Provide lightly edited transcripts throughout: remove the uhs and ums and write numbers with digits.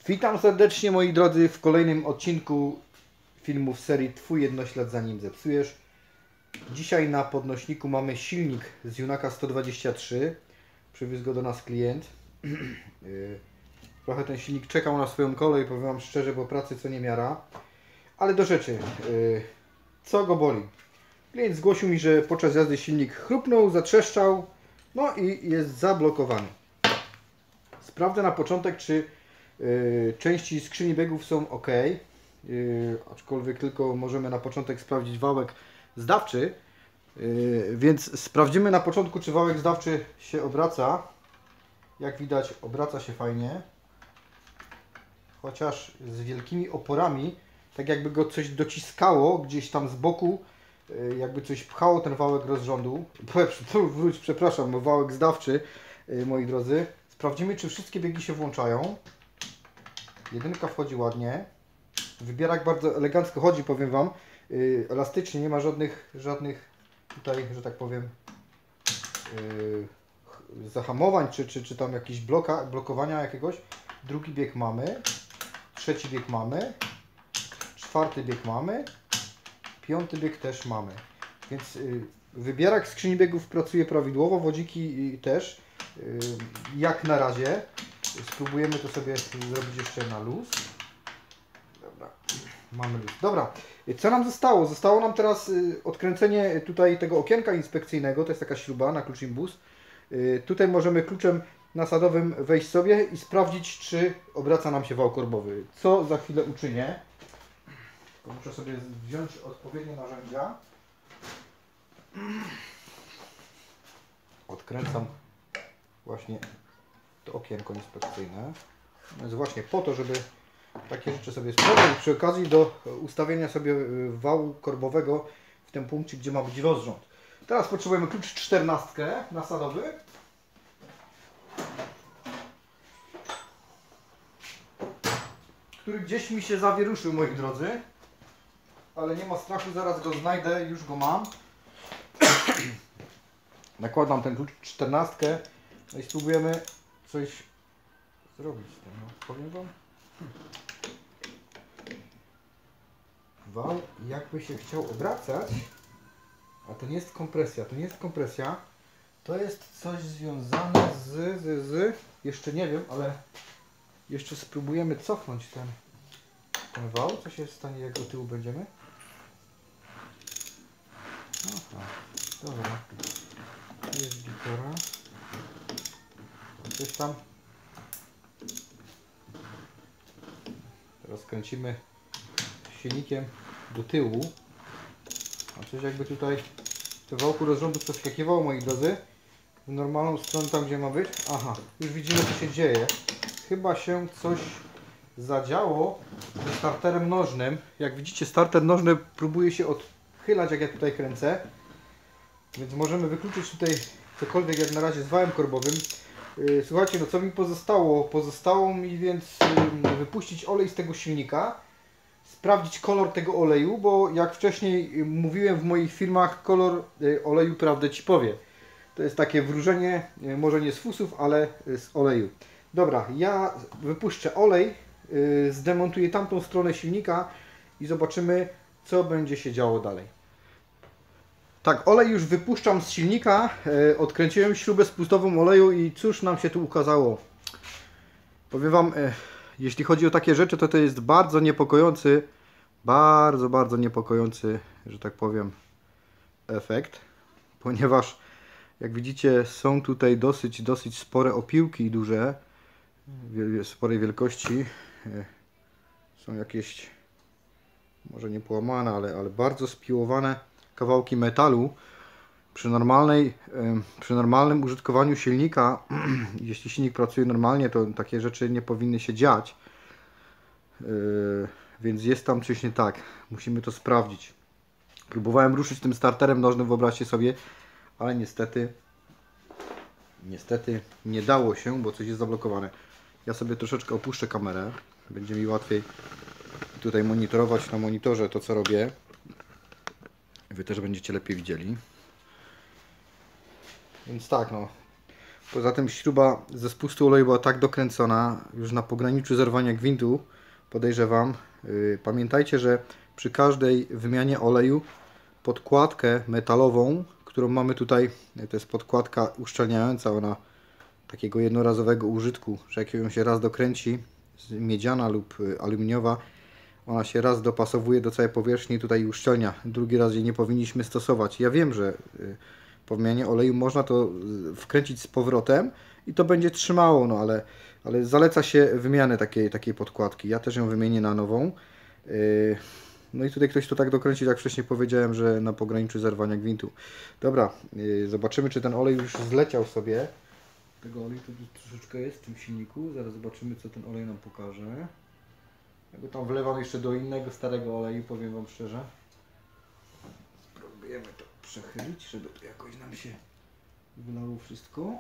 Witam serdecznie moi drodzy w kolejnym odcinku filmu w serii Twój jednoślad zanim zepsujesz. Dzisiaj na podnośniku mamy silnik z Junaka 123. Przywiózł go do nas klient. Trochę ten silnik czekał na swoją kolej, powiem Wam szczerze, bo pracy co niemiara. Ale do rzeczy. Co go boli? Klient zgłosił mi, że podczas jazdy silnik chrupnął, zatrzeszczał, no i jest zablokowany. Sprawdzę na początek, czy części skrzyni biegów są ok, aczkolwiek tylko możemy na początek sprawdzić wałek zdawczy, więc sprawdzimy na początku, czy wałek zdawczy się obraca. Jak widać, obraca się fajnie, chociaż z wielkimi oporami, tak jakby go coś dociskało gdzieś tam z boku, jakby coś pchało ten wałek rozrządu, przepraszam, wałek zdawczy, moi drodzy. Sprawdzimy, czy wszystkie biegi się włączają. Jedynka wchodzi ładnie. Wybierak bardzo elegancko chodzi, powiem Wam. Elastycznie, nie ma żadnych tutaj, że tak powiem, zahamowań, czy tam jakieś blokowania jakiegoś. Drugi bieg mamy. Trzeci bieg mamy. Czwarty bieg mamy. Piąty bieg też mamy. Więc wybierak skrzyni biegów pracuje prawidłowo, wodziki też. Jak na razie. Spróbujemy to sobie zrobić jeszcze na luz. Dobra, mamy luz. Dobra, co nam zostało? Zostało nam teraz odkręcenie tutaj tego okienka inspekcyjnego. To jest taka śruba na klucz imbus. Tutaj możemy kluczem nasadowym wejść sobie i sprawdzić, czy obraca nam się wał korbowy. Co za chwilę uczynię. Tylko muszę sobie wziąć odpowiednie narzędzia. Odkręcam właśnie to okienko inspekcyjne. No jest właśnie po to, żeby takie rzeczy sobie sprawdzić. Przy okazji do ustawienia sobie wału korbowego w tym punkcie, gdzie ma być rozrząd. Teraz potrzebujemy klucz 14 nasadowy. Który gdzieś mi się zawieruszył, moi drodzy. Ale nie ma strachu, zaraz go znajdę, już go mam. Nakładam ten klucz 14. No i spróbujemy coś zrobić z tym, no, powiem Wam. Wał jakby się chciał obracać, a to nie jest kompresja, to jest coś związane z jeszcze nie wiem, ale jeszcze spróbujemy cofnąć ten wał. Co się stanie, jak do tyłu będziemy? Aha, dobra. Tu jest gitara. Coś tam. Teraz kręcimy silnikiem do tyłu. A coś jakby tutaj w wałku rozrządu przeskakiwało, moi drodzy. W normalną stronę, tam gdzie ma być. Aha, już widzimy, co się dzieje. Chyba się coś zadziało ze starterem nożnym. Jak widzicie, starter nożny próbuje się odchylać, jak ja tutaj kręcę. Więc możemy wykluczyć tutaj cokolwiek jak na razie z wałem korbowym. Słuchajcie, no co mi pozostało? Pozostało mi więc wypuścić olej z tego silnika, sprawdzić kolor tego oleju, bo jak wcześniej mówiłem w moich filmach, kolor oleju prawdę Ci powie. To jest takie wróżenie, może nie z fusów, ale z oleju. Dobra, ja wypuszczę olej, zdemontuję tamtą stronę silnika i zobaczymy, co będzie się działo dalej. Tak, olej już wypuszczam z silnika, odkręciłem śrubę spustową oleju i cóż nam się tu ukazało. Powiem Wam, jeśli chodzi o takie rzeczy, to jest bardzo niepokojący, bardzo niepokojący, że tak powiem, efekt. Ponieważ, jak widzicie, są tutaj dosyć spore opiłki duże, sporej wielkości. Są jakieś, może nie połamane, ale bardzo spiłowane kawałki metalu. Przy normalnym użytkowaniu silnika, jeśli silnik pracuje normalnie, to takie rzeczy nie powinny się dziać. Więc jest tam coś nie tak. Musimy to sprawdzić. Próbowałem ruszyć tym starterem nożnym, wyobraźcie sobie, ale niestety nie dało się, bo coś jest zablokowane. Ja sobie troszeczkę opuszczę kamerę. Będzie mi łatwiej tutaj monitorować na monitorze to, co robię. Wy też będziecie lepiej widzieli. Więc tak, no. Poza tym śruba ze spustu oleju była tak dokręcona, już na pograniczu zerwania gwintu, podejrzewam. Pamiętajcie, że przy każdej wymianie oleju podkładkę metalową, którą mamy tutaj, to jest podkładka uszczelniająca, ona takiego jednorazowego użytku, że jak ją się raz dokręci, miedziana lub aluminiowa, ona się raz dopasowuje do całej powierzchni i tutaj uszczelnia. Drugi raz jej nie powinniśmy stosować. Ja wiem, że po wymianie oleju można to wkręcić z powrotem i to będzie trzymało, no ale zaleca się wymianę takiej podkładki. Ja też ją wymienię na nową. No i tutaj ktoś to tak dokręci, jak wcześniej powiedziałem, że na pograniczu zerwania gwintu. Dobra, zobaczymy, czy ten olej już zleciał sobie. Tego oleju tu troszeczkę jest w tym silniku. Zaraz zobaczymy, co ten olej nam pokaże. Ja go tam wlewam jeszcze do innego starego oleju, powiem Wam szczerze. Spróbujemy to przechylić, żeby tu jakoś nam się wylało wszystko.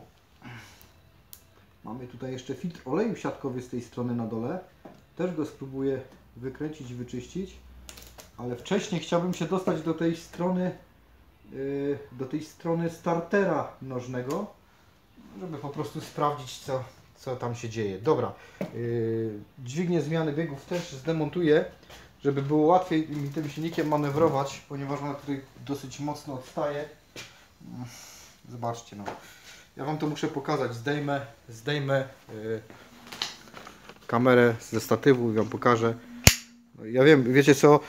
Mamy tutaj jeszcze filtr oleju siatkowy z tej strony na dole. Też go spróbuję wykręcić i wyczyścić. Ale wcześniej chciałbym się dostać do tej strony startera nożnego, żeby po prostu sprawdzić, co tam się dzieje. Dobra, dźwignię zmiany biegów też zdemontuję, żeby było łatwiej mi tym silnikiem manewrować, ponieważ ona tutaj dosyć mocno odstaje. Zobaczcie, no. Ja Wam to muszę pokazać. Zdejmę kamerę ze statywu i Wam pokażę. Ja wiem, wiecie co,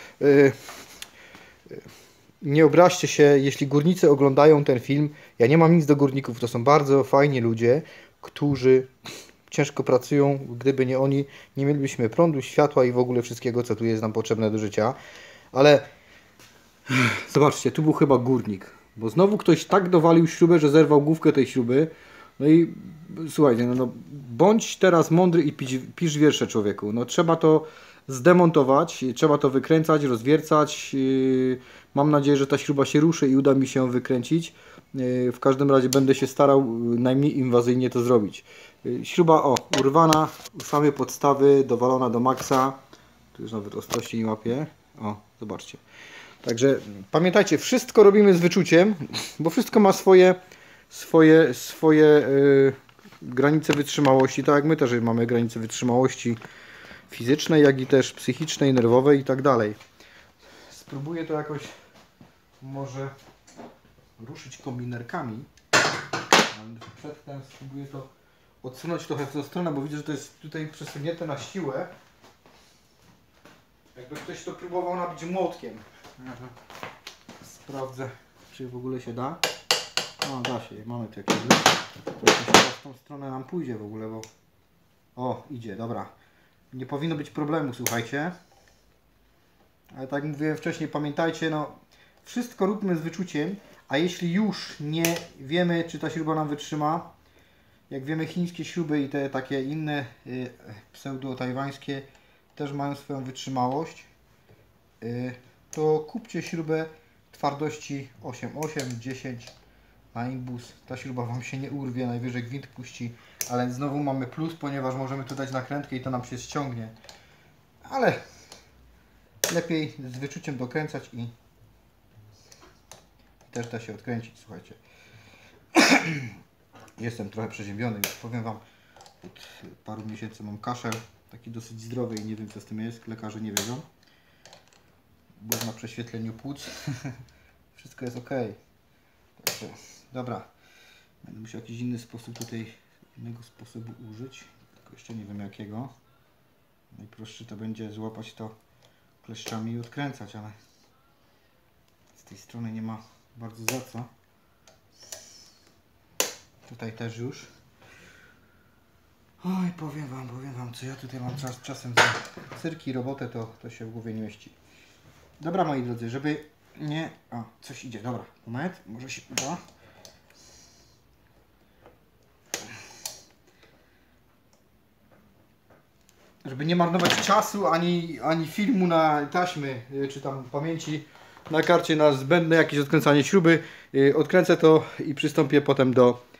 nie obraźcie się, jeśli górnicy oglądają ten film. Ja nie mam nic do górników, to są bardzo fajni ludzie, którzy ciężko pracują. Gdyby nie oni, nie mielibyśmy prądu, światła i w ogóle wszystkiego, co tu jest nam potrzebne do życia. Ale zobaczcie, tu był chyba górnik, bo znowu ktoś tak dowalił śrubę, że zerwał główkę tej śruby. No i słuchajcie, no bądź teraz mądry i pisz wiersze, człowieku. No trzeba to zdemontować, trzeba to wykręcać, rozwiercać. Mam nadzieję, że ta śruba się ruszy i uda mi się ją wykręcić. W każdym razie będę się starał najmniej inwazyjnie to zrobić. Śruba urwana, u samej podstawy, dowalona do maksa. Tu już nawet ostrości nie łapie. Zobaczcie. Także pamiętajcie, wszystko robimy z wyczuciem, bo wszystko ma swoje granice wytrzymałości, tak jak my też mamy granice wytrzymałości fizycznej, jak i też psychicznej, nerwowej i tak dalej. Spróbuję to jakoś może ruszyć kombinerkami. Przedtem spróbuję to odsunąć trochę w tę stronę, bo widzę, że to jest tutaj przesunięte na siłę. Jakby ktoś to próbował nabić młotkiem. Sprawdzę, czy w ogóle się da. Da się, mamy tu jakieś w tą stronę nam pójdzie w ogóle, bo idzie, dobra. Nie powinno być problemu, słuchajcie. Ale tak jak mówiłem wcześniej, pamiętajcie, no wszystko róbmy z wyczuciem, a jeśli już nie wiemy, czy ta śruba nam wytrzyma, jak wiemy, chińskie śruby i te takie inne pseudo-tajwańskie też mają swoją wytrzymałość, to kupcie śrubę twardości 8,8, 10 na imbus. Ta śruba Wam się nie urwie, najwyżej gwint puści, ale znowu mamy plus, ponieważ możemy tu dać nakrętkę i to nam się ściągnie. Ale lepiej z wyczuciem dokręcać i też da się odkręcić, słuchajcie. Jestem trochę przeziębiony, już powiem Wam, od paru miesięcy mam kaszel, taki dosyć zdrowy i nie wiem, co z tym jest, lekarze nie wiedzą. Byłem na prześwietleniu płuc, wszystko jest ok. Także, dobra, będę musiał jakiś innego sposobu użyć, tylko jeszcze nie wiem jakiego. Najprostszy to będzie złapać to kleszczami i odkręcać, ale z tej strony nie ma bardzo za co. Tutaj też już. Oj, powiem wam, co ja tutaj mam czasem za cyrki i robotę, to się w głowie nie mieści. Dobra, moi drodzy, żeby nie... coś idzie, dobra, moment, może się uda. Żeby nie marnować czasu, ani filmu na taśmy, czy tam pamięci na karcie na zbędne jakieś odkręcanie śruby, odkręcę to i przystąpię potem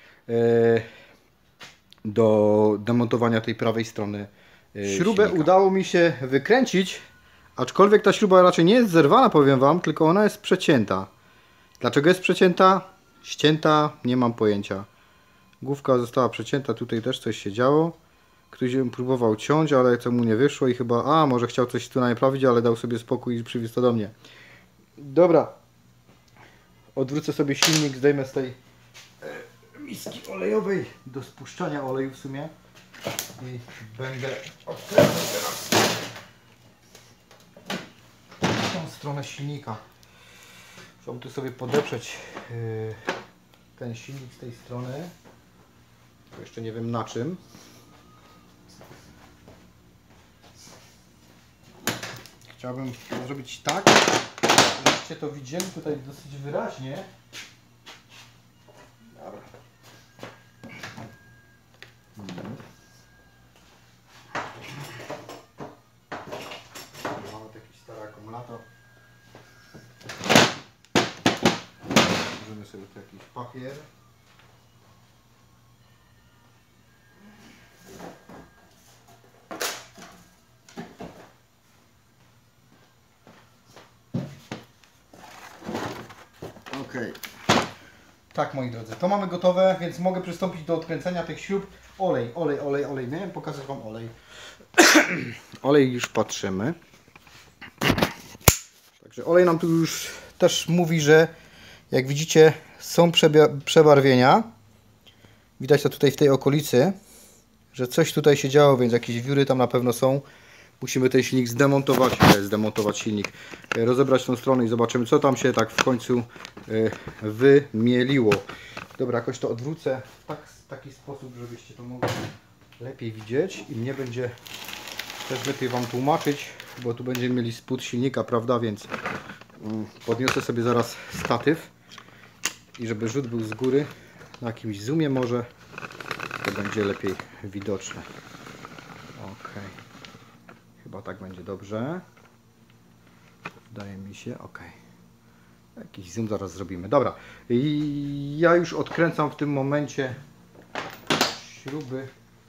do demontowania tej prawej strony śrubę silnika. Udało mi się wykręcić, aczkolwiek ta śruba raczej nie jest zerwana, powiem Wam, tylko ona jest przecięta. Dlaczego jest przecięta? Ścięta? Nie mam pojęcia. Główka została przecięta, tutaj też coś się działo. Ktoś ją próbował ciąć, ale to mu nie wyszło i chyba, może chciał coś tu naprawić, ale dał sobie spokój i przywiózł to do mnie. Dobra. Odwrócę sobie silnik, zdejmę z tej miski olejowej do spuszczania oleju w sumie. I będę odkręcał teraz tą stronę silnika. Chciałbym tu sobie podeprzeć ten silnik z tej strony. To jeszcze nie wiem na czym. Chciałbym to zrobić tak, żebyście to widzieli tutaj dosyć wyraźnie. Dobra. Mamy taki stary akumulator. Włożymy sobie tu jakiś papier. Ok. Tak, moi drodzy, to mamy gotowe, więc mogę przystąpić do odkręcenia tych śrub. Olej. Miałem pokazać Wam olej. Olej już patrzymy. Także olej nam tu już też mówi, że jak widzicie są przebarwienia. Widać to tutaj w tej okolicy, że coś tutaj się działo, więc jakieś wióry tam na pewno są. Musimy ten silnik zdemontować silnik, rozebrać tą stronę i zobaczymy, co tam się tak w końcu wymieliło. Dobra, jakoś to odwrócę w taki sposób, żebyście to mogli lepiej widzieć i mnie będzie też lepiej Wam tłumaczyć, bo tu będziemy mieli spód silnika, prawda, więc podniosę sobie zaraz statyw i żeby rzut był z góry, na jakimś zoomie może, to będzie lepiej widoczne. Ok. Chyba tak będzie dobrze. Wydaje mi się, ok. Jakiś zoom zaraz zrobimy. Dobra. I ja już odkręcam w tym momencie śruby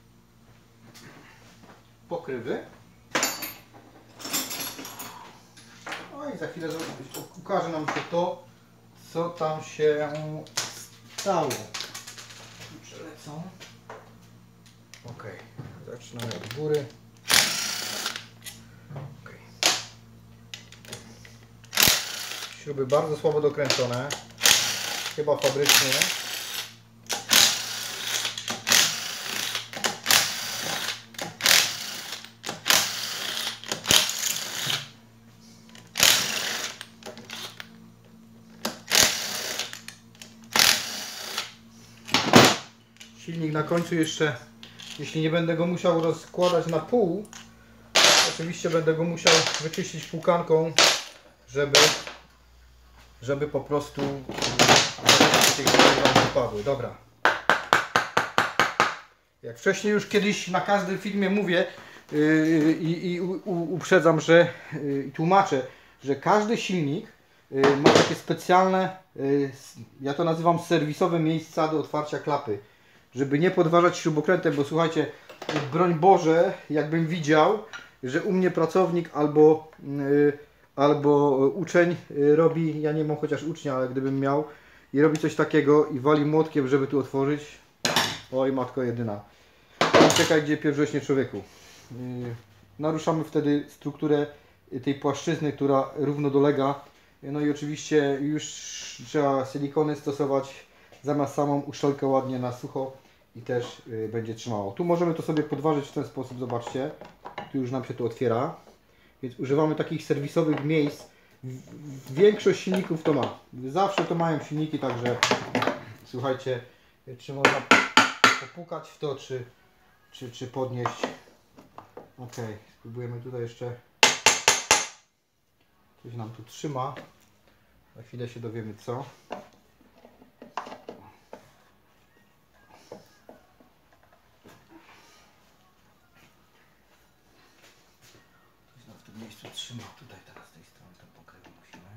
pokrywy. No i za chwilę ukaże nam się to, co tam się stało. Tu przelecą. Ok. Zaczynamy od góry. Śruby bardzo słabo dokręcone, chyba fabrycznie. Silnik na końcu jeszcze, jeśli nie będę go musiał rozkładać na pół, oczywiście będę go musiał wyczyścić płukanką, żeby po prostu tych wypadły. Dobra. Jak wcześniej już kiedyś na każdym filmie mówię i uprzedzam, że i tłumaczę, że każdy silnik ma takie specjalne, ja to nazywam serwisowe miejsca do otwarcia klapy, żeby nie podważać śrubokrętem, bo słuchajcie, broń Boże, jakbym widział, że u mnie pracownik albo uczeń robi, ja nie mam chociaż ucznia, ale gdybym miał i robi coś takiego i wali młotkiem, żeby tu otworzyć, oj matko jedyna, czekaj gdzie pieprz rośnie człowieku. Naruszamy wtedy strukturę tej płaszczyzny, która równo dolega, no i oczywiście już trzeba silikony stosować zamiast samą uszczelkę ładnie na sucho i też będzie trzymało. Tu możemy to sobie podważyć w ten sposób, zobaczcie, tu już nam się to otwiera. Więc używamy takich serwisowych miejsc. Większość silników to ma. Zawsze to mają silniki, także słuchajcie, czy można popukać w to, czy podnieść. Ok, spróbujemy tutaj jeszcze. Coś nam tu trzyma. Za chwilę się dowiemy co. W tym miejscu trzyma. Tutaj teraz z tej strony tę pokrywę musimy.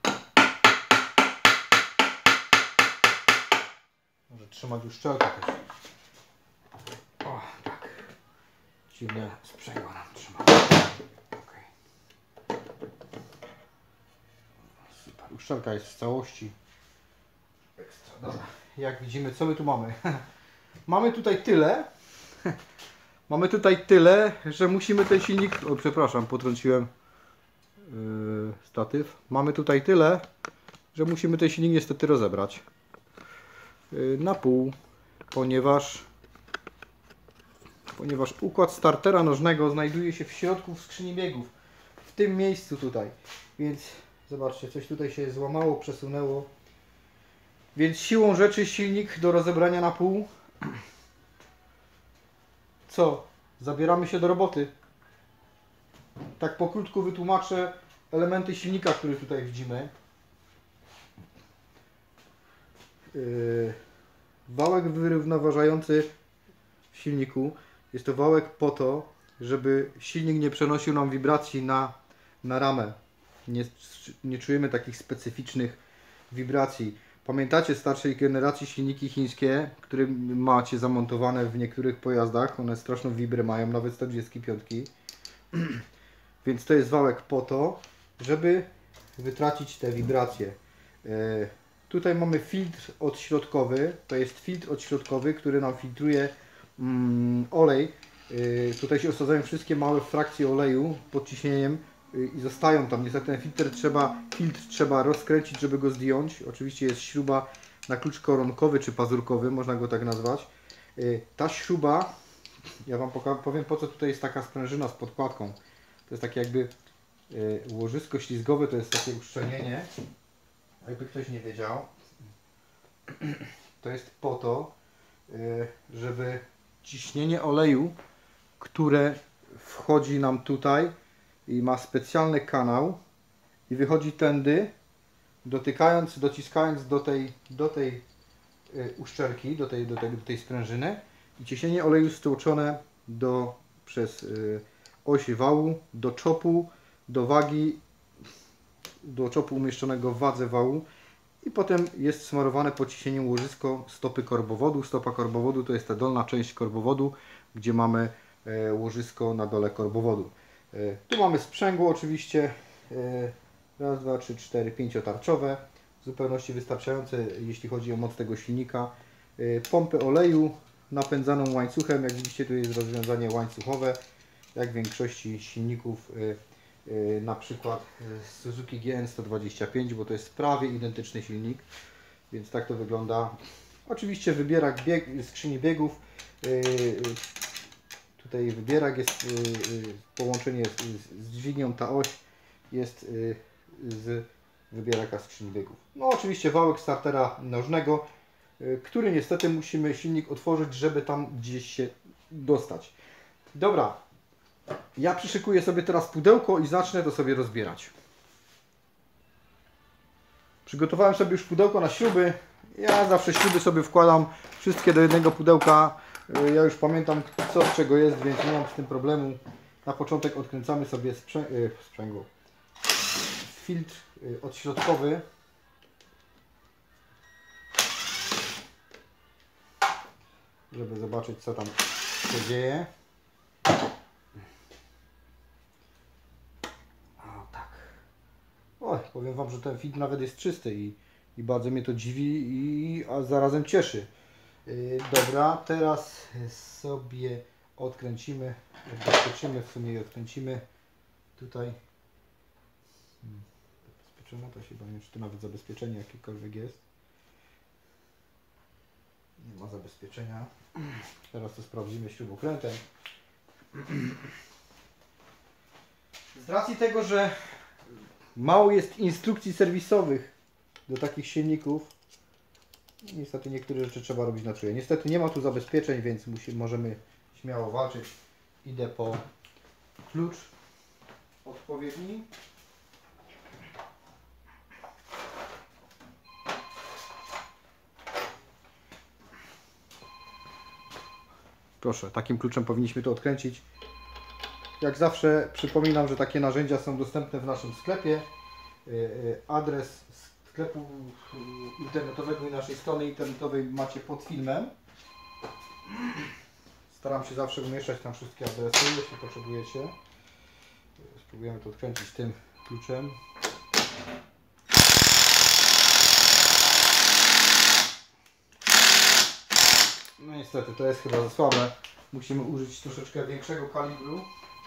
Może trzymać uszczelkę też. O, tak. Dziwne sprzęgło nam trzyma. Okay. Super. Uszczelka jest w całości. Ekstra. Dobra. Jak widzimy, co my tu mamy? Mamy tutaj tyle. Mamy tutaj tyle, że musimy ten silnik... O, przepraszam, potrąciłem statyw. Mamy tutaj tyle, że musimy ten silnik niestety rozebrać na pół, ponieważ układ startera nożnego znajduje się w środku w skrzyni biegów. W tym miejscu tutaj. Więc zobaczcie, coś tutaj się złamało, przesunęło. Więc siłą rzeczy silnik do rozebrania na pół. Co? Zabieramy się do roboty. Tak pokrótku wytłumaczę elementy silnika, który tutaj widzimy. Wałek wyrównoważający w silniku. Jest to wałek po to, żeby silnik nie przenosił nam wibracji na ramę. Nie czujemy takich specyficznych wibracji. Pamiętacie starszej generacji silniki chińskie, które macie zamontowane w niektórych pojazdach? One straszną wibrę mają, nawet 125. Więc to jest wałek po to, żeby wytracić te wibracje. Tutaj mamy filtr odśrodkowy. To jest filtr odśrodkowy, który nam filtruje olej. Tutaj się osadzają wszystkie małe frakcje oleju pod ciśnieniem i zostają tam. Niestety ten filtr trzeba rozkręcić, żeby go zdjąć. Oczywiście jest śruba na klucz koronkowy czy pazurkowy, można go tak nazwać. Ta śruba, ja Wam powiem, po co tutaj jest taka sprężyna z podkładką. To jest takie jakby łożysko ślizgowe, to jest takie uszczelnienie. Jakby ktoś nie wiedział. To jest po to, żeby ciśnienie oleju, które wchodzi nam tutaj i ma specjalny kanał i wychodzi tędy, dociskając do tej uszczelki, do tej sprężyny, i ciśnienie oleju stłoczone przez oś wału do czopu, do wagi, do czopu umieszczonego w wadze wału, i potem jest smarowane pod ciśnieniem łożysko stopy korbowodu. Stopa korbowodu to jest ta dolna część korbowodu, gdzie mamy łożysko na dole korbowodu. Tu mamy sprzęgło oczywiście, raz, dwa, trzy, cztery, pięciotarczowe, w zupełności wystarczające, jeśli chodzi o moc tego silnika. Pompę oleju napędzaną łańcuchem, jak widzicie tu jest rozwiązanie łańcuchowe, jak w większości silników, na przykład Suzuki GN125, bo to jest prawie identyczny silnik, więc tak to wygląda. Oczywiście wybierak skrzyni biegów. Tutaj wybierak jest, połączenie z dźwignią, ta oś jest z wybieraka skrzyni biegów. No oczywiście wałek startera nożnego, który niestety musimy silnik otworzyć, żeby tam gdzieś się dostać. Dobra, ja przyszykuję sobie teraz pudełko i zacznę to sobie rozbierać. Przygotowałem sobie już pudełko na śruby. Ja zawsze śruby sobie wkładam wszystkie do jednego pudełka. Ja już pamiętam, co z czego jest, więc nie mam z tym problemu. Na początek odkręcamy sobie sprzęgło. Filtr odśrodkowy. Żeby zobaczyć, co tam się dzieje. O tak. Oj, powiem Wam, że ten filtr nawet jest czysty i bardzo mnie to dziwi, a zarazem cieszy. Dobra, teraz sobie odkręcimy, odbezpieczymy, w sumie odkręcimy tutaj. Zabezpieczone, to się bałem, czy tu nawet zabezpieczenie jakiekolwiek jest. Nie ma zabezpieczenia. Teraz to sprawdzimy śrubokrętem. Z racji tego, że mało jest instrukcji serwisowych do takich silników, niestety niektóre rzeczy trzeba robić na czuje. Niestety nie ma tu zabezpieczeń, więc możemy śmiało walczyć. Idę po klucz odpowiedni. Proszę, takim kluczem powinniśmy to odkręcić. Jak zawsze przypominam, że takie narzędzia są dostępne w naszym sklepie. Adres sklepu internetowego i naszej strony internetowej macie pod filmem. Staram się zawsze umieszczać tam wszystkie adresy, jeśli potrzebujecie. Spróbujemy to odkręcić tym kluczem. No niestety to jest chyba za słabe. Musimy użyć troszeczkę większego kalibru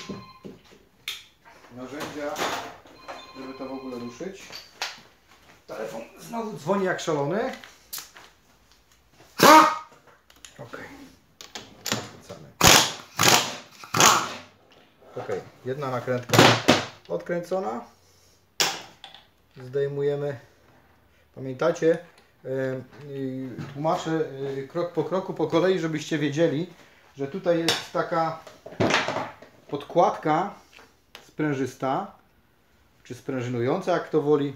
narzędzia, żeby to w ogóle ruszyć. Telefon znowu dzwoni jak szalony. Ok. Ok, jedna nakrętka odkręcona. Zdejmujemy. Pamiętajcie, tłumaczę krok po kroku, po kolei, żebyście wiedzieli, że tutaj jest taka podkładka sprężysta, czy sprężynująca, jak kto woli.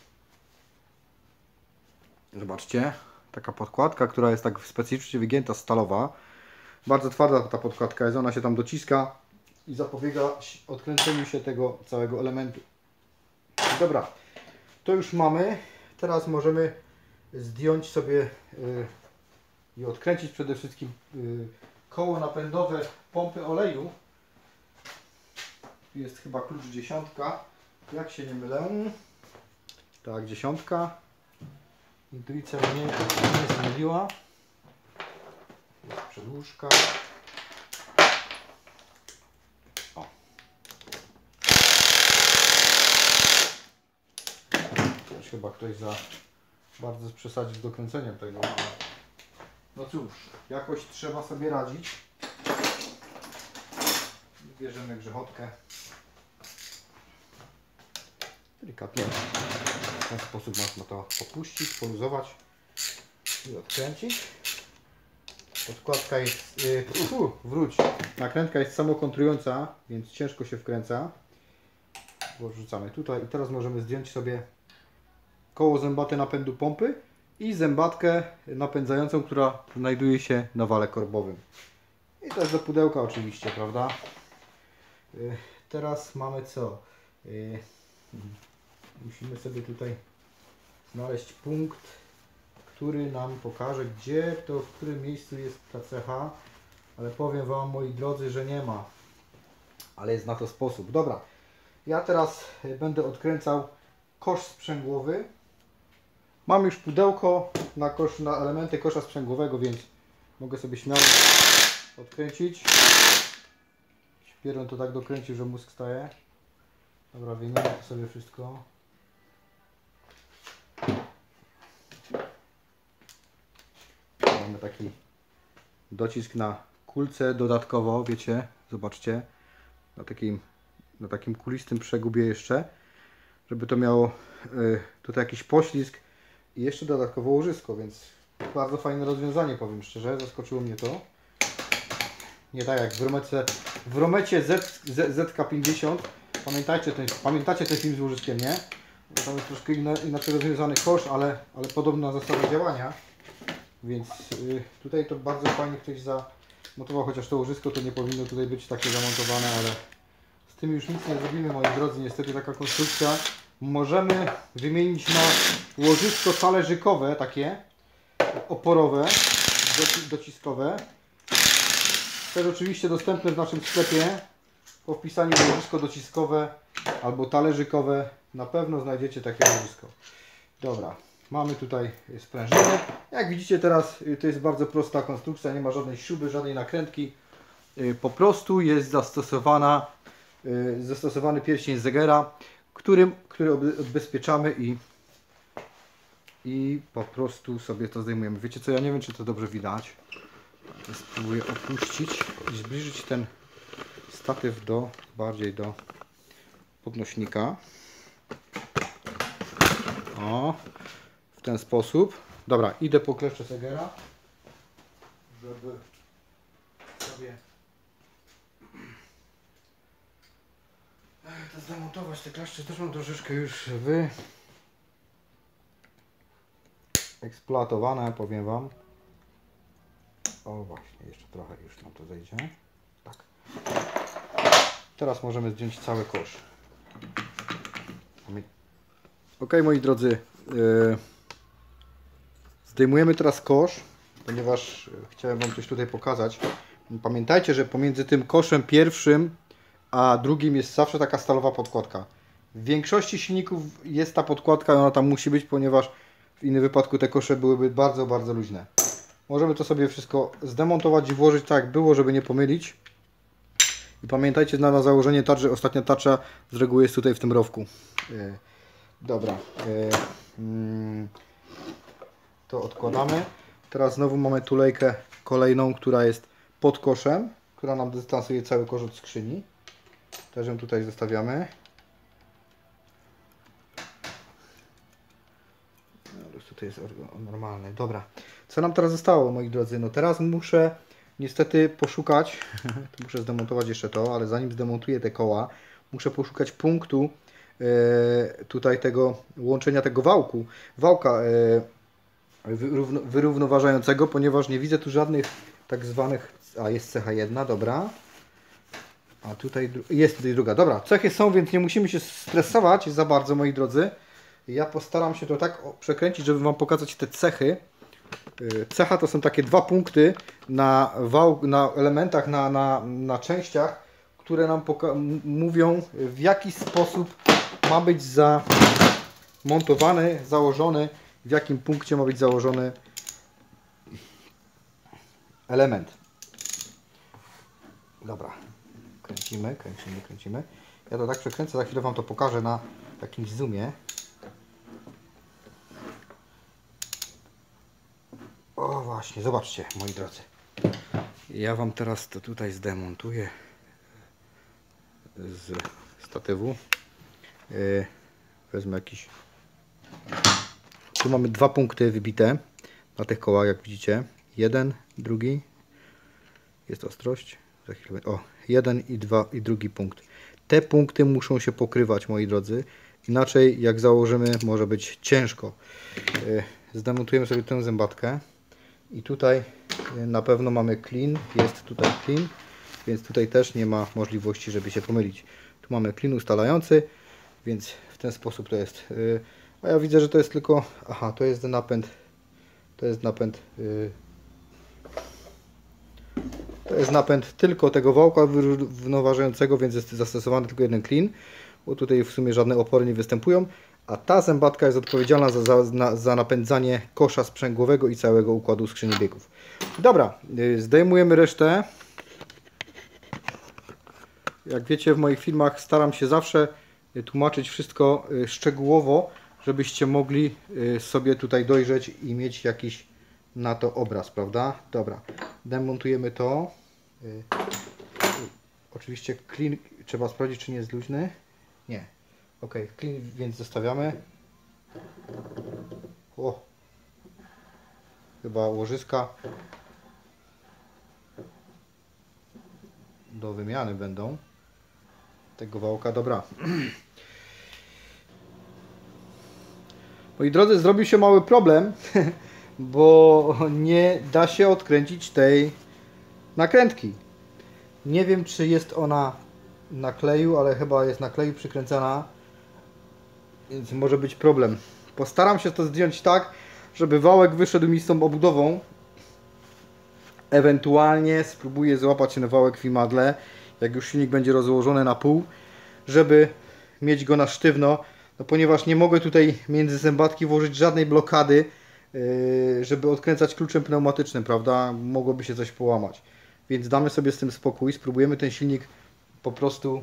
Zobaczcie, taka podkładka, która jest tak specyficznie wygięta, stalowa. Bardzo twarda ta podkładka jest, ona się tam dociska i zapobiega odkręceniu się tego całego elementu. Dobra, to już mamy. Teraz możemy zdjąć sobie i odkręcić przede wszystkim koło napędowe pompy oleju. Tu jest chyba klucz 10, jak się nie mylę. Tak, 10. Intuicja mnie nie zmyliła. Jest przedłużka. O. Też chyba ktoś za bardzo przesadził z dokręceniem tego. No cóż, jakoś trzeba sobie radzić. Bierzemy grzechotkę. Delikatnie. W ten sposób można to popuścić, poluzować i odkręcić. Podkładka jest... wróć! Nakrętka jest samokontrująca, więc ciężko się wkręca. Wrzucamy tutaj i teraz możemy zdjąć sobie koło zębate napędu pompy i zębatkę napędzającą, która znajduje się na wale korbowym. I to jest do pudełka oczywiście, prawda? Teraz mamy co? Musimy sobie tutaj znaleźć punkt, który nam pokaże, gdzie to, w którym miejscu jest ta cecha, ale powiem Wam, moi drodzy, że nie ma, ale jest na to sposób. Dobra, ja teraz będę odkręcał kosz sprzęgłowy. Mam już pudełko na elementy kosza sprzęgłowego, więc mogę sobie śmiało odkręcić. Pierun to tak dokręcił, że mózg staje. Dobra, wyjmiemy to sobie wszystko. Mamy taki docisk na kulce dodatkowo, wiecie, zobaczcie, na takim kulistym przegubie jeszcze, żeby to miało tutaj jakiś poślizg i jeszcze dodatkowo łożysko, więc bardzo fajne rozwiązanie, powiem szczerze, zaskoczyło mnie to. Nie tak jak w Romecie ZK50, pamiętacie ten film z łożyskiem, nie? Tam jest troszkę inaczej rozwiązany kosz, ale podobna zasada działania. Więc tutaj to bardzo fajnie ktoś zamontował, chociaż to łożysko to nie powinno tutaj być takie zamontowane, ale z tym już nic nie zrobimy, moi drodzy. Niestety taka konstrukcja. Możemy wymienić na łożysko talerzykowe, takie oporowe, dociskowe. Też oczywiście dostępne w naszym sklepie. Po wpisaniu łożysko dociskowe albo talerzykowe na pewno znajdziecie takie łożysko. Dobra, mamy tutaj sprężynę. Jak widzicie teraz to jest bardzo prosta konstrukcja, nie ma żadnej śruby, żadnej nakrętki. Po prostu jest zastosowany pierścień Zegera, który odbezpieczamy i po prostu sobie to zdejmujemy. Wiecie co, ja nie wiem, czy to dobrze widać. Spróbuję opuścić i zbliżyć ten statyw bardziej do podnośnika. O, w ten sposób. Dobra, idę po kleszcze Zegera, żeby sobie to zdemontować. Te kleszcze też mam troszeczkę już wyeksploatowane, powiem Wam. O właśnie, jeszcze trochę już nam to zejdzie. Tak. Teraz możemy zdjąć cały kosz. Ok, moi drodzy, zdejmujemy teraz kosz, ponieważ chciałem Wam coś tutaj pokazać. Pamiętajcie, że pomiędzy tym koszem pierwszym a drugim jest zawsze taka stalowa podkładka. W większości silników jest ta podkładka i ona tam musi być, ponieważ w innym wypadku te kosze byłyby bardzo, bardzo luźne. możemy to sobie wszystko zdemontować i włożyć tak jak było, żeby nie pomylić. I pamiętajcie na założenie tarczy, ostatnia tarcza z reguły jest tutaj w tym rowku. Dobra. To odkładamy. Teraz znowu mamy tulejkę kolejną, która jest pod koszem, która nam dystansuje cały kosz od skrzyni. Też ją tutaj zostawiamy. No, tutaj jest normalny. Dobra. Co nam teraz zostało, moi drodzy? No teraz muszę niestety poszukać, muszę zdemontować jeszcze to, ale zanim zdemontuję te koła, muszę poszukać punktu tutaj tego łączenia tego wałka wyrównoważającego, ponieważ nie widzę tu żadnych tak zwanych, jest cecha jedna, dobra, a tutaj jest tutaj druga, dobra, cechy są, więc nie musimy się stresować za bardzo, moi drodzy. Ja postaram się to tak przekręcić, żeby Wam pokazać te cechy. Cecha to są takie dwa punkty na elementach, na częściach, które nam mówią, w jaki sposób ma być zamontowany, założony, w jakim punkcie ma być założony element. Dobra, kręcimy. Ja to tak przekręcę, za chwilę Wam to pokażę na jakimś zoomie. O właśnie, zobaczcie, moi drodzy. Ja Wam teraz to tutaj zdemontuję z statywu. Wezmę jakiś... Tu mamy dwa punkty wybite na tych kołach, jak widzicie. Jeden, drugi. Jest ostrość. Za chwilę. O, jeden i drugi punkt. Te punkty muszą się pokrywać, moi drodzy. Inaczej, jak założymy, może być ciężko. Zdemontujemy sobie tę zębatkę. I tutaj na pewno mamy clean, jest tutaj clean, więc tutaj też nie ma możliwości, żeby się pomylić. Tu mamy clean ustalający, więc w ten sposób to jest. A ja widzę, że to jest tylko, aha, to jest napęd, to jest napęd tylko tego wałka wyrównoważającego, więc jest zastosowany tylko jeden clean, bo tutaj w sumie żadne opory nie występują. A ta zębatka jest odpowiedzialna za napędzanie kosza sprzęgłowego i całego układu skrzyni biegów. Dobra, zdejmujemy resztę. Jak wiecie, w moich filmach staram się zawsze tłumaczyć wszystko szczegółowo, żebyście mogli sobie tutaj dojrzeć i mieć jakiś na to obraz, prawda? Dobra, demontujemy to. Oczywiście clean trzeba sprawdzić, czy nie jest luźny. Nie. Ok, clean, więc zostawiamy. O, chyba łożyska do wymiany będą tego wałka. Dobra. Moi drodzy, zrobił się mały problem, bo nie da się odkręcić tej nakrętki. Nie wiem, czy jest ona na kleju, ale chyba jest na kleju przykręcana. Więc może być problem. Postaram się to zdjąć tak, żeby wałek wyszedł mi z tą obudową. Ewentualnie spróbuję złapać ten wałek w imadle, jak już silnik będzie rozłożony na pół, żeby mieć go na sztywno, no ponieważ nie mogę tutaj między zębatki włożyć żadnej blokady, żeby odkręcać kluczem pneumatycznym, prawda? Mogłoby się coś połamać. Więc damy sobie z tym spokój, spróbujemy ten silnik po prostu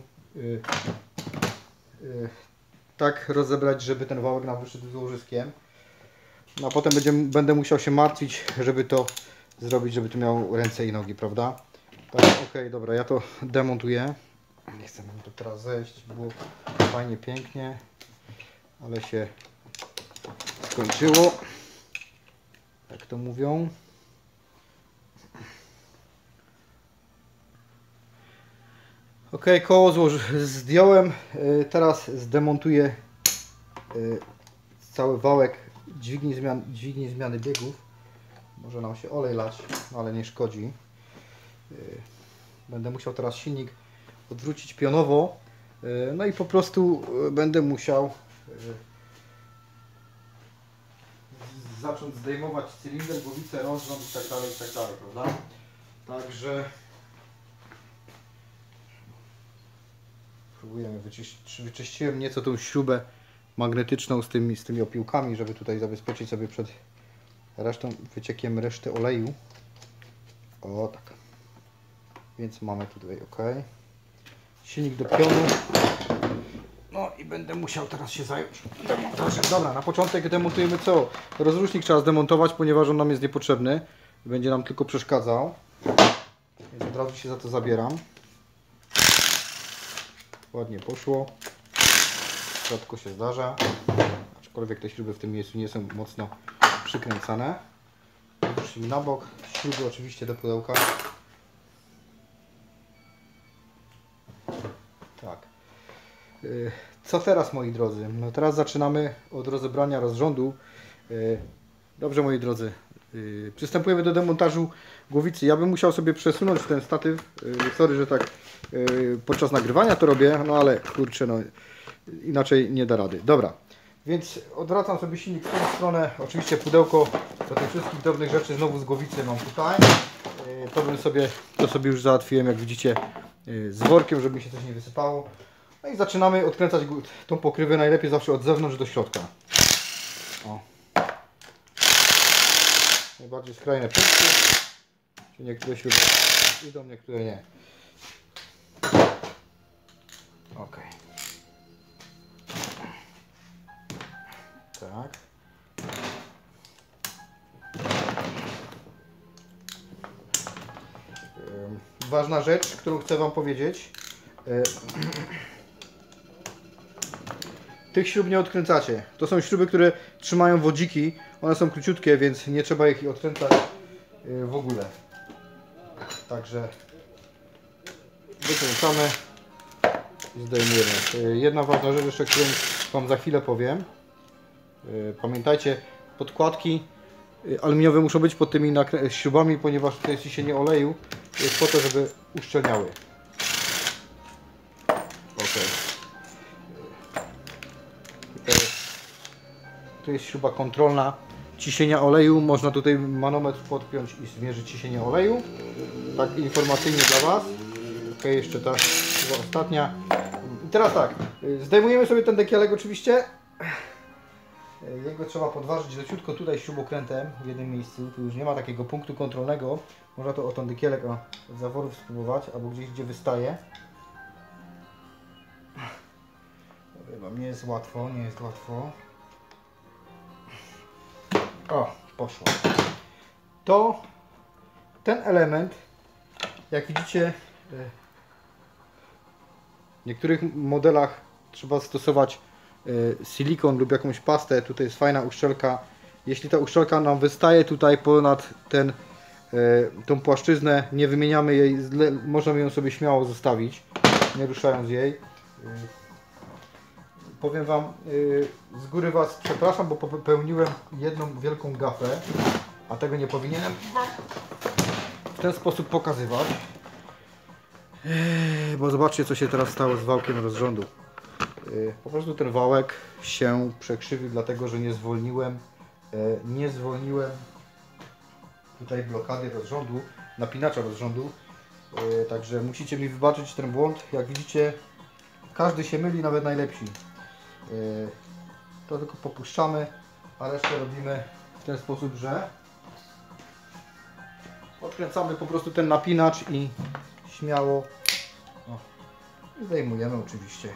tak rozebrać, żeby ten wałek nam wyszedł z łożyskiem. No a potem będę musiał się martwić, żeby to zrobić, żeby to miało ręce i nogi, prawda? Tak, ok, dobra, ja to demontuję. Nie chcę nam to teraz zejść, było fajnie, pięknie, ale się skończyło, jak to mówią. Ok, koło zdjąłem, teraz zdemontuję cały wałek dźwigni zmiany biegów. Może nam się olej lać, ale nie szkodzi. Będę musiał teraz silnik odwrócić pionowo, no i po prostu będę musiał zacząć zdejmować cylinder, głowicę, rozrząd i tak dalej, prawda? Także próbujemy wyczyściłem nieco tą śrubę magnetyczną z tymi opiłkami, żeby tutaj zabezpieczyć sobie przed resztą wyciekiem reszty oleju. O tak. Więc mamy tutaj ok. Silnik do pionu. No i będę musiał teraz się zająć demontażem. Dobra, na początek demontujemy co? Rozrusznik trzeba zdemontować, ponieważ on nam jest niepotrzebny. Będzie nam tylko przeszkadzał. Więc od razu się za to zabieram. Ładnie poszło. Rzadko się zdarza. Aczkolwiek te śruby w tym miejscu nie są mocno przykręcane. Rozrusznik na bok. Śruby oczywiście do pudełka. Tak. Co teraz, moi drodzy? No teraz zaczynamy od rozebrania rozrządu. Dobrze, moi drodzy. Przystępujemy do demontażu głowicy. Ja bym musiał sobie przesunąć ten statyw. Sorry, że tak podczas nagrywania to robię, no ale kurczę, no inaczej nie da rady. Dobra, więc odwracam sobie silnik w tą stronę. Oczywiście pudełko do tych wszystkich drobnych rzeczy znowu z głowicy mam tutaj. To sobie już załatwiłem, jak widzicie, z workiem, żeby mi się coś nie wysypało. No i zaczynamy odkręcać tą pokrywę najlepiej zawsze od zewnątrz do środka. O. Najbardziej skrajne punkty. Niektóre śruby idą, niektóre nie. Ok. Tak. Ważna rzecz, którą chcę Wam powiedzieć. Tych śrub nie odkręcacie. To są śruby, które trzymają wodziki. One są króciutkie, więc nie trzeba ich odkręcać w ogóle. Także wykręcamy i zdejmujemy. Jedna ważna rzecz jeszcze, którą Wam za chwilę powiem. Pamiętajcie, podkładki aluminiowe muszą być pod tymi śrubami, ponieważ to jest ciśnienie oleju. Jest po to, żeby uszczelniały. Ok. Tu jest śruba kontrolna ciśnienia oleju. Można tutaj manometr podpiąć i zmierzyć ciśnienie oleju. Tak informacyjnie dla Was. Ok, jeszcze ta śruba ostatnia. I teraz tak, zdejmujemy sobie ten dekielek oczywiście. Jego trzeba podważyć leciutko tutaj śrubokrętem w jednym miejscu. Tu już nie ma takiego punktu kontrolnego. Można to o ten dekielek od zaworów spróbować, albo gdzieś, gdzie wystaje. Wam nie jest łatwo, nie jest łatwo. O, poszło. Ten element, jak widzicie, w niektórych modelach trzeba stosować silikon lub jakąś pastę. Tutaj jest fajna uszczelka. Jeśli ta uszczelka nam wystaje tutaj ponad tą płaszczyznę, nie wymieniamy jej, możemy ją sobie śmiało zostawić, nie ruszając jej. Powiem Wam, z góry Was przepraszam, bo popełniłem jedną wielką gafę, a tego nie powinienem w ten sposób pokazywać. Bo zobaczcie, co się teraz stało z wałkiem rozrządu. Po prostu ten wałek się przekrzywił, dlatego że nie zwolniłem tutaj blokady rozrządu, napinacza rozrządu. Także musicie mi wybaczyć ten błąd. Jak widzicie, każdy się myli, nawet najlepsi. To tylko popuszczamy, a resztę robimy w ten sposób, że odkręcamy po prostu ten napinacz i śmiało zdejmujemy oczywiście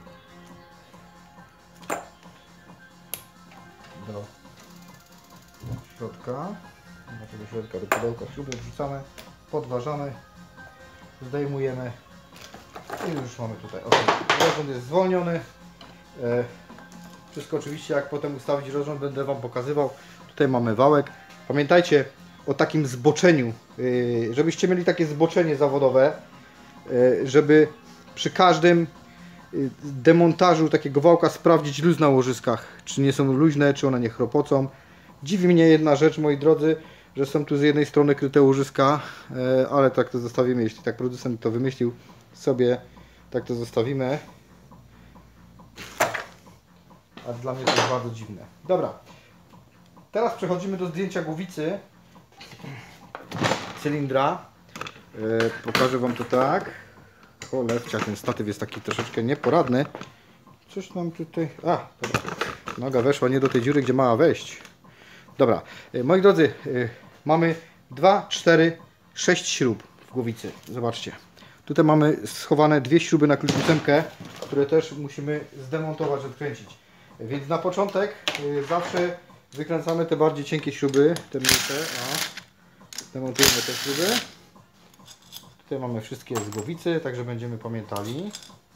do środka, do środka, do pudełka śruby wrzucamy, podważamy, zdejmujemy i już mamy tutaj. Rozrząd jest zwolniony. Wszystko oczywiście, jak potem ustawić rozrząd, będę Wam pokazywał. Tutaj mamy wałek. Pamiętajcie o takim zboczeniu, żebyście mieli takie zboczenie zawodowe, żeby przy każdym demontażu takiego wałka sprawdzić luz na łożyskach, czy nie są luźne, czy one nie chropocą. Dziwi mnie jedna rzecz, moi drodzy, że są tu z jednej strony kryte łożyska, ale tak to zostawimy, jeśli tak producent to wymyślił sobie, tak to zostawimy. A dla mnie to jest bardzo dziwne. Dobra, teraz przechodzimy do zdjęcia głowicy cylindra. Pokażę Wam to tak. Cholewcia, ten statyw jest taki troszeczkę nieporadny. Coś nam tutaj... A, dobra. Noga weszła nie do tej dziury, gdzie mała wejść. Dobra, moi drodzy, mamy 2, 4, 6 śrub w głowicy. Zobaczcie. Tutaj mamy schowane 2 śruby na klucz 8, które też musimy zdemontować, odkręcić. Więc na początek zawsze wykręcamy te bardziej cienkie śruby, te mniejsze. Demontujemy te śruby. Tutaj mamy wszystkie z głowicy, także będziemy pamiętali.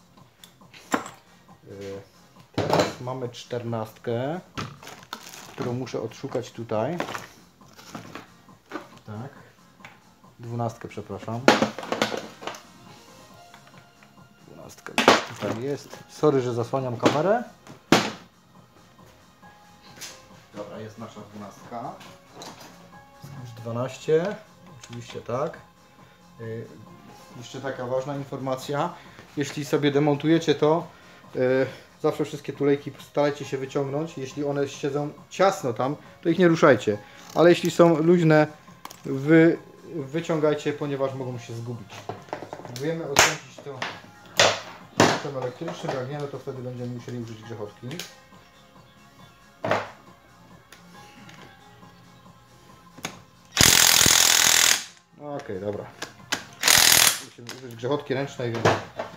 Teraz mamy 14, którą muszę odszukać tutaj. Tak. 12, przepraszam. 12 tutaj jest. Sorry, że zasłaniam kamerę. Dobra, jest nasza 12. 12. Oczywiście tak. Jeszcze taka ważna informacja. Jeśli sobie demontujecie to, zawsze wszystkie tulejki starajcie się wyciągnąć. Jeśli one siedzą ciasno tam, to ich nie ruszajcie. Ale jeśli są luźne, wyciągajcie, ponieważ mogą się zgubić. Spróbujemy odkręcić to kluczem elektrycznym. Jak nie, no to wtedy będziemy musieli użyć grzechotki. Okej, dobra. Musimy użyć grzechotki ręcznej, więc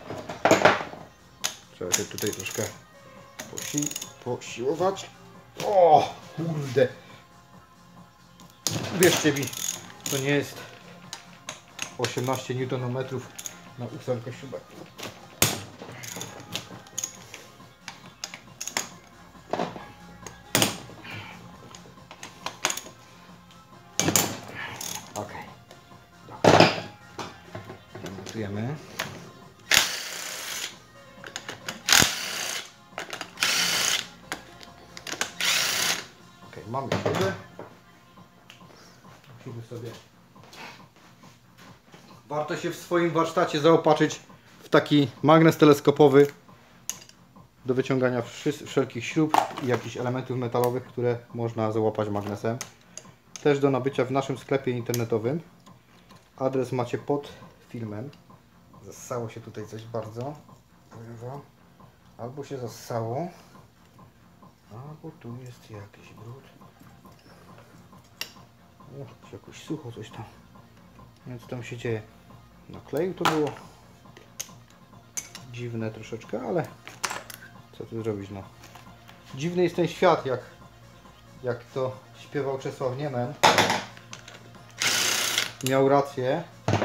trzeba się tutaj troszkę posiłować. O, kurde! Wierzcie mi, to nie jest 18 Nm na 8 śrubek. Ok. Dobra. Demontujemy. Ok, mamy śruby. Musimy sobie... Warto się w swoim warsztacie zaopatrzyć w taki magnes teleskopowy do wyciągania wszelkich śrub i jakichś elementów metalowych, które można załapać magnesem. Też do nabycia w naszym sklepie internetowym. Adres macie pod filmem. Zassało się tutaj coś bardzo. Powiem wam. Albo się zassało, albo tu jest jakiś brud. Jakoś sucho coś tam. Nie wiem, co tam się dzieje. Na kleju to było dziwne troszeczkę, ale co tu zrobić, no. Dziwny jest ten świat, jak to śpiewał Czesław Niemen. Miał rację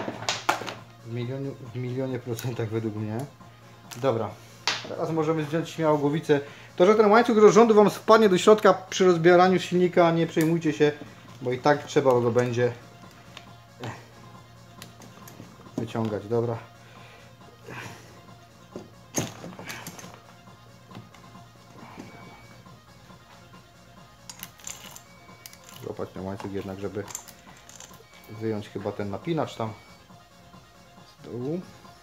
w milionie procentach według mnie. Dobra, teraz możemy zdjąć śmiało głowicę. To, że ten łańcuch rozrządu wam spadnie do środka przy rozbieraniu silnika, nie przejmujcie się, bo i tak trzeba go będzie wyciągać. Dobra. Złapać ten łańcuch jednak, żeby wyjąć chyba ten napinacz tam z dołu.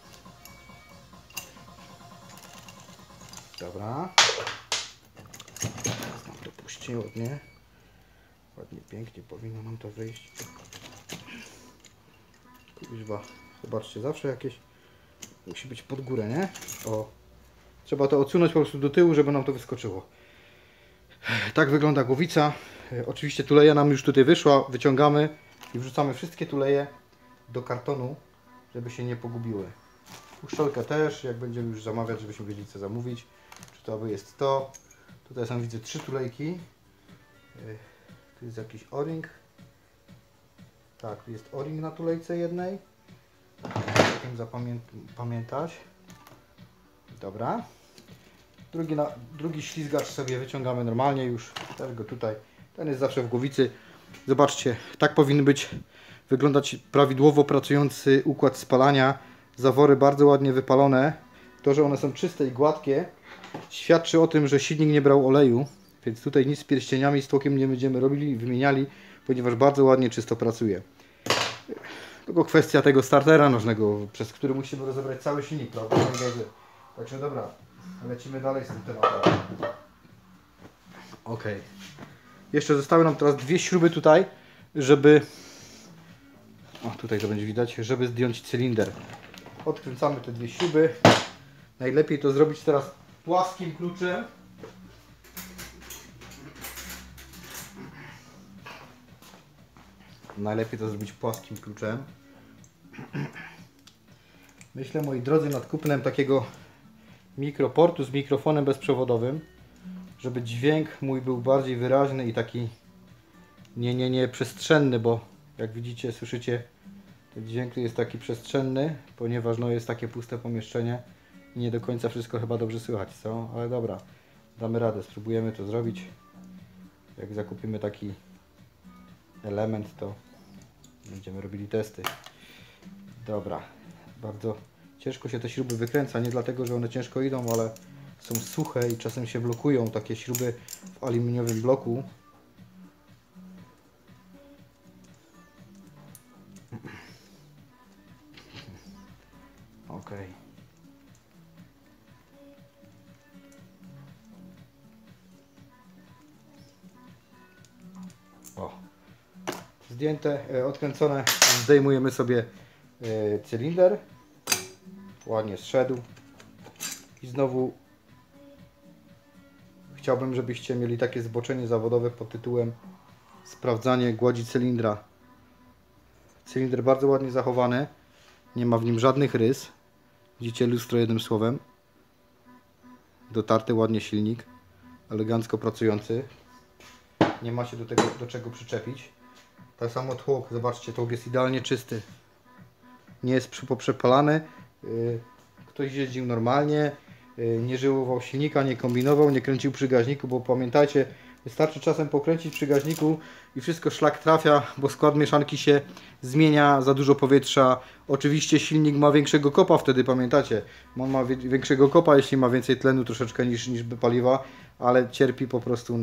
Dobra. Teraz nam to puści ładnie. Ładnie, pięknie powinno nam to wyjść. Kuźwa. Zobaczcie, zawsze jakieś musi być pod górę, nie? O. Trzeba to odsunąć po prostu do tyłu, żeby nam to wyskoczyło. Tak wygląda głowica. Oczywiście tuleja nam już tutaj wyszła. Wyciągamy i wrzucamy wszystkie tuleje do kartonu, żeby się nie pogubiły. Uszczelkę też, jak będziemy już zamawiać, żebyśmy wiedzieli, co zamówić. Czy to jest to. Tutaj są, widzę, 3 tulejki. Tu jest jakiś o-ring. Tak, tu jest o-ring na tulejce jednej. O tym zapamiętać. Dobra. Drugi ślizgacz sobie wyciągamy normalnie już. Też go tutaj. Ten jest zawsze w głowicy. Zobaczcie, tak powinien wyglądać prawidłowo pracujący układ spalania. Zawory bardzo ładnie wypalone. To, że one są czyste i gładkie, świadczy o tym, że silnik nie brał oleju. Więc tutaj nic z pierścieniami, z tłokiem nie będziemy robili, wymieniali, ponieważ bardzo ładnie, czysto pracuje. Tylko kwestia tego startera nożnego, przez który musimy rozebrać cały silnik, prawda? Także dobra, lecimy dalej z tym tematem. Ok. Jeszcze zostały nam teraz 2 śruby tutaj, żeby... O, tutaj to będzie widać, żeby zdjąć cylinder. Odkręcamy te 2 śruby. Najlepiej to zrobić teraz płaskim kluczem. Najlepiej to zrobić płaskim kluczem. Myślę, moi drodzy, nad kupnem takiego mikroportu z mikrofonem bezprzewodowym, żeby dźwięk mój był bardziej wyraźny i taki nie przestrzenny, bo jak widzicie, słyszycie, ten dźwięk jest taki przestrzenny, ponieważ no jest takie puste pomieszczenie i nie do końca wszystko chyba dobrze słychać, co? Ale dobra, damy radę, spróbujemy to zrobić. Jak zakupimy taki element, to będziemy robili testy. Dobra, bardzo ciężko się te śruby wykręca, nie dlatego, że one ciężko idą, ale są suche i czasem się blokują takie śruby w aluminiowym bloku. Ok. O. Zdjęte, odkręcone. Zdejmujemy sobie cylinder. Ładnie zszedł. I znowu chciałbym, żebyście mieli takie zboczenie zawodowe pod tytułem sprawdzanie gładzi cylindra. Cylinder bardzo ładnie zachowany. Nie ma w nim żadnych rys. Widzicie lustro jednym słowem. Dotarty ładnie silnik. Elegancko pracujący. Nie ma się do tego do czego przyczepić. Tak samo tłok. Zobaczcie, tłok jest idealnie czysty. Nie jest poprzepalany. Ktoś jeździł normalnie. Nie żyłował silnika, nie kombinował, nie kręcił przy gaźniku, bo pamiętajcie, wystarczy czasem pokręcić przy gaźniku i wszystko szlak trafia, bo skład mieszanki się zmienia, za dużo powietrza. Oczywiście silnik ma większego kopa wtedy, pamiętacie, on ma większego kopa, jeśli ma więcej tlenu troszeczkę niż paliwa, ale cierpi po prostu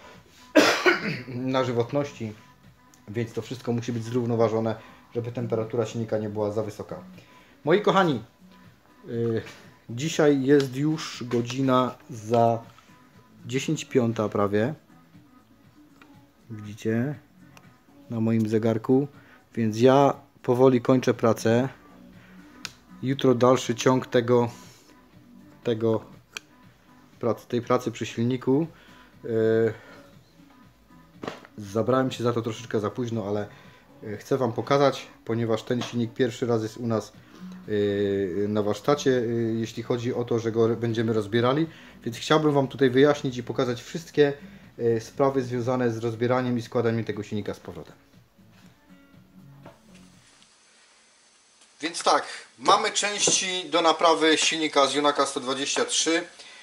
na żywotności, więc to wszystko musi być zrównoważone, żeby temperatura silnika nie była za wysoka. Moi kochani, dzisiaj jest już godzina za 10:05 prawie. Widzicie? Na moim zegarku. Więc ja powoli kończę pracę. Jutro dalszy ciąg tej pracy przy silniku. Zabrałem się za to troszeczkę za późno, ale chcę Wam pokazać, ponieważ ten silnik pierwszy raz jest u nas na warsztacie, jeśli chodzi o to, że go będziemy rozbierali, więc chciałbym Wam tutaj wyjaśnić i pokazać wszystkie sprawy związane z rozbieraniem i składaniem tego silnika z powrotem. Więc tak, mamy części do naprawy silnika z Jonaka 123.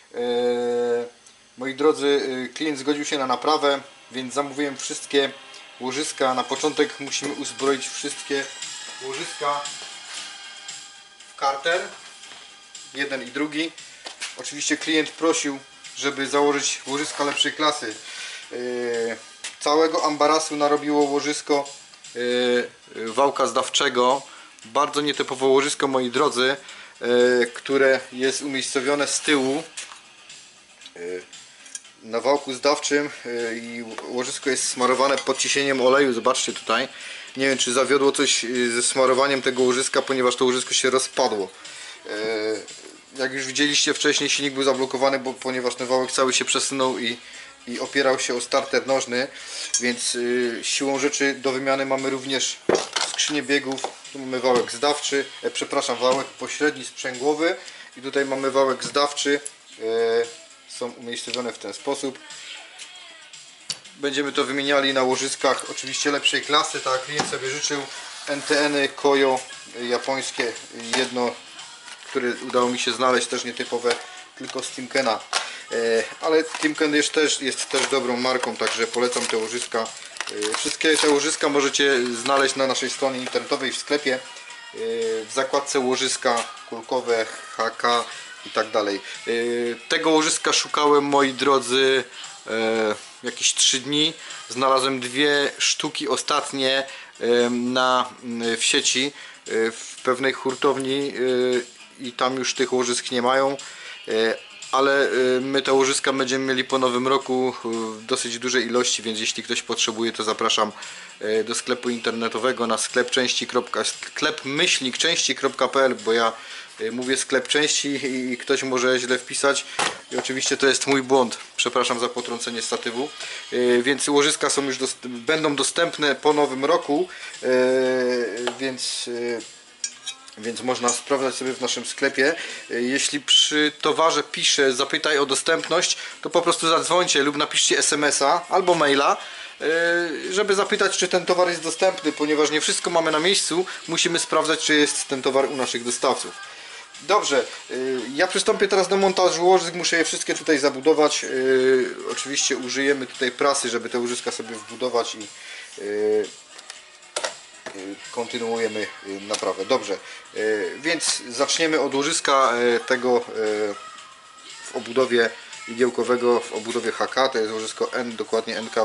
Moi drodzy, klient zgodził się na naprawę, więc zamówiłem wszystkie łożyska. Na początek musimy uzbroić wszystkie łożyska w karter, jeden i drugi. Oczywiście klient prosił, żeby założyć łożyska lepszej klasy. Całego ambarasu narobiło łożysko wałka zdawczego. Bardzo nietypowe łożysko, moi drodzy, które jest umiejscowione z tyłu na wałku zdawczym i łożysko jest smarowane pod ciśnieniem oleju. Zobaczcie tutaj. Nie wiem, czy zawiodło coś ze smarowaniem tego łożyska, ponieważ to łożysko się rozpadło. Jak już widzieliście wcześniej, silnik był zablokowany, ponieważ ten wałek cały się przesunął i opierał się o starter nożny, więc siłą rzeczy do wymiany mamy również skrzynię biegów. Tu mamy wałek zdawczy, wałek pośredni sprzęgłowy i tutaj mamy wałek zdawczy. Są umiejscowione w ten sposób. Będziemy to wymieniali na łożyskach oczywiście lepszej klasy, tak jak klient sobie życzył. NTN-y Koyo japońskie, jedno, które udało mi się znaleźć, też nietypowe, tylko z Timkena. Ale Timken jest też dobrą marką, także polecam te łożyska. Wszystkie te łożyska możecie znaleźć na naszej stronie internetowej w sklepie. W zakładce łożyska kulkowe, HK i tak dalej. Tego łożyska szukałem, moi drodzy, jakieś 3 dni. Znalazłem 2 sztuki ostatnie w sieci w pewnej hurtowni i tam już tych łożysk nie mają. ale my te łożyska będziemy mieli po nowym roku w dosyć dużej ilości, więc jeśli ktoś potrzebuje, to zapraszam do sklepu internetowego na sklepmyślnikczęści.pl, bo ja mówię sklep części i ktoś może źle wpisać i oczywiście to jest mój błąd, przepraszam za potrącenie statywu. Więc łożyska są już będą dostępne po nowym roku, więc można sprawdzać sobie w naszym sklepie. Jeśli przy towarze pisze zapytaj o dostępność, to po prostu zadzwońcie lub napiszcie SMS-a albo maila, żeby zapytać, czy ten towar jest dostępny, ponieważ nie wszystko mamy na miejscu, musimy sprawdzać, czy jest ten towar u naszych dostawców. Dobrze, ja przystąpię teraz do montażu łożysk, muszę je wszystkie tutaj zabudować. Oczywiście użyjemy tutaj prasy, żeby te łożyska sobie wbudować i kontynuujemy naprawę. Dobrze, więc zaczniemy od łożyska tego w obudowie igiełkowego, w obudowie HK. To jest łożysko N, dokładnie NK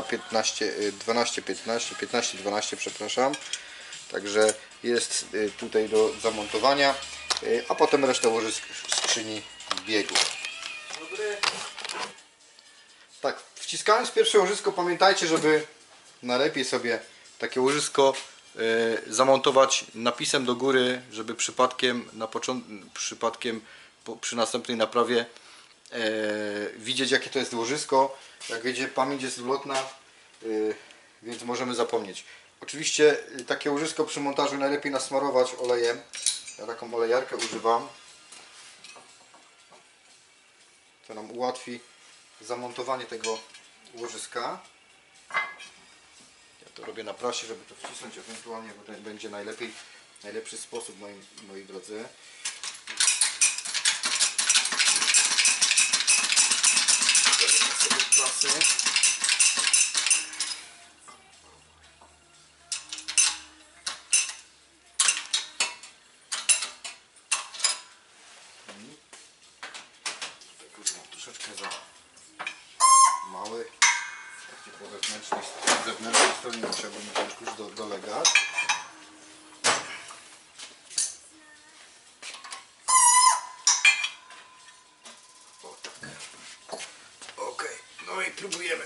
1512, przepraszam. Także jest tutaj do zamontowania, a potem resztę łożysk skrzyni biegu. Tak, wciskając pierwsze łożysko, pamiętajcie, żeby najlepiej sobie takie łożysko zamontować napisem do góry, żeby przypadkiem przy następnej naprawie widzieć, jakie to jest łożysko. Jak wiecie, pamięć jest ulotna, więc możemy zapomnieć. Oczywiście takie łożysko przy montażu najlepiej nasmarować olejem. Ja taką olejarkę używam. To nam ułatwi zamontowanie tego łożyska. Ja to robię na prasie, żeby to wcisnąć ewentualnie, bo to będzie najlepszy sposób, moi drodzy. Sobie prasy. Troszeczkę za mały, takie po zewnętrznej stronie trzeba mi troszkę już dolegać. O tak. Ok, no i próbujemy.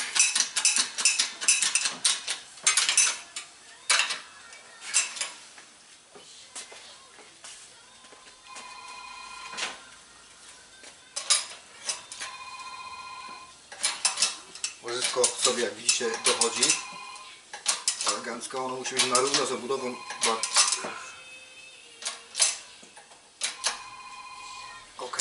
Łożysko sobie, jak widzicie, dochodzi elegancko. Ono musi być na równo z obudową. Ok.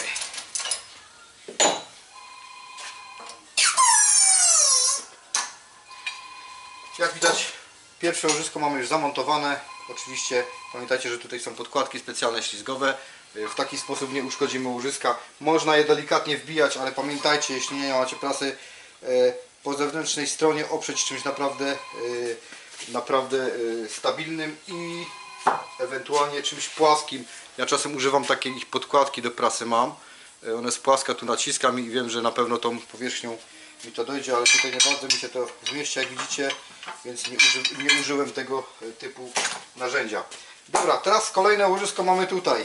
Jak widać, pierwsze łożysko mamy już zamontowane. Oczywiście pamiętajcie, że tutaj są podkładki specjalne ślizgowe. W taki sposób nie uszkodzimy łożyska. Można je delikatnie wbijać, ale pamiętajcie, jeśli nie macie prasy, po zewnętrznej stronie oprzeć czymś naprawdę stabilnym i ewentualnie czymś płaskim. Ja czasem używam takiej podkładki do prasy mam. Ona jest płaska, tu naciskam i wiem, że na pewno tą powierzchnią mi to dojdzie, ale tutaj nie bardzo mi się to zmieści, jak widzicie, więc nie użyłem tego typu narzędzia. Dobra, teraz kolejne łożysko mamy tutaj.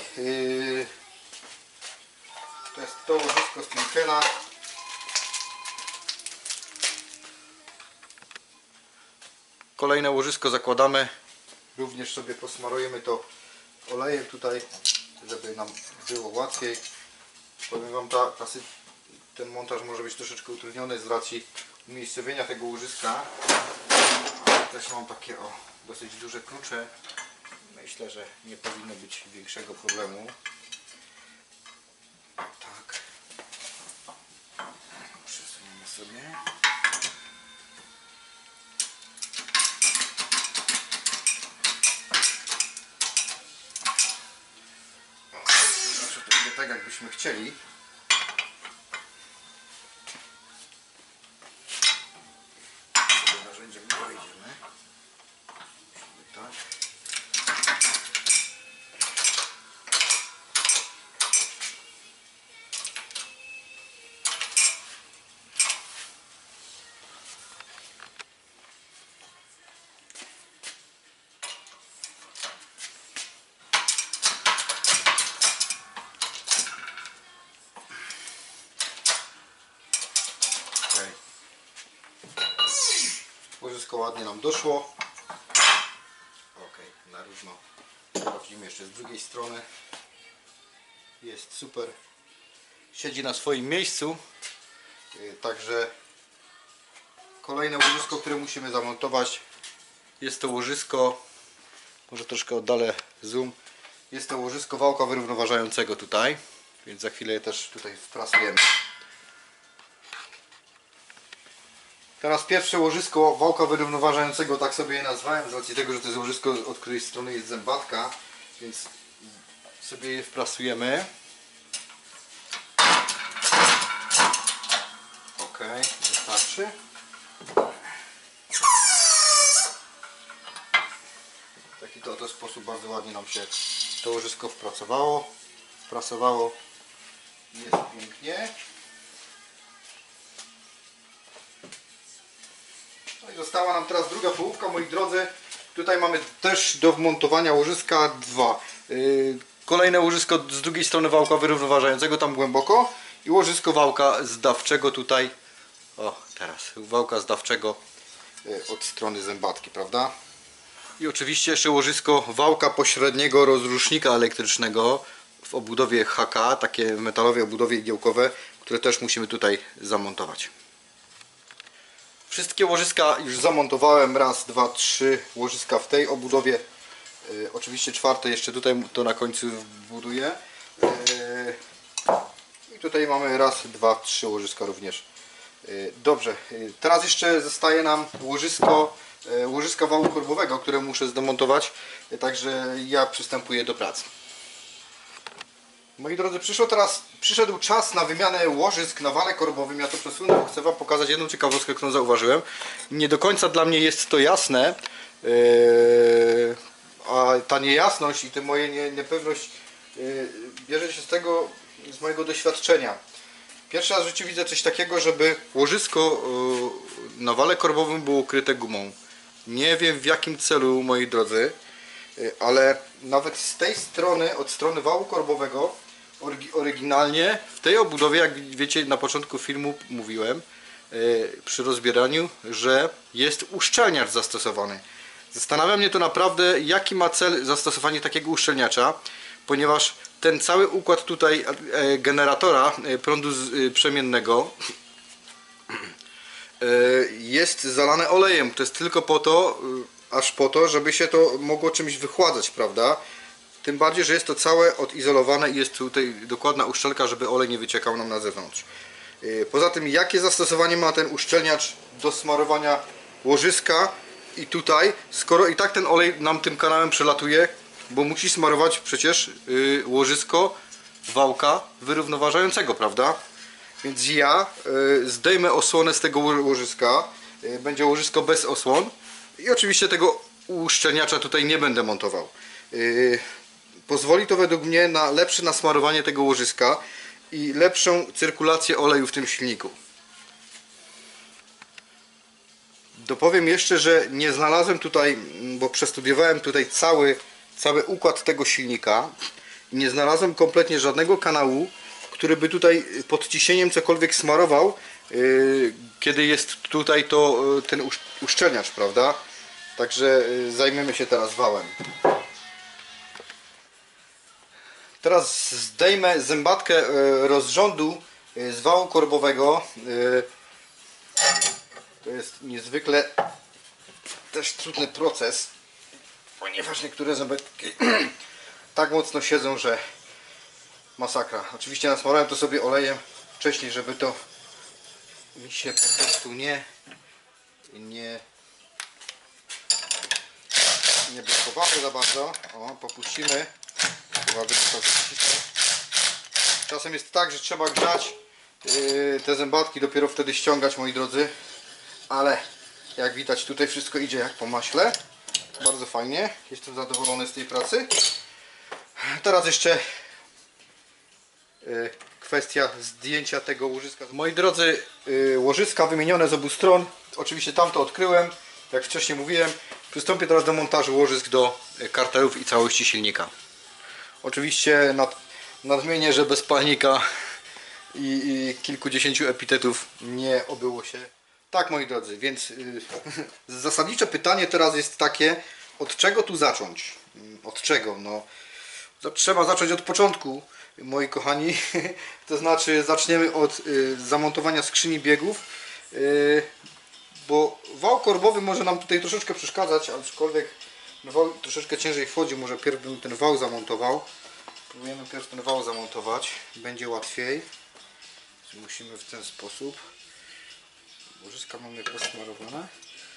To jest to łożysko z Pinkena. Kolejne łożysko zakładamy. Również sobie posmarujemy to olejem tutaj, żeby nam było łatwiej. Powiem Wam, ten montaż może być troszeczkę utrudniony z racji umiejscowienia tego łożyska. Też mam takie dosyć duże klucze. Myślę, że nie powinno być większego problemu. Tak. Przesuniemy sobie. Zawsze to idzie tak, jakbyśmy chcieli. Narzędziem nie wejdziemy. Tak. ładnie nam doszło. Ok, na równo. Sprawdzimy jeszcze z drugiej strony. Jest super. Siedzi na swoim miejscu. Także kolejne łożysko, które musimy zamontować, jest to łożysko, może troszkę oddalę zoom, jest to łożysko wałka wyrównoważającego tutaj, więc za chwilę je też tutaj wprasujemy. Teraz pierwsze łożysko wałka wyrównoważającego, tak sobie je nazwałem, z racji tego, że to jest łożysko, od której strony jest zębatka, więc sobie je wprasujemy. Ok, wystarczy. W taki to oto sposób bardzo ładnie nam się to łożysko wprasowało. Jest pięknie. No i została nam teraz druga połówka, moi drodzy. Tutaj mamy też do wmontowania łożyska 2. Kolejne łożysko z drugiej strony wałka wyrównoważającego, tam głęboko. I łożysko wałka zdawczego tutaj. O, teraz wałka zdawczego od strony zębatki, prawda? I oczywiście jeszcze łożysko wałka pośredniego rozrusznika elektrycznego w obudowie HK, takie metalowej obudowie igiełkowe, które też musimy tutaj zamontować. Wszystkie łożyska już zamontowałem, raz, dwa, trzy łożyska w tej obudowie. Oczywiście czwarte jeszcze tutaj to na końcu wbuduję. I tutaj mamy raz, dwa, trzy łożyska również. Dobrze, teraz jeszcze zostaje nam łożyska wału korbowego, które muszę zdemontować, także ja przystępuję do pracy. Moi drodzy, przyszedł czas na wymianę łożysk na wale korbowym. Ja to przesunę, bo chcę Wam pokazać jedną ciekawostkę, którą zauważyłem. Nie do końca dla mnie jest to jasne, a ta niejasność i ta moja niepewność bierze się z mojego doświadczenia. Pierwszy raz w życiu widzę coś takiego, żeby łożysko na wale korbowym było ukryte gumą. Nie wiem w jakim celu, moi drodzy, ale nawet z tej strony, od strony wału korbowego, oryginalnie w tej obudowie, jak wiecie, na początku filmu mówiłem przy rozbieraniu, że jest uszczelniacz zastosowany. Zastanawia mnie to naprawdę, jaki ma cel zastosowanie takiego uszczelniacza, ponieważ ten cały układ tutaj generatora prądu przemiennego jest zalane olejem. To jest tylko po to, aż po to, żeby się to mogło czymś wychładzać, prawda? Tym bardziej, że jest to całe odizolowane i jest tutaj dokładna uszczelka, żeby olej nie wyciekał nam na zewnątrz. Poza tym, jakie zastosowanie ma ten uszczelniacz do smarowania łożyska i tutaj, skoro i tak ten olej nam tym kanałem przelatuje, bo musi smarować przecież łożysko wałka wyrównoważającego, prawda? Więc ja zdejmę osłonę z tego łożyska, będzie łożysko bez osłon i oczywiście tego uszczelniacza tutaj nie będę montował. Pozwoli to według mnie na lepsze nasmarowanie tego łożyska i lepszą cyrkulację oleju w tym silniku. Dopowiem jeszcze, że nie znalazłem tutaj, bo przestudiowałem tutaj cały układ tego silnika i nie znalazłem kompletnie żadnego kanału, który by tutaj pod ciśnieniem cokolwiek smarował, kiedy jest tutaj ten uszczelniacz, prawda? Także zajmiemy się teraz wałem. Teraz zdejmę zębatkę rozrządu z wału korbowego. To jest niezwykle też trudny proces, ponieważ niektóre zębatki tak mocno siedzą, że masakra. Oczywiście nasmarowałem to sobie olejem wcześniej, żeby to mi się po prostu nie blokowało za bardzo. O, popuścimy. Czasem jest tak, że trzeba grzać te zębatki, dopiero wtedy ściągać, moi drodzy. Ale jak widać, tutaj wszystko idzie jak po maśle. Bardzo fajnie. Jestem zadowolony z tej pracy. Teraz jeszcze kwestia zdjęcia tego łożyska. Moi drodzy, łożyska wymienione z obu stron. Oczywiście tamto odkryłem, jak wcześniej mówiłem. Przystąpię teraz do montażu łożysk do karterów i całości silnika. Oczywiście nadmienię, że bez palnika i kilkudziesięciu epitetów nie obyło się. Tak, moi drodzy, więc zasadnicze pytanie teraz jest takie, od czego tu zacząć? Od czego? No, trzeba zacząć od początku, moi kochani. To znaczy zaczniemy od zamontowania skrzyni biegów, bo wał korbowy może nam tutaj troszeczkę przeszkadzać, aczkolwiek wał troszeczkę ciężej wchodzi. Może pierw bym ten wał zamontował. Próbujemy pierw ten wał zamontować, będzie łatwiej. Musimy w ten sposób. Łożyska mamy posmarowane.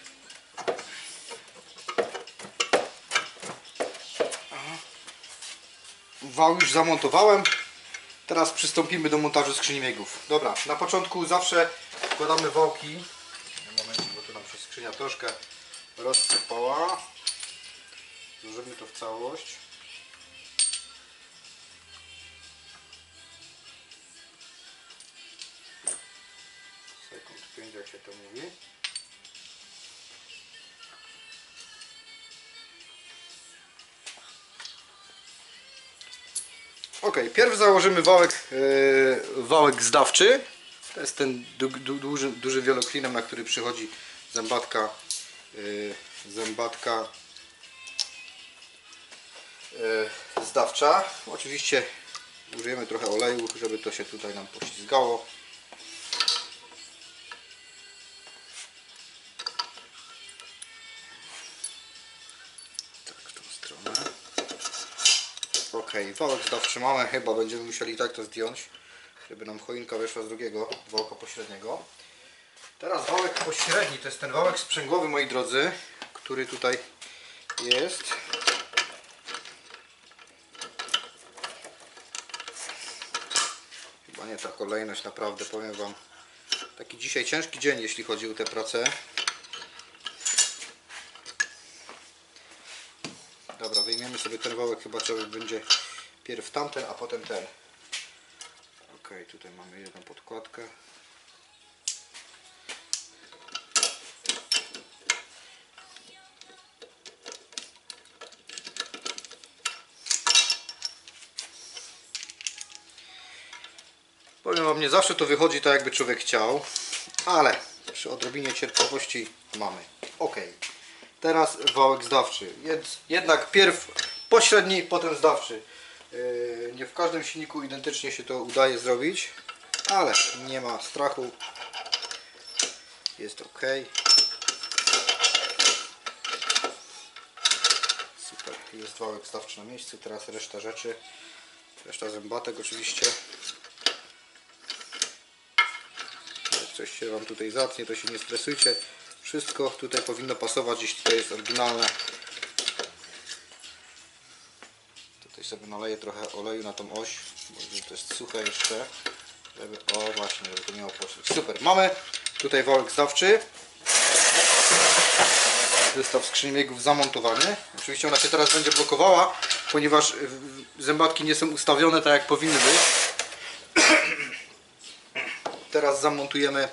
Wał już zamontowałem. Teraz przystąpimy do montażu skrzyni biegów. Dobra, na początku zawsze wkładamy wałki. Momencie, bo tu nam się skrzynia troszkę rozsypała. Złożymy to w całość. Sekund 5, jak się to mówi. Ok, pierw założymy wałek zdawczy. To jest ten duży wieloklinem, na który przychodzi zębatka zdawcza. Oczywiście użyjemy trochę oleju, żeby to się tutaj nam poślizgało. Tak, w tą stronę. Ok, wałek zdawczy mamy, chyba będziemy musieli tak to zdjąć, żeby nam choinka wyszła z drugiego wałka pośredniego. Teraz wałek pośredni, to jest ten wałek sprzęgłowy, moi drodzy, który tutaj jest. Chyba nie ta kolejność, naprawdę powiem Wam. Taki dzisiaj ciężki dzień, jeśli chodzi o tę pracę. Dobra, wyjmiemy sobie ten wałek, chyba trzeba będzie pierw tamten, a potem ten. Ok, tutaj mamy jedną podkładkę. Powiem Wam, nie zawsze to wychodzi tak, jakby człowiek chciał, ale przy odrobinie cierpliwości mamy. Ok, teraz wałek zdawczy. Jednak pierw pośredni, potem zdawczy. Nie w każdym silniku identycznie się to udaje zrobić, ale nie ma strachu. Jest ok. Super, jest wałek zdawczy na miejscu. Teraz reszta rzeczy, reszta zębatek oczywiście. Jak coś się Wam tutaj zatnie, to się nie stresujcie. Wszystko tutaj powinno pasować, jeśli to jest oryginalne. Tutaj sobie naleję trochę oleju na tą oś, bo to jest suche jeszcze, żeby, o właśnie, żeby to miało poszło. Super, mamy tutaj wałek zdawczy. Zestaw skrzyni biegów zamontowany. Oczywiście ona się teraz będzie blokowała, ponieważ zębatki nie są ustawione tak, jak powinny być. Teraz zamontujemy.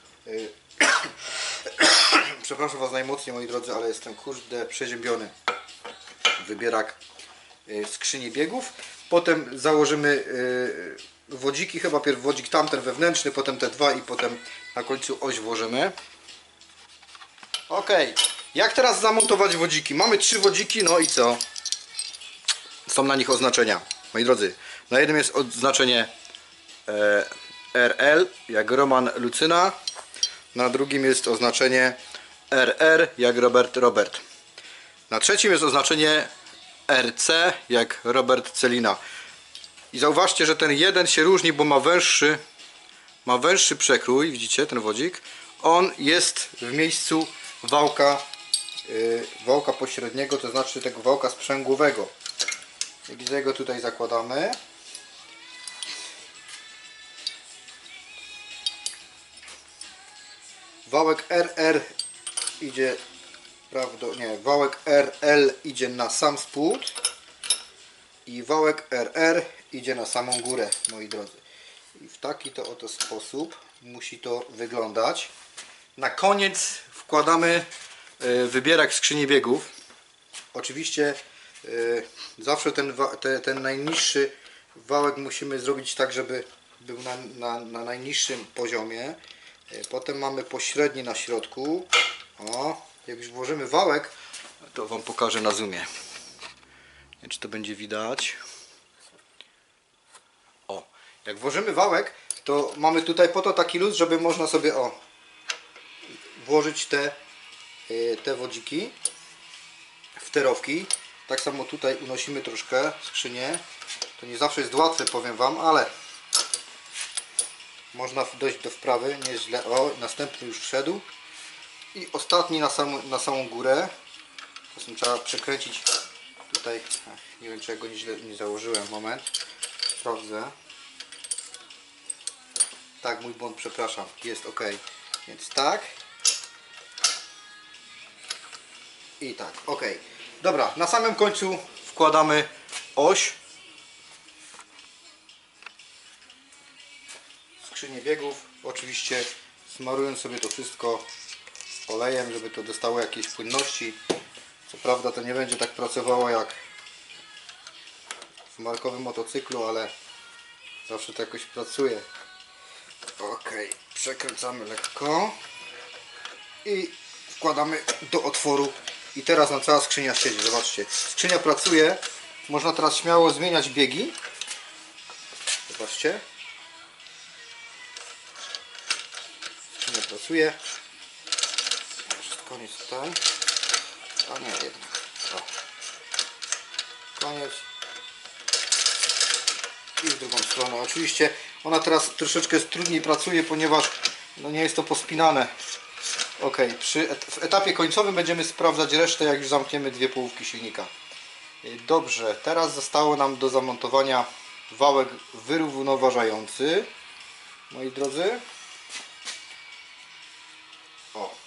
Przepraszam Was najmocniej, moi drodzy, ale jestem kurde przeziębiony. Wybierak skrzyni biegów. Potem założymy wodziki, chyba pierw wodzik tamten wewnętrzny, potem te dwa i potem na końcu oś włożymy. Ok, jak teraz zamontować wodziki? Mamy 3 wodziki, no i co? Są na nich oznaczenia, moi drodzy. Na jednym jest oznaczenie RL, jak Roman Lucyna. Na drugim jest oznaczenie RR, jak Robert. Na trzecim jest oznaczenie RC, jak Robert Celina. I zauważcie, że ten jeden się różni, bo ma węższy przekrój, widzicie ten wodzik. On jest w miejscu wałka pośredniego, to znaczy tego wałka sprzęgłowego. Gdzie go tutaj zakładamy. Wałek RR idzie wałek RL idzie na sam spód i wałek RR idzie na samą górę, moi drodzy. I w taki to oto sposób musi to wyglądać. Na koniec wkładamy wybierak skrzyni biegów. Oczywiście zawsze ten najniższy wałek musimy zrobić tak, żeby był na najniższym poziomie. Potem mamy pośrednie na środku. O, jak już włożymy wałek, to Wam pokażę na zoomie. Nie wiem, czy to będzie widać. O, jak włożymy wałek, to mamy tutaj po to taki luz, żeby można sobie włożyć te wodziki w te rowki. Tak samo tutaj unosimy troszkę skrzynię. To nie zawsze jest łatwe, powiem Wam, ale można dojść do wprawy, nie jest źle. O, następny już wszedł. I ostatni na samą górę. Czasem trzeba przekręcić tutaj. Nie wiem, czy ja go nie założyłem. Moment. Sprawdzę. Tak, mój błąd, przepraszam. Jest ok. Więc tak. I tak, ok. Dobra, na samym końcu wkładamy oś. Skrzynię biegów. Oczywiście smarując sobie to wszystko olejem, żeby to dostało jakiejś płynności. Co prawda to nie będzie tak pracowało jak w markowym motocyklu, ale zawsze to jakoś pracuje. Ok, przekręcamy lekko i wkładamy do otworu i teraz nam cała skrzynia siedzi. Zobaczcie, skrzynia pracuje. Można teraz śmiało zmieniać biegi. Zobaczcie. Skrzynia pracuje. Już koniec tutaj. A nie, jednak. O. Koniec. I w drugą stronę. Oczywiście ona teraz troszeczkę trudniej pracuje, ponieważ no nie jest to pospinane. Ok, w etapie końcowym będziemy sprawdzać resztę, jak już zamkniemy dwie połówki silnika. Dobrze, teraz zostało nam do zamontowania wałek wyrównoważający, moi drodzy. O.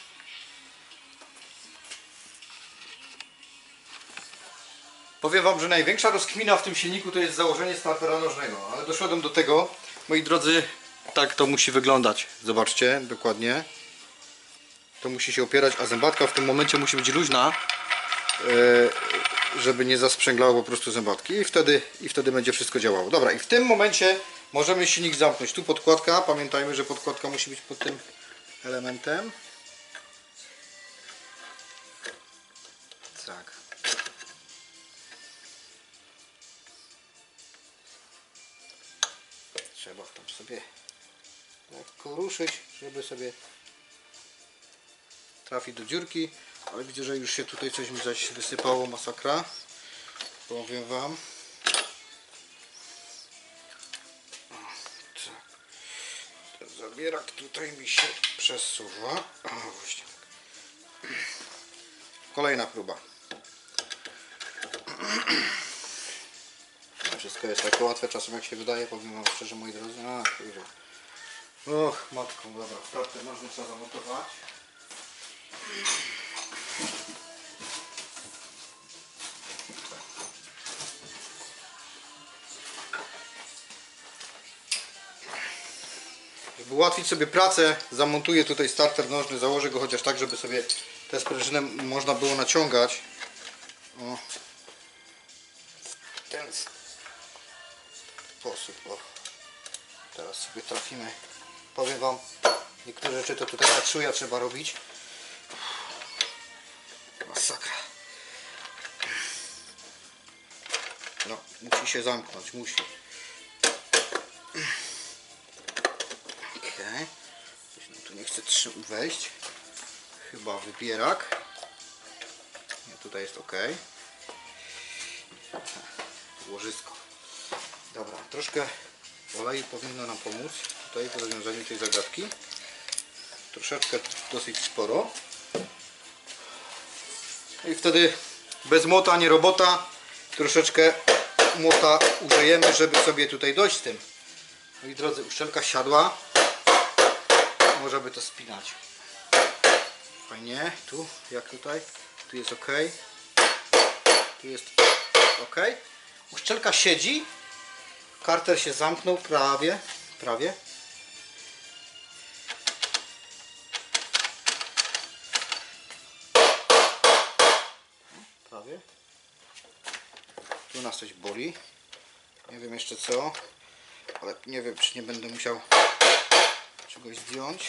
Powiem Wam, że największa rozkmina w tym silniku to jest założenie startera nożnego, ale doszedłem do tego, moi drodzy, tak to musi wyglądać. Zobaczcie, dokładnie. To musi się opierać, a zębatka w tym momencie musi być luźna, żeby nie zasprzęglało po prostu zębatki i wtedy będzie wszystko działało. Dobra, i w tym momencie możemy silnik zamknąć. Tu podkładka, pamiętajmy, że podkładka musi być pod tym elementem. Tak. Trzeba tam sobie lekko ruszyć, żeby sobie trafić do dziurki, ale widzę, że już się tutaj coś mi zaś wysypało, masakra. Powiem Wam. Tak. Ten zabierak tutaj mi się przesuwa. O, właśnie. Kolejna próba. Wszystko jest takie łatwe czasem, jak się wydaje, powiem Wam szczerze, moi drodzy. Och, matką, dobra, starter można trzeba zamontować. Żeby ułatwić sobie pracę, zamontuję tutaj starter nożny, założę go chociaż tak, żeby sobie tę sprężynę można było naciągać. O. W ten sposób. O. Teraz sobie trafimy. Powiem Wam, niektóre rzeczy to tutaj na czuja trzeba robić. Masakra. No, musi się zamknąć, musi. Okej. Coś nam tu nie chce wejść. Chyba wybierak. Nie, tutaj jest ok. Łożysko. Dobra, troszkę oleju powinno nam pomóc tutaj w rozwiązaniu tej zagadki. Troszeczkę dosyć sporo. I wtedy bez młota nie robota. Troszeczkę młota użyjemy, żeby sobie tutaj dojść z tym. Moi drodzy, uszczelka siadła. Można by to spinać. Fajnie. Tu, jak tutaj. Tu jest ok. Tu jest ok. Uszczelka siedzi. Karter się zamknął prawie. Prawie. Prawie. Tu nas coś boli. Nie wiem jeszcze co. Ale nie wiem, czy nie będę musiał czegoś zdjąć.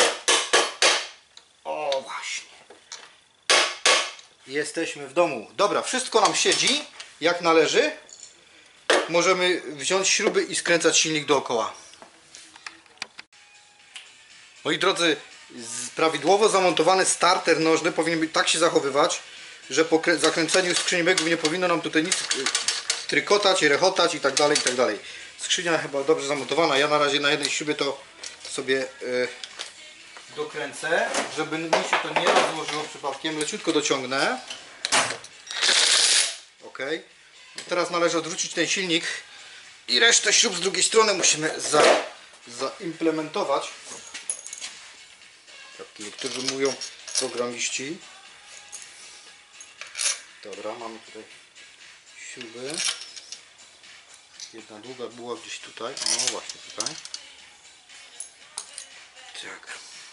O, właśnie. Jesteśmy w domu. Dobra, wszystko nam siedzi jak należy. Możemy wziąć śruby i skręcać silnik dookoła. Moi drodzy, prawidłowo zamontowany starter nożny powinien być tak się zachowywać, że po zakręceniu skrzyni biegów nie powinno nam tutaj nic trykotać, rechotać i tak dalej, i tak dalej. Skrzynia chyba dobrze zamontowana. Ja na razie na jednej śrubie to sobie dokręcę, żeby mi się to nie rozłożyło przypadkiem. Leciutko dociągnę. Ok. Teraz należy odwrócić ten silnik i resztę śrub z drugiej strony musimy zaimplementować. Jak niektórzy mówią programiści. Dobra, mamy tutaj śruby. Jedna długa była gdzieś tutaj. O, właśnie tutaj. Tak.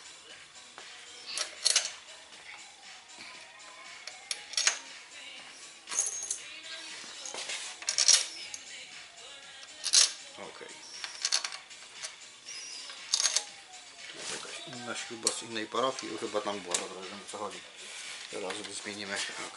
Ok. Tu jest jakaś inna śruba z innej parafii. Chyba tam była, dobra, wiemy o co chodzi. Teraz sobie zmienimy. Ok.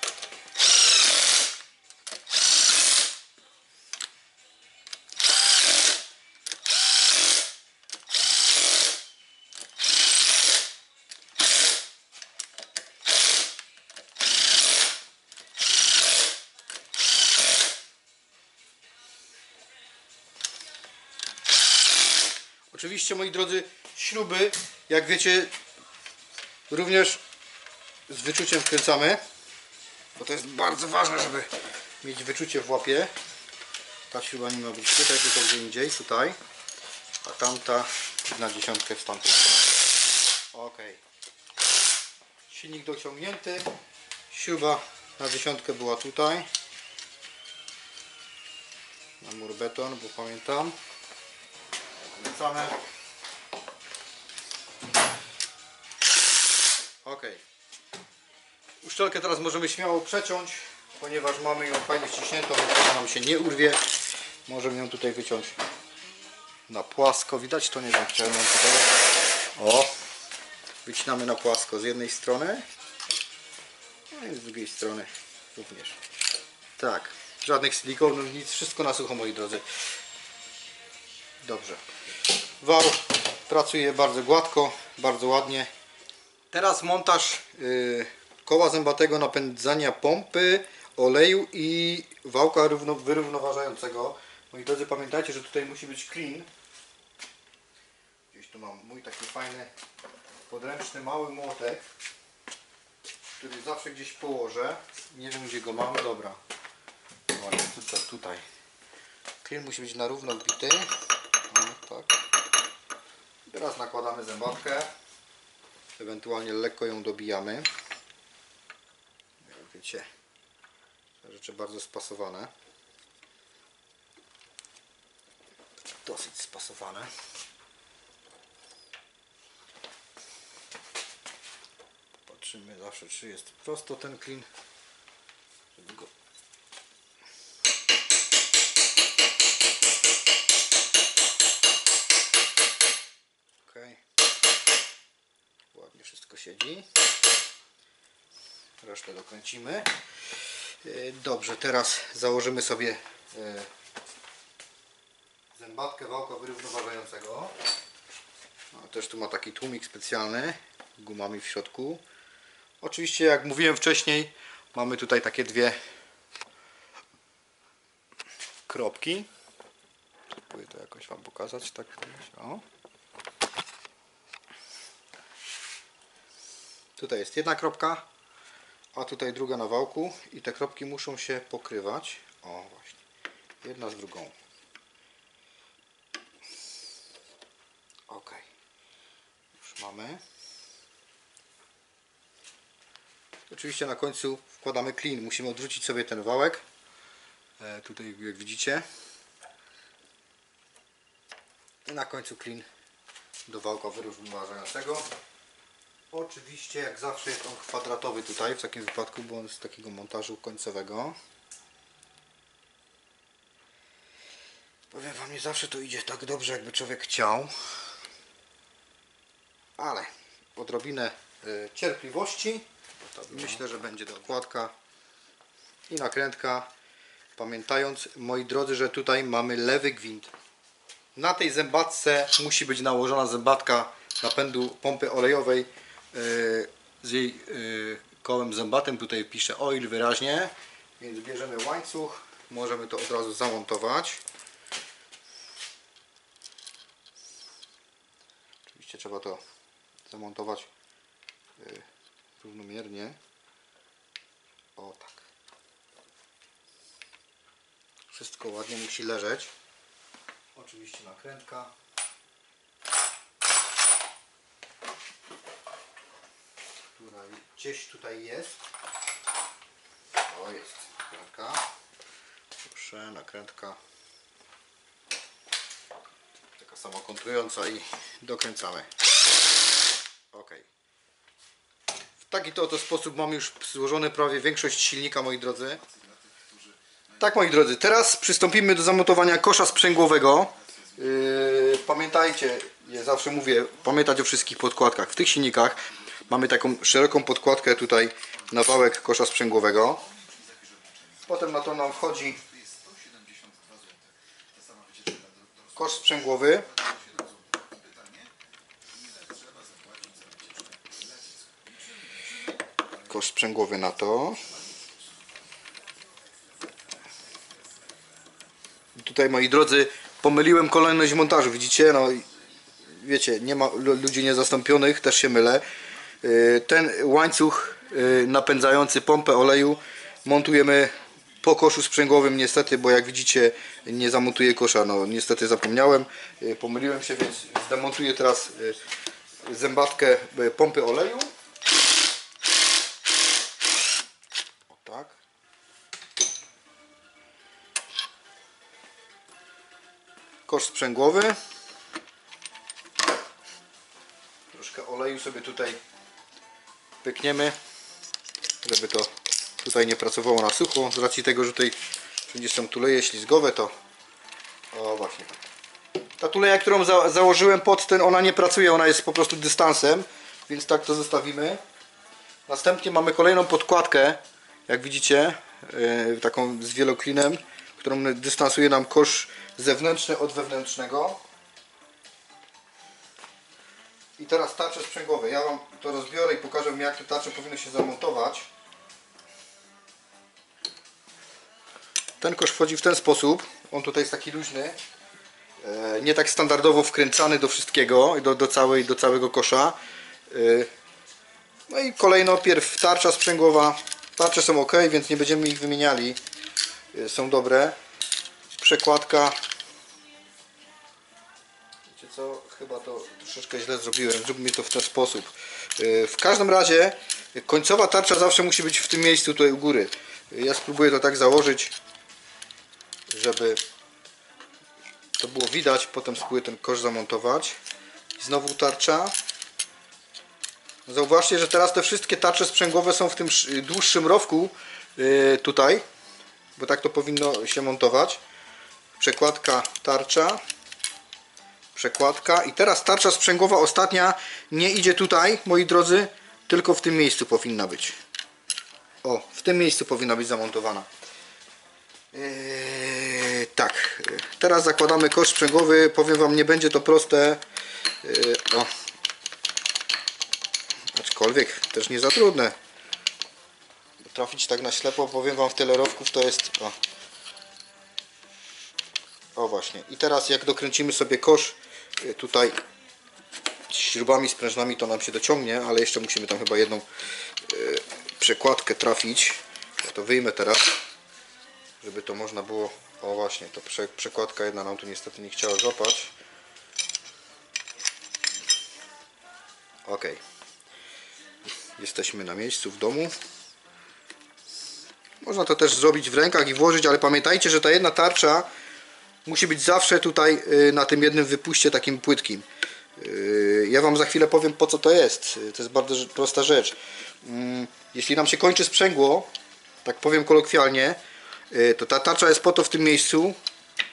Oczywiście, moi drodzy, śruby, jak wiecie, również z wyczuciem wkręcamy, bo to jest bardzo ważne, żeby mieć wyczucie w łapie. Ta śruba nie ma być tutaj, tylko gdzie indziej, tutaj, a tamta na dziesiątkę w tamtej stronie. Ok. Silnik dociągnięty, śruba na dziesiątkę była tutaj, na mur beton, bo pamiętam. Wkręcamy. Ok. Uszczelkę teraz możemy śmiało przeciąć, ponieważ mamy ją fajnie ściśniętą, więc ona nam się nie urwie. Możemy ją tutaj wyciąć na płasko. Widać to? Nie wiem, chciałem ją tutaj. O! Wycinamy na płasko z jednej strony, no i z drugiej strony również. Tak. Żadnych silikonów, nic. Wszystko na sucho, moi drodzy. Dobrze. Wał pracuje bardzo gładko, bardzo ładnie. Teraz montaż koła zębatego napędzania pompy, oleju i wałka wyrównoważającego. Moi drodzy, pamiętajcie, że tutaj musi być clean. Gdzieś tu mam mój taki fajny, podręczny, mały młotek, który zawsze gdzieś położę. Nie wiem, gdzie go mam. Dobra. O, tutaj. Clean musi być na równo wbity. O, tak. Teraz nakładamy zębatkę. Ewentualnie lekko ją dobijamy. Jak wiecie, te rzeczy bardzo spasowane. Dosyć spasowane. Patrzymy zawsze, czy jest prosto ten klin, żeby go... Ok. Ładnie wszystko siedzi. Resztę dokręcimy. Dobrze, teraz założymy sobie zębatkę wałka wyrównoważającego. No, też tu ma taki tłumik specjalny z gumami w środku. Oczywiście, jak mówiłem wcześniej, mamy tutaj takie dwie kropki. Spróbuję to jakoś Wam pokazać. Tak, o. Tutaj jest jedna kropka, a tutaj druga na wałku i te kropki muszą się pokrywać. O, właśnie. Jedna z drugą. Ok. Już mamy. Oczywiście na końcu wkładamy klin. Musimy odwrócić sobie ten wałek. Tutaj jak widzicie. I na końcu klin do wałka wyrównuważającego. Oczywiście jak zawsze jest on kwadratowy tutaj w takim wypadku, bo on jest z takiego montażu końcowego. Powiem Wam, nie zawsze to idzie tak dobrze, jakby człowiek chciał. ale odrobinę cierpliwości. Myślę, że będzie dokładka i nakrętka. Pamiętając, moi drodzy, że tutaj mamy lewy gwint. Na tej zębatce musi być nałożona zębatka napędu pompy olejowej z jej kołem zębatym. Tutaj pisze oil wyraźnie, więc bierzemy łańcuch, możemy to od razu zamontować. Oczywiście trzeba to zamontować równomiernie. O tak. Wszystko ładnie musi leżeć. Oczywiście nakrętka. Która gdzieś tutaj jest. O, jest nakrętka. Proszę, nakrętka. Taka samokontrująca i dokręcamy. Ok. W taki to oto sposób mamy już złożone prawie większość silnika, moi drodzy. Tak, moi drodzy, teraz przystąpimy do zamontowania kosza sprzęgłowego. Pamiętajcie, ja zawsze mówię, pamiętać o wszystkich podkładkach. W tych silnikach mamy taką szeroką podkładkę tutaj na wałek kosza sprzęgłowego. Potem na to nam wchodzi kosz sprzęgłowy. Kosz sprzęgłowy na to. Tutaj, moi drodzy, pomyliłem kolejność montażu, widzicie? No, wiecie, nie ma ludzi niezastąpionych, też się mylę. Ten łańcuch napędzający pompę oleju montujemy po koszu sprzęgłowym niestety, bo jak widzicie nie zamontuję kosza, no niestety zapomniałem, pomyliłem się, więc zdemontuję teraz zębatkę pompy oleju. O tak. Kosz sprzęgłowy. Troszkę oleju sobie tutaj pykniemy, żeby to tutaj nie pracowało na sucho. Z racji tego, że tutaj wszędzie są tuleje ślizgowe, to o właśnie. Ta tuleja, którą założyłem pod ten, ona nie pracuje, ona jest po prostu dystansem, więc tak to zostawimy. Następnie mamy kolejną podkładkę, jak widzicie, taką z wieloklinem, którą dystansuje nam kosz zewnętrzny od wewnętrznego. I teraz tarcze sprzęgłowe. Ja Wam to rozbiorę i pokażę Wam, jak te tarcze powinny się zamontować. Ten kosz wchodzi w ten sposób. On tutaj jest taki luźny. Nie tak standardowo wkręcany do wszystkiego, do całego kosza. No i kolejno pierw tarcza sprzęgłowa. Tarcze są ok, więc nie będziemy ich wymieniali. Są dobre. Przekładka. Wiecie co? Chyba to troszeczkę źle zrobiłem. Zróbmy to w ten sposób. W każdym razie końcowa tarcza zawsze musi być w tym miejscu tutaj u góry. Ja spróbuję to tak założyć, żeby to było widać. Potem spróbuję ten kosz zamontować. I znowu tarcza. Zauważcie, że teraz te wszystkie tarcze sprzęgłowe są w tym dłuższym rowku tutaj, bo tak to powinno się montować. Przekładka, tarcza, przekładka i teraz tarcza sprzęgłowa ostatnia nie idzie tutaj, moi drodzy, tylko w tym miejscu powinna być. O, w tym miejscu powinna być zamontowana. Tak, teraz zakładamy kosz sprzęgłowy. Powiem Wam, nie będzie to proste. O. Aczkolwiek też nie za trudne. Trafić tak na ślepo, powiem Wam, w tyle rowków to jest... O właśnie. I teraz jak dokręcimy sobie kosz tutaj śrubami sprężnymi, to nam się dociągnie, ale jeszcze musimy tam chyba jedną przekładkę trafić. Ja to wyjmę teraz, żeby to można było... O właśnie, to przekładka jedna nam tu niestety nie chciała złapać. Ok. Jesteśmy na miejscu w domu. Można to też zrobić w rękach i włożyć, ale pamiętajcie, że ta jedna tarcza musi być zawsze tutaj na tym jednym wypuście takim płytkim. Ja Wam za chwilę powiem, po co to jest. To jest bardzo prosta rzecz. Jeśli nam się kończy sprzęgło, tak powiem kolokwialnie, to ta tarcza jest po to w tym miejscu,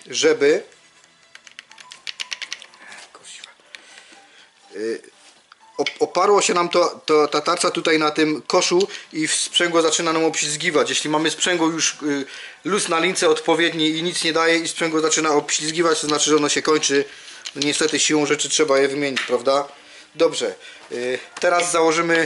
żeby oparło się nam ta tarcza tutaj na tym koszu i sprzęgło zaczyna nam obślizgiwać. Jeśli mamy sprzęgło już luz na lince odpowiedni i nic nie daje i sprzęgło zaczyna obślizgiwać, to znaczy, że ono się kończy. No niestety siłą rzeczy trzeba je wymienić, prawda? Dobrze, teraz założymy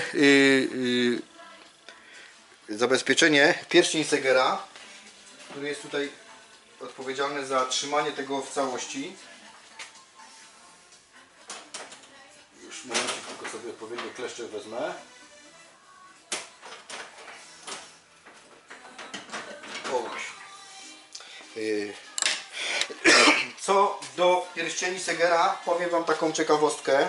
zabezpieczenie, pierścień Segera, który jest tutaj odpowiedzialny za trzymanie tego w całości. Już momencik, tylko sobie odpowiednie kleszcze wezmę. O właśnie. Co do pierścieni Segera, powiem Wam taką ciekawostkę.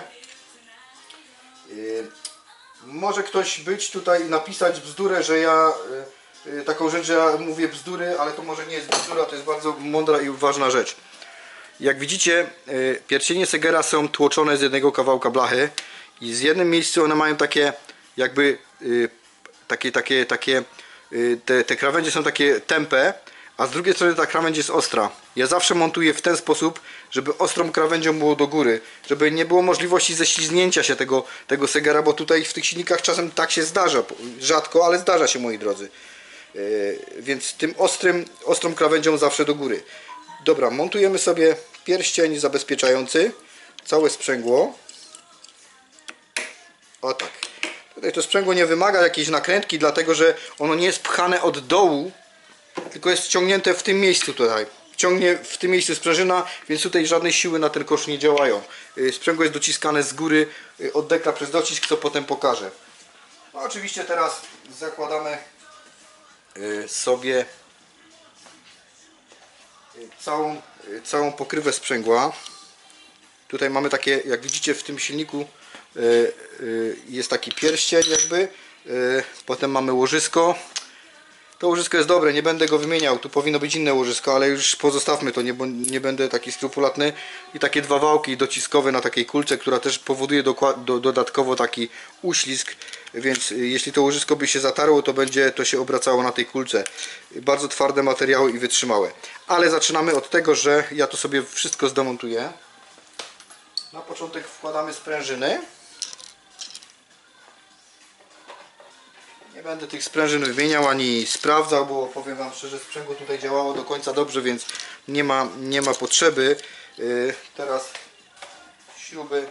Może ktoś być tutaj i napisać bzdurę, że ja taką rzecz, że ja mówię bzdury, ale to może nie jest bzdura, to jest bardzo mądra i ważna rzecz. Jak widzicie, pierścienie Segera są tłoczone z jednego kawałka blachy i z jednym miejscu one mają takie jakby te krawędzie są takie tępe, a z drugiej strony ta krawędź jest ostra. Ja zawsze montuję w ten sposób, żeby ostrą krawędzią było do góry, żeby nie było możliwości ześlizgnięcia się tego Segera, bo tutaj w tych silnikach czasem tak się zdarza, rzadko, ale zdarza się, moi drodzy. Więc tym ostrą krawędzią zawsze do góry. Dobra, montujemy sobie pierścień zabezpieczający całe sprzęgło. O tak. Tutaj to sprzęgło nie wymaga jakiejś nakrętki, dlatego że ono nie jest pchane od dołu, tylko jest ściągnięte w tym miejscu tutaj. Ciągnie w tym miejscu sprężyna, więc tutaj żadne siły na ten kosz nie działają. Sprzęgło jest dociskane z góry od dekla przez docisk, co potem pokażę. No, oczywiście teraz zakładamy sobie całą pokrywę sprzęgła. Tutaj mamy takie, jak widzicie w tym silniku jest taki pierścień jakby, potem mamy łożysko. To łożysko jest dobre, nie będę go wymieniał, tu powinno być inne łożysko, ale już pozostawmy to, nie będę taki skrupulatny. I takie dwa wałki dociskowe na takiej kulce, która też powoduje dodatkowo taki uślizg, więc jeśli to łożysko by się zatarło, to się obracało na tej kulce. Bardzo twarde materiały i wytrzymałe. Ale zaczynamy od tego, że ja to sobie wszystko zdemontuję. Na początek wkładamy sprężyny. Nie będę tych sprężyn wymieniał ani sprawdzał, bo powiem Wam szczerze, sprzęgło tutaj działało do końca dobrze, więc nie ma potrzeby. Teraz śruby.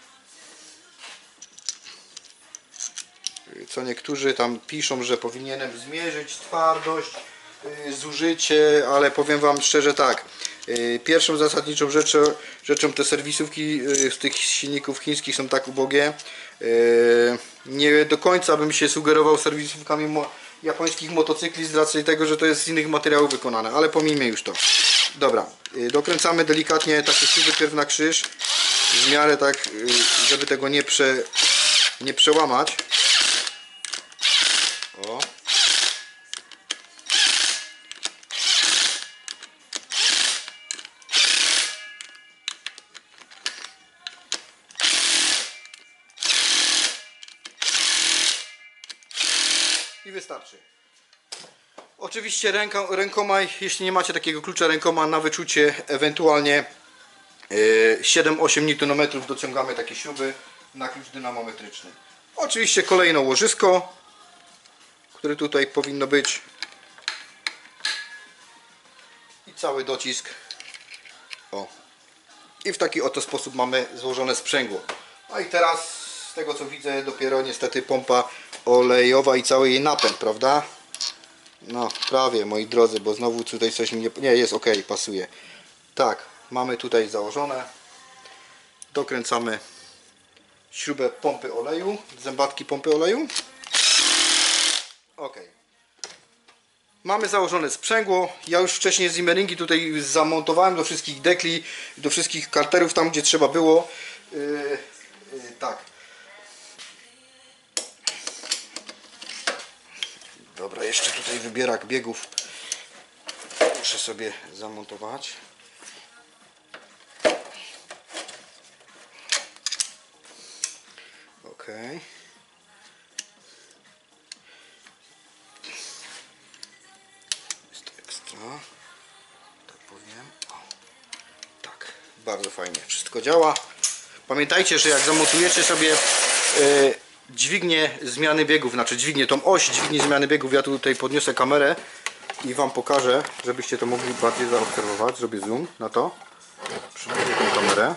Co niektórzy tam piszą, że powinienem zmierzyć twardość, zużycie, ale powiem Wam szczerze tak. Pierwszą zasadniczą rzeczą te serwisówki z tych silników chińskich są tak ubogie. Nie do końca bym się sugerował serwisówkami japońskich motocykli z racji tego, że to jest z innych materiałów wykonane, ale pomijmy już to. Dobra, dokręcamy delikatnie takie śruby pierw na krzyż, w miarę tak, żeby tego nie przełamać. O. I wystarczy. Oczywiście rękoma, jeśli nie macie takiego klucza rękoma, na wyczucie ewentualnie 7-8 Nm dociągamy takie śruby na klucz dynamometryczny. Oczywiście kolejno łożysko, które tutaj powinno być, i cały docisk. O. I w taki oto sposób mamy złożone sprzęgło. No i teraz z tego co widzę dopiero niestety pompa olejowa i cały jej napęd, prawda? No prawie, moi drodzy, bo znowu tutaj coś mi nie jest ok, pasuje. Tak, mamy tutaj założone. Dokręcamy śrubę pompy oleju, zębatki pompy oleju. Ok. Mamy założone sprzęgło. Ja już wcześniej zimmeringi tutaj zamontowałem do wszystkich dekli, do wszystkich karterów, tam gdzie trzeba było. Tak. Dobra, jeszcze tutaj wybierak biegów muszę sobie zamontować. Ok. Jest ekstra, tak powiem. O. Tak, bardzo fajnie. Wszystko działa. Pamiętajcie, że jak zamontujecie sobie dźwignię zmiany biegów, znaczy dźwignię, tą oś dźwigni zmiany biegów. Ja tutaj podniosę kamerę i Wam pokażę, żebyście to mogli bardziej zaobserwować. Zrobię zoom na to. Przybliżę tą kamerę.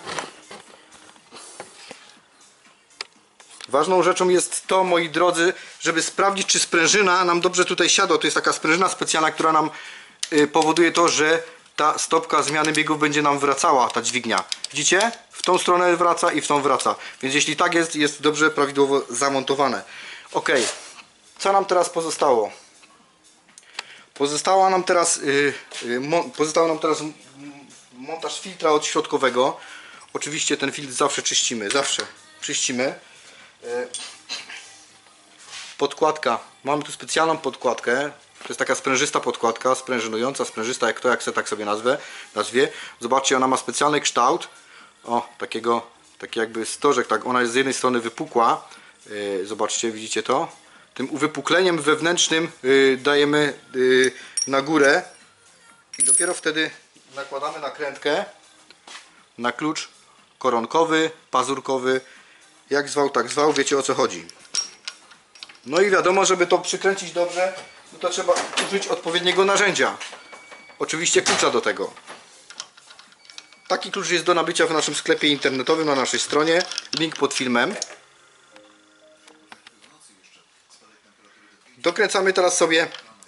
Ważną rzeczą jest to, moi drodzy, żeby sprawdzić, czy sprężyna nam dobrze tutaj siadła. To jest taka sprężyna specjalna, która nam powoduje to, że ta stopka zmiany biegów będzie nam wracała, ta dźwignia. Widzicie? W tą stronę wraca i w tą wraca. Więc jeśli tak jest, jest dobrze, prawidłowo zamontowane. Ok. Co nam teraz pozostało? Pozostał nam teraz montaż filtra odśrodkowego. Oczywiście ten filtr zawsze czyścimy. Podkładka. Mamy tu specjalną podkładkę. To jest taka sprężysta podkładka, sprężynująca, sprężysta, jak chcę, tak sobie nazwie. Zobaczcie, ona ma specjalny kształt. O, taki jakby stożek, tak, ona jest z jednej strony wypukła. Zobaczcie, widzicie to? Tym uwypukleniem wewnętrznym dajemy na górę i dopiero wtedy nakładamy nakrętkę na klucz koronkowy, pazurkowy, jak zwał, tak zwał, wiecie o co chodzi. No i wiadomo, żeby to przykręcić dobrze, no to trzeba użyć odpowiedniego narzędzia. Oczywiście klucza do tego. Taki klucz jest do nabycia w naszym sklepie internetowym, na naszej stronie. Link pod filmem. Dokręcamy teraz sobie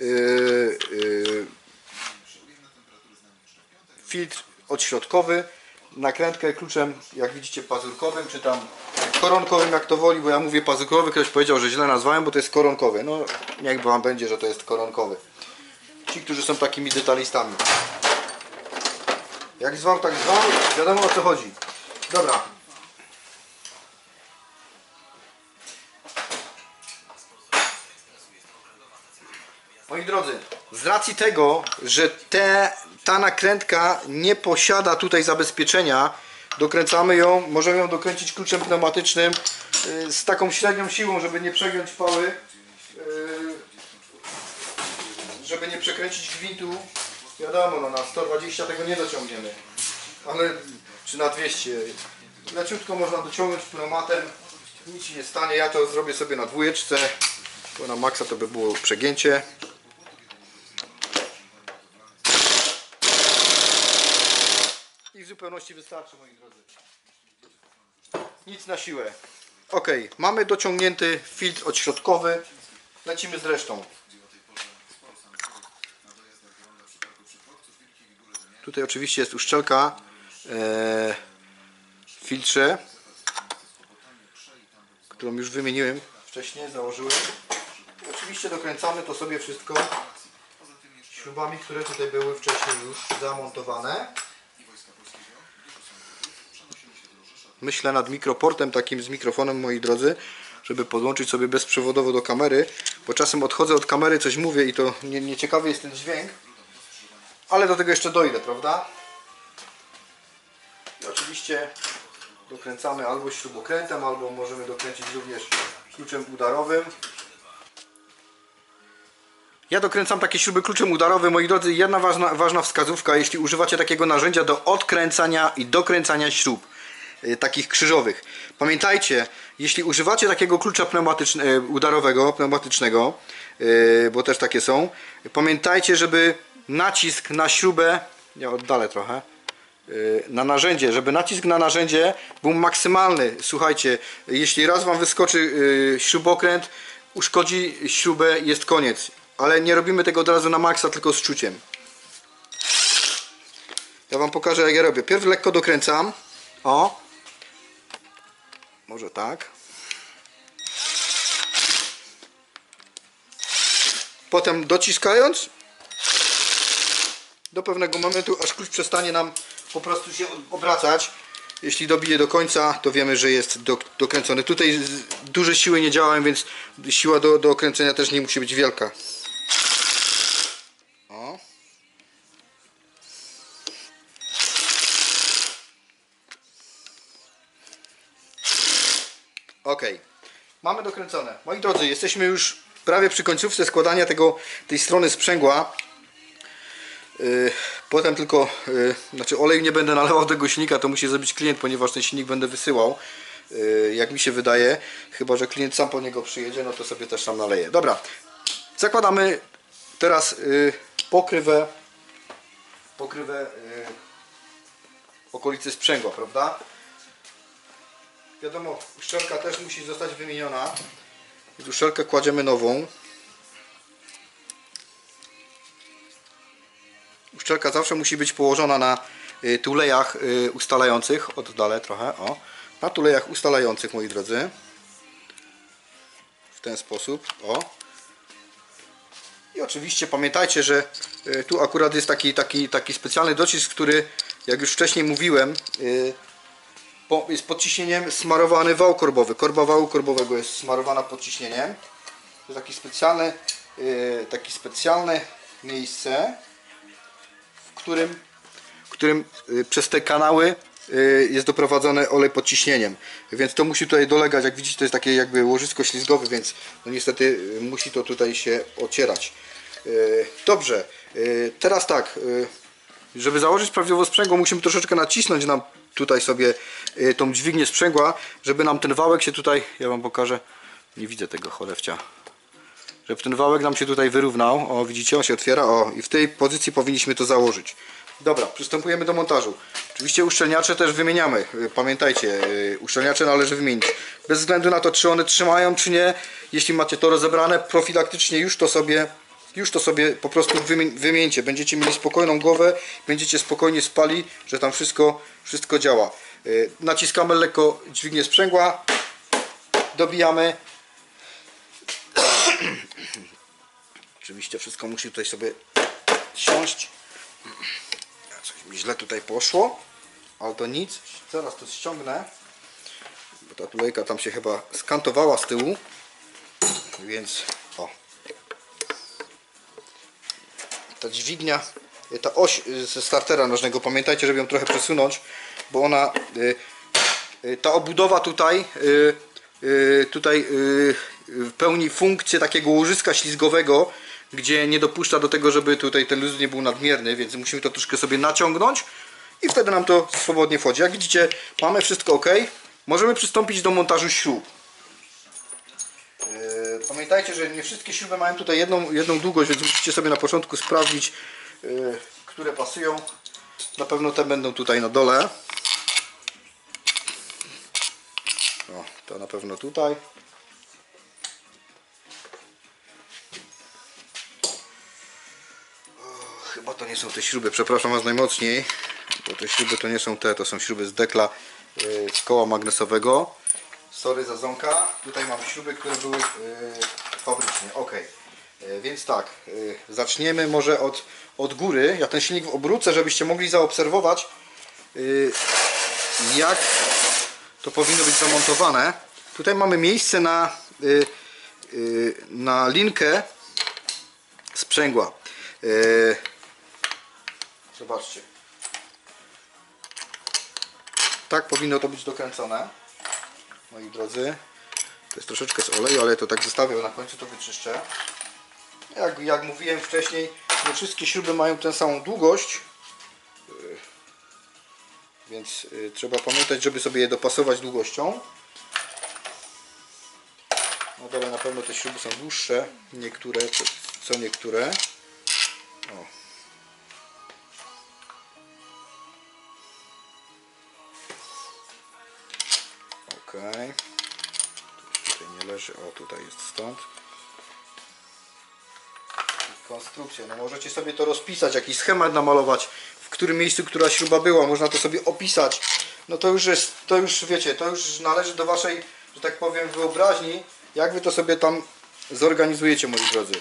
filtr odśrodkowy, nakrętkę kluczem, jak widzicie, pazurkowym, czy tam koronkowym, jak to woli, bo ja mówię pazurkowy, ktoś powiedział, że źle nazwałem, bo to jest koronkowy. No niech wam będzie, że to jest koronkowy. Ci, którzy są takimi detalistami. Jak zwał, tak zwał, wiadomo o co chodzi. Dobra. Moi drodzy, z racji tego, że ta nakrętka nie posiada tutaj zabezpieczenia, dokręcamy ją, możemy ją dokręcić kluczem pneumatycznym z taką średnią siłą, żeby nie przegiąć pały, żeby nie przekręcić gwintu. Wiadomo, no, na 120 tego nie dociągniemy, ale czy na 200. Leciutko można dociągnąć pneumatem, nic się nie stanie. Ja to zrobię sobie na 2, bo na maksa to by było przegięcie. I w zupełności wystarczy, moi drodzy. Nic na siłę. Ok, mamy dociągnięty filtr odśrodkowy. Lecimy z resztą. Tutaj oczywiście jest uszczelka w filtrze, którą już wymieniłem wcześniej, założyłem. I oczywiście dokręcamy to sobie wszystko śrubami, które tutaj były wcześniej już zamontowane. Myślę nad mikroportem takim z mikrofonem, moi drodzy, żeby podłączyć sobie bezprzewodowo do kamery, bo czasem odchodzę od kamery, coś mówię i to nieciekawy jest ten dźwięk, ale do tego jeszcze dojdę, prawda? I oczywiście dokręcamy albo śrubokrętem, albo możemy dokręcić również kluczem udarowym. Ja dokręcam takie śruby kluczem udarowym, moi drodzy. Jedna ważna wskazówka, jeśli używacie takiego narzędzia do odkręcania i dokręcania śrub takich krzyżowych. Pamiętajcie, jeśli używacie takiego klucza udarowego, pneumatycznego, bo też takie są, pamiętajcie, żeby nacisk na śrubę, ja oddalę trochę, na narzędzie, żeby nacisk na narzędzie był maksymalny. Słuchajcie, jeśli raz wam wyskoczy śrubokręt, uszkodzi śrubę, jest koniec. Ale nie robimy tego od razu na maksa, tylko z czuciem. Ja wam pokażę, jak ja robię. Pierw lekko dokręcam. O. Może tak. Potem dociskając do pewnego momentu, aż klucz przestanie nam po prostu się obracać. Jeśli dobije do końca, to wiemy, że jest dokręcony. Tutaj duże siły nie działają, więc siła do kręcenia też nie musi być wielka. O. Ok, mamy dokręcone. Moi drodzy, jesteśmy już prawie przy końcówce składania tej strony sprzęgła. Potem tylko, znaczy oleju nie będę nalewał do tego silnika, to musi zrobić klient, ponieważ ten silnik będę wysyłał. jak mi się wydaje, chyba że klient sam po niego przyjedzie, no to sobie też tam naleje. Dobra, zakładamy teraz pokrywę okolicy sprzęgła, prawda? Wiadomo, uszczelka też musi zostać wymieniona. Więc uszczelkę kładziemy nową. Uszczelka zawsze musi być położona na tulejach ustalających. Oddalę trochę, o. Na tulejach ustalających, moi drodzy. W ten sposób, o. I oczywiście pamiętajcie, że tu akurat jest taki specjalny docisk, który, jak już wcześniej mówiłem, jest pod ciśnieniem smarowany wał korbowy. Korba wału korbowego jest smarowana pod ciśnieniem. To jest takie specjalne miejsce, w którym przez te kanały jest doprowadzony olej pod ciśnieniem. Więc to musi tutaj dolegać. Jak widzicie, to jest takie jakby łożysko ślizgowe, więc no niestety musi to tutaj się ocierać. Dobrze, teraz tak, żeby założyć prawidłowo sprzęgło, musimy troszeczkę nacisnąć nam tutaj sobie tą dźwignię sprzęgła, żeby nam ten wałek się tutaj, ja wam pokażę, nie widzę tego cholewcia, żeby ten wałek nam się tutaj wyrównał. O, widzicie, on się otwiera, o, i w tej pozycji powinniśmy to założyć. Dobra, przystępujemy do montażu. Oczywiście uszczelniacze też wymieniamy. Pamiętajcie, uszczelniacze należy wymienić. Bez względu na to, czy one trzymają, czy nie. Jeśli macie to rozebrane profilaktycznie, już to sobie po prostu wymieńcie. Będziecie mieli spokojną głowę, będziecie spokojnie spali, że tam wszystko działa. Naciskamy lekko dźwignię sprzęgła, dobijamy. Oczywiście wszystko musi tutaj sobie siąść. Coś mi źle tutaj poszło, ale to nic, zaraz to ściągnę, bo ta tulejka tam się chyba skantowała z tyłu, więc o. Ta dźwignia, ta oś ze startera nożnego, pamiętajcie, żeby ją trochę przesunąć, bo ona, ta obudowa tutaj pełni funkcję takiego łożyska ślizgowego, gdzie nie dopuszcza do tego, żeby tutaj ten luz nie był nadmierny, więc musimy to troszkę sobie naciągnąć i wtedy nam to swobodnie wchodzi. Jak widzicie, mamy wszystko ok. Możemy przystąpić do montażu śrub. Pamiętajcie, że nie wszystkie śruby mają tutaj jedną długość, więc musicie sobie na początku sprawdzić, które pasują. Na pewno te będą tutaj na dole. O, to na pewno tutaj. Chyba to nie są te śruby, przepraszam was najmocniej, bo te śruby to nie są te, to są śruby z dekla z koła magnesowego. Sorry za ząka. Tutaj mamy śruby, które były fabrycznie. Ok, więc tak, zaczniemy może od góry. Ja ten silnik obrócę, żebyście mogli zaobserwować, jak to powinno być zamontowane. Tutaj mamy miejsce na linkę sprzęgła. Zobaczcie. Tak powinno to być dokręcone, moi drodzy. To jest troszeczkę z oleju, ale to tak zostawię, na końcu to wyczyszczę. Jak mówiłem wcześniej, nie wszystkie śruby mają tę samą długość, więc trzeba pamiętać, żeby sobie je dopasować długością. No dole na pewno te śruby są dłuższe, niektóre, co niektóre. O. Ok. Tutaj nie leży, o tutaj jest stąd. Konstrukcja, no możecie sobie to rozpisać, jakiś schemat namalować, w którym miejscu która śruba była, można to sobie opisać. No to już jest, to już wiecie, to już należy do waszej, że tak powiem, wyobraźni, jak wy to sobie tam zorganizujecie, moi drodzy.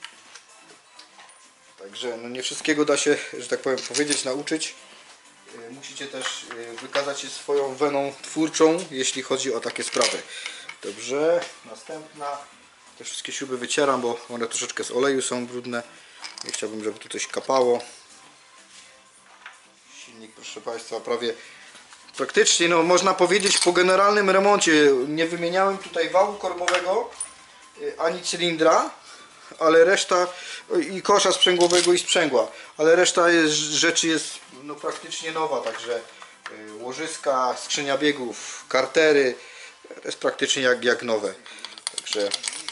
Także no nie wszystkiego da się, że tak powiem, powiedzieć, nauczyć. Musicie też wykazać się swoją weną twórczą, jeśli chodzi o takie sprawy. Dobrze, następna. Te wszystkie śruby wycieram, bo one troszeczkę z oleju są brudne. Nie chciałbym, żeby tu coś kapało. Silnik, proszę Państwa, praktycznie, no można powiedzieć, po generalnym remoncie. Nie wymieniałem tutaj wału korbowego ani cylindra, ale reszta, i kosza sprzęgłowego i sprzęgła, ale reszta rzeczy jest no, praktycznie nowa, także łożyska, skrzynia biegów, kartery, To jest praktycznie jak nowe. Także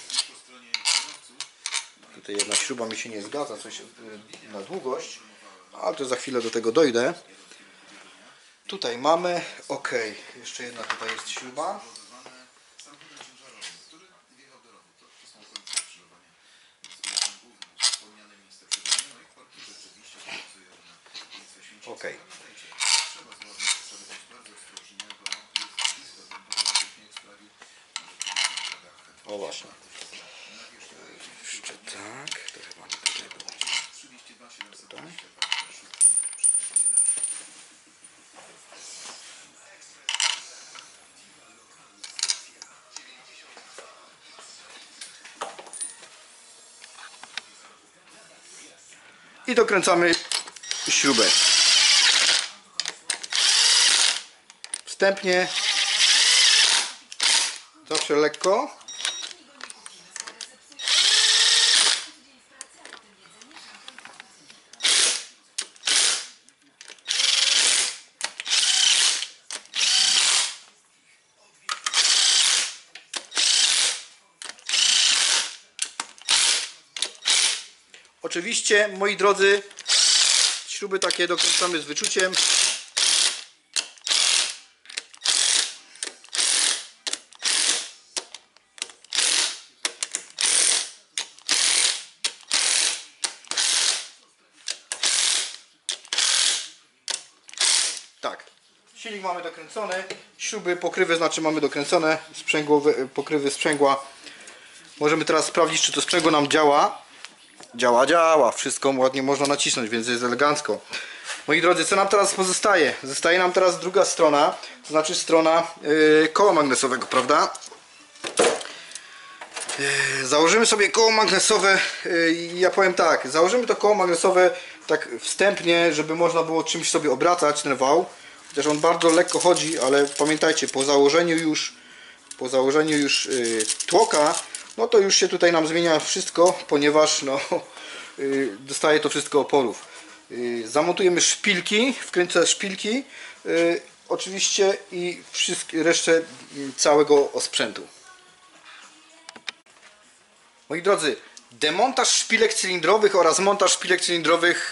tutaj jedna śruba mi się nie zgadza, coś na długość, ale to za chwilę do tego dojdę. Tutaj mamy, ok, jeszcze jedna tutaj jest śruba. Ok. O właśnie. Jeszcze tak, to chyba nie tutaj było. Tutaj. I dokręcamy śrubę. Wstępnie, zawsze lekko. Oczywiście, moi drodzy, śruby takie dokręcamy z wyczuciem. Tak, silnik mamy dokręcony, śruby, pokrywy znaczy mamy dokręcone, sprzęgłowe, pokrywy sprzęgła. Możemy teraz sprawdzić, czy to sprzęgło nam działa. Działa, wszystko ładnie można nacisnąć, więc jest elegancko. Moi drodzy, co nam teraz pozostaje? Zostaje nam teraz druga strona, to znaczy strona koła magnesowego, prawda? Założymy sobie koło magnesowe, ja powiem tak, założymy to koło magnesowe tak wstępnie, żeby można było czymś sobie obracać ten wał. Chociaż on bardzo lekko chodzi, ale pamiętajcie, po założeniu już tłoka, no to już się tutaj nam zmienia wszystko, ponieważ no, dostaje to wszystko oporów. Zamontujemy szpilki, wkręcę szpilki, oczywiście i resztę całego osprzętu. Moi drodzy, demontaż szpilek cylindrowych oraz montaż szpilek cylindrowych,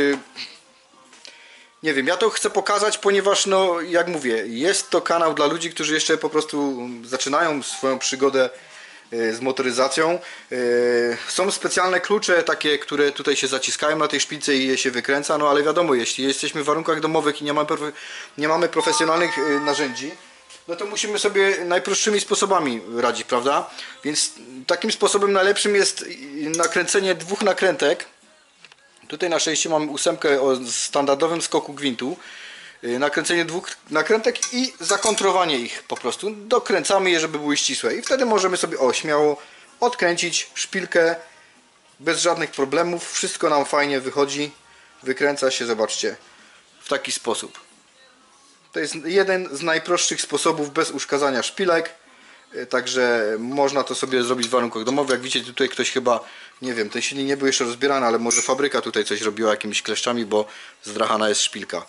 nie wiem, ja to chcę pokazać, ponieważ no, jak mówię, jest to kanał dla ludzi, którzy jeszcze po prostu zaczynają swoją przygodę z motoryzacją. Są specjalne klucze takie, które tutaj się zaciskają na tej szpilce i je się wykręca, no ale wiadomo, jeśli jesteśmy w warunkach domowych i nie mamy profesjonalnych narzędzi, no to musimy sobie najprostszymi sposobami radzić, prawda? Więc takim sposobem najlepszym jest nakręcenie dwóch nakrętek. Tutaj na szczęście mamy 8 o standardowym skoku gwintu. Nakręcenie dwóch nakrętek i zakontrowanie ich po prostu. Dokręcamy je, żeby były ścisłe i wtedy możemy sobie śmiało odkręcić szpilkę bez żadnych problemów. Wszystko nam fajnie wychodzi, wykręca się, zobaczcie, w taki sposób. To jest jeden z najprostszych sposobów bez uszkadzania szpilek. Także można to sobie zrobić w warunkach domowych. Jak widzicie, tutaj ktoś chyba, nie wiem, ten silnik nie był jeszcze rozbierany, ale może fabryka tutaj coś robiła jakimiś kleszczami, bo zdrachana jest szpilka.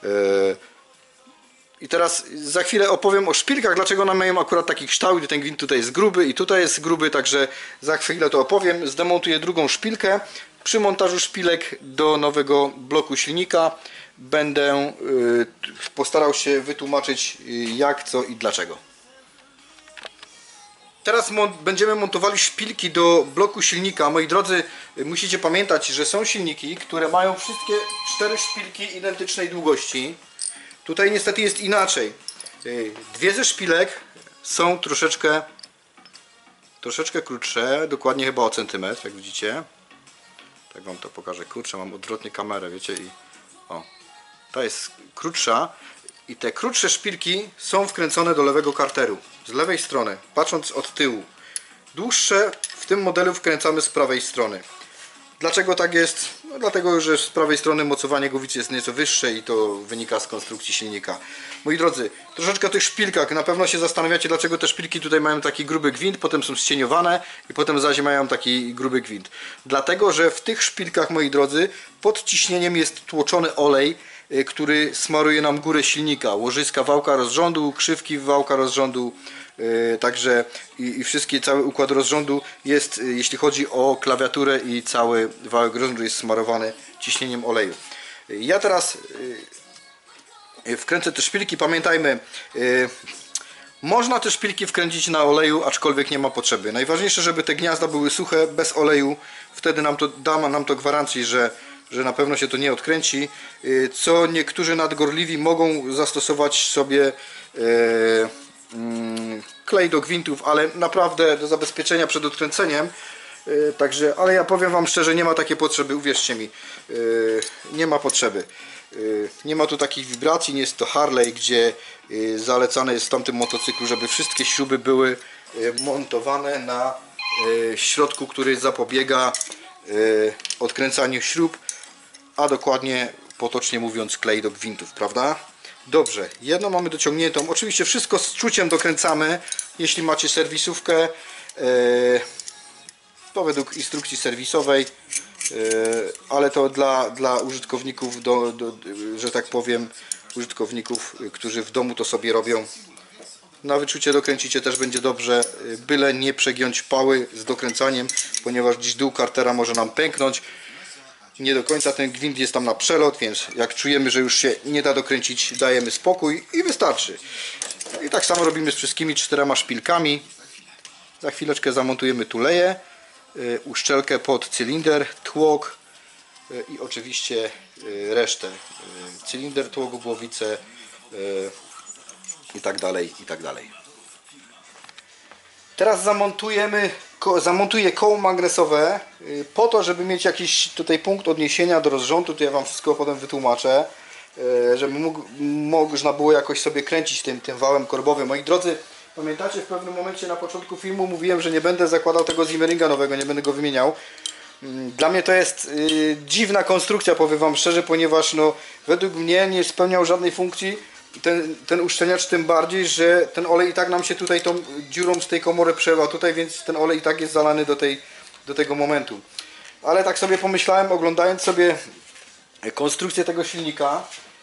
I teraz za chwilę opowiem o szpilkach, dlaczego one mają akurat taki kształt. Ten gwint tutaj jest gruby i tutaj jest gruby, także za chwilę to opowiem. Zdemontuję drugą szpilkę. Przy montażu szpilek do nowego bloku silnika będę postarał się wytłumaczyć jak, co i dlaczego. Teraz będziemy montowali szpilki do bloku silnika. Moi drodzy, musicie pamiętać, że są silniki, które mają wszystkie 4 szpilki identycznej długości. Tutaj niestety jest inaczej. Dwie ze szpilek są troszeczkę krótsze, dokładnie chyba o centymetr, jak widzicie. Tak wam to pokażę. Kurczę, mam odwrotnie kamerę, wiecie, i o, ta jest krótsza. I te krótsze szpilki są wkręcone do lewego karteru, z lewej strony, patrząc od tyłu. Dłuższe w tym modelu wkręcamy z prawej strony. Dlaczego tak jest? No dlatego, że z prawej strony mocowanie głowicy jest nieco wyższe i to wynika z konstrukcji silnika. Moi drodzy, troszeczkę o tych szpilkach. Na pewno się zastanawiacie, dlaczego te szpilki tutaj mają taki gruby gwint, potem są ścieniowane i potem zaś mają taki gruby gwint. Dlatego, że w tych szpilkach, moi drodzy, pod ciśnieniem jest tłoczony olej, który smaruje nam górę silnika, łożyska wałka rozrządu, krzywki wałka rozrządu, Także i wszystkie, cały układ rozrządu jest, jeśli chodzi o klawiaturę i cały wałek rozrządu jest smarowany ciśnieniem oleju. Ja teraz wkręcę te szpilki. Pamiętajmy, można te szpilki wkręcić na oleju, aczkolwiek nie ma potrzeby. Najważniejsze, żeby te gniazda były suche, bez oleju. Wtedy da nam to gwarancji, że na pewno się to nie odkręci. Co niektórzy nadgorliwi mogą zastosować sobie klej do gwintów, ale naprawdę do zabezpieczenia przed odkręceniem. Także, ale ja powiem Wam szczerze, nie ma takiej potrzeby, uwierzcie mi. Nie ma potrzeby. Nie ma tu takich wibracji, nie jest to Harley, gdzie zalecane jest w tamtym motocyklu, żeby wszystkie śruby były montowane na środku, który zapobiega odkręcaniu śrub, a dokładnie, potocznie mówiąc, klej do gwintów, prawda? Dobrze, jedną mamy dociągniętą. Oczywiście wszystko z czuciem dokręcamy. Jeśli macie serwisówkę, to według instrukcji serwisowej, ale to dla użytkowników, że tak powiem, użytkowników, którzy w domu to sobie robią. Na wyczucie dokręcicie, też będzie dobrze, byle nie przegiąć pały z dokręcaniem, ponieważ gdzieś dół kartera może nam pęknąć. Nie do końca ten gwint jest tam na przelot, więc jak czujemy, że już się nie da dokręcić, dajemy spokój i wystarczy. I tak samo robimy z wszystkimi 4 szpilkami. Za chwileczkę zamontujemy tuleję, uszczelkę pod cylinder, tłok i oczywiście resztę. Cylinder, tłok, głowicę i tak dalej, i tak dalej. Teraz zamontuję koło magnesowe po to, żeby mieć jakiś tutaj punkt odniesienia do rozrządu. To ja Wam wszystko potem wytłumaczę, żeby można było jakoś sobie kręcić tym wałem korbowym. Moi drodzy, pamiętacie, w pewnym momencie na początku filmu mówiłem, że nie będę zakładał tego Zimmeringa nowego, nie będę go wymieniał. Dla mnie to jest dziwna konstrukcja, powiem Wam szczerze, ponieważ no, według mnie nie spełniał żadnej funkcji. Ten uszczelniacz tym bardziej, że ten olej i tak nam się tutaj tą dziurą z tej komory przebywa tutaj, więc ten olej i tak jest zalany do tego momentu. Ale tak sobie pomyślałem, oglądając sobie konstrukcję tego silnika,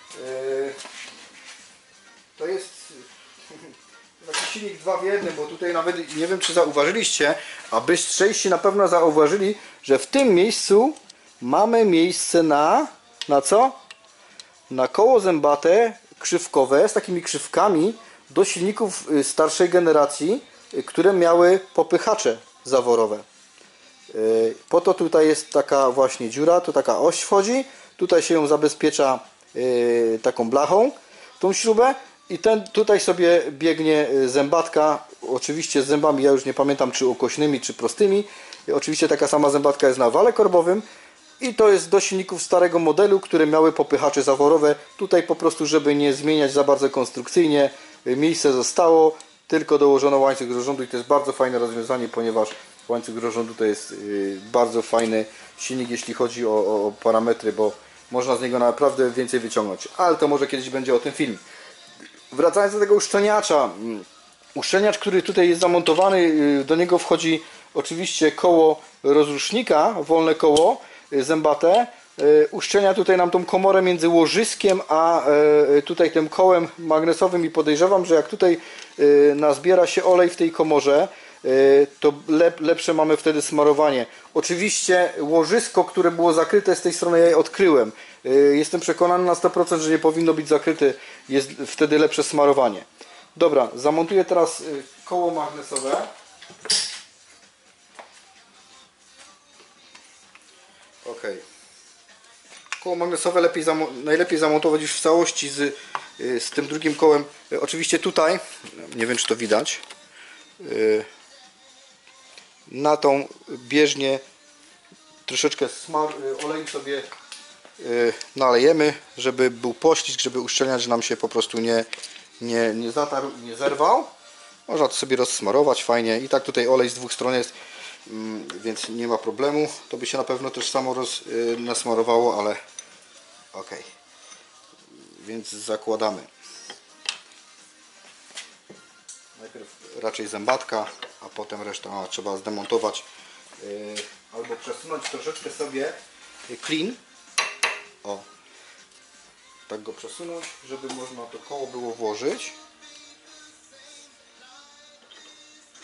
to jest taki silnik 2 w 1, bo tutaj nawet nie wiem, czy zauważyliście, a bystrzejsi na pewno zauważyli, że w tym miejscu mamy miejsce na co? Na koło zębate krzywkowe z takimi krzywkami do silników starszej generacji, które miały popychacze zaworowe. Po to tutaj jest taka właśnie dziura, tu taka oś wchodzi, tutaj się ją zabezpiecza taką blachą, tą śrubę, i tutaj sobie biegnie zębatka, oczywiście z zębami, ja już nie pamiętam, czy ukośnymi, czy prostymi. Oczywiście taka sama zębatka jest na wale korbowym. I to jest do silników starego modelu, które miały popychacze zaworowe. Tutaj po prostu, żeby nie zmieniać za bardzo konstrukcyjnie, miejsce zostało, tylko dołożono łańcuch rozrządu i to jest bardzo fajne rozwiązanie, ponieważ łańcuch rozrządu to jest bardzo fajny silnik, jeśli chodzi o parametry, bo można z niego naprawdę więcej wyciągnąć. Ale to może kiedyś będzie o tym film. Wracając do tego uszczelniacza. Uszczelniacz, który tutaj jest zamontowany, do niego wchodzi oczywiście koło rozrusznika, wolne koło zębate. Uszczelnia tutaj nam tą komorę między łożyskiem a tutaj tym kołem magnesowym i podejrzewam, że jak tutaj nazbiera się olej w tej komorze, to lepsze mamy wtedy smarowanie. Oczywiście łożysko, które było zakryte z tej strony, ja je odkryłem. Jestem przekonany na 100%, że nie powinno być zakryte, jest wtedy lepsze smarowanie. Dobra, zamontuję teraz koło magnesowe. Ok. Koło magnesowe najlepiej zamontować już w całości z tym drugim kołem. Oczywiście tutaj, nie wiem, czy to widać, na tą bieżnię troszeczkę oleju sobie nalejemy, żeby był poślizg, żeby uszczelniać, że nam się po prostu nie zatarł, nie zerwał. Można to sobie rozsmarować fajnie. I tak tutaj olej z dwóch stron jest, więc nie ma problemu. To by się na pewno też samo nasmarowało, ale ok. Więc zakładamy. Najpierw raczej zębatka, a potem reszta trzeba zdemontować albo przesunąć troszeczkę sobie klin. O, tak go przesunąć, żeby można to koło było włożyć.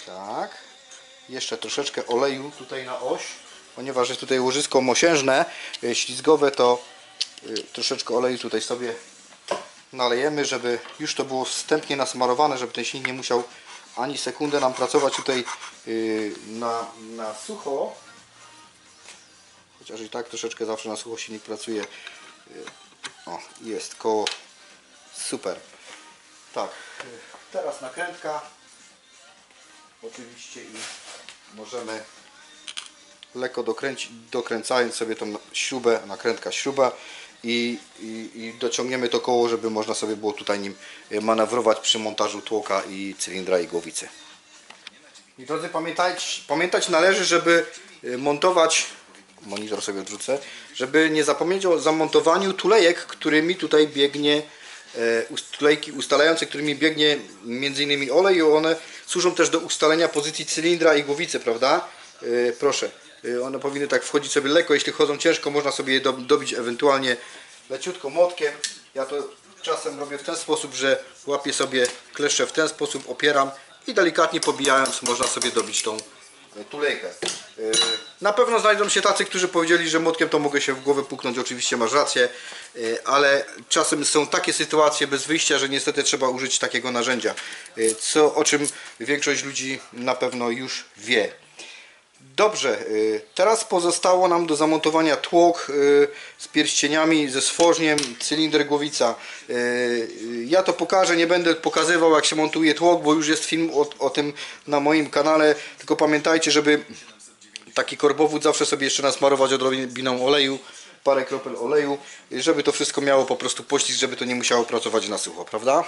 Tak. Jeszcze troszeczkę oleju tutaj na oś, ponieważ jest tutaj łożysko mosiężne, ślizgowe, to troszeczkę oleju tutaj sobie nalejemy, żeby już to było wstępnie nasmarowane, żeby ten silnik nie musiał ani sekundę nam pracować tutaj na sucho. Chociaż i tak troszeczkę zawsze na sucho silnik pracuje. O, jest koło. Super. Tak, teraz nakrętka. Oczywiście i możemy lekko dokręcając sobie tą śrubę, nakrętka śruba i dociągniemy to koło, żeby można sobie było tutaj nim manewrować przy montażu tłoka i cylindra i głowicy. I drodzy, pamiętać należy, żeby montować, monitor sobie odwrócę, żeby nie zapomnieć o zamontowaniu tulejek, którymi tutaj biegnie, tulejki ustalające, którymi biegnie m.in. olej, i one służą też do ustalenia pozycji cylindra i głowicy, prawda? Proszę, one powinny tak wchodzić sobie lekko, jeśli chodzą ciężko, można sobie je dobić ewentualnie leciutko młotkiem. Ja to czasem robię w ten sposób, że łapię sobie kleszcze w ten sposób, opieram i delikatnie pobijając można sobie dobić tą tulejkę. Na pewno znajdą się tacy, którzy powiedzieli, że młotkiem to mogę się w głowę puknąć. Oczywiście masz rację, ale czasem są takie sytuacje bez wyjścia, że niestety trzeba użyć takiego narzędzia, o czym większość ludzi na pewno już wie. Dobrze, teraz pozostało nam do zamontowania tłok z pierścieniami, ze stworzniem, cylinder, głowica. Ja to pokażę, nie będę pokazywał, jak się montuje tłok, bo już jest film o tym na moim kanale. Tylko pamiętajcie, żeby taki korbowód zawsze sobie jeszcze nasmarować odrobiną oleju, parę kropel oleju, żeby to wszystko miało po prostu poślizg, żeby to nie musiało pracować na sucho, prawda?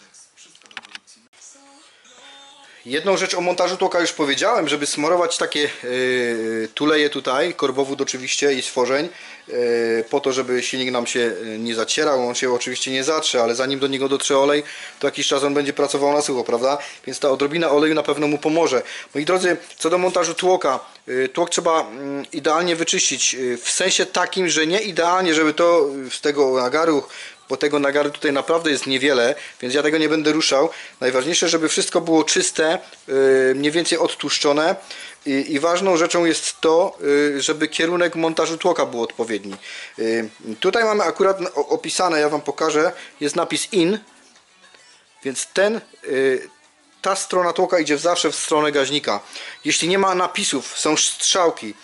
Jedną rzecz o montażu tłoka już powiedziałem, żeby smarować takie tuleje tutaj, korbowód oczywiście i stworzeń, po to, żeby silnik nam się nie zacierał. On się oczywiście nie zatrze, ale zanim do niego dotrze olej, to jakiś czas on będzie pracował na sucho, prawda? Więc ta odrobina oleju na pewno mu pomoże. Moi drodzy, co do montażu tłoka, tłok trzeba idealnie wyczyścić, w sensie takim, że nie idealnie, żeby to z tego nagaru, bo tego nagaru tutaj naprawdę jest niewiele, więc ja tego nie będę ruszał. Najważniejsze, żeby wszystko było czyste, mniej więcej odtłuszczone i ważną rzeczą jest to, żeby kierunek montażu tłoka był odpowiedni. Tutaj mamy akurat opisane, ja Wam pokażę, jest napis IN, więc ta strona tłoka idzie zawsze w stronę gaźnika. Jeśli nie ma napisów, są strzałki.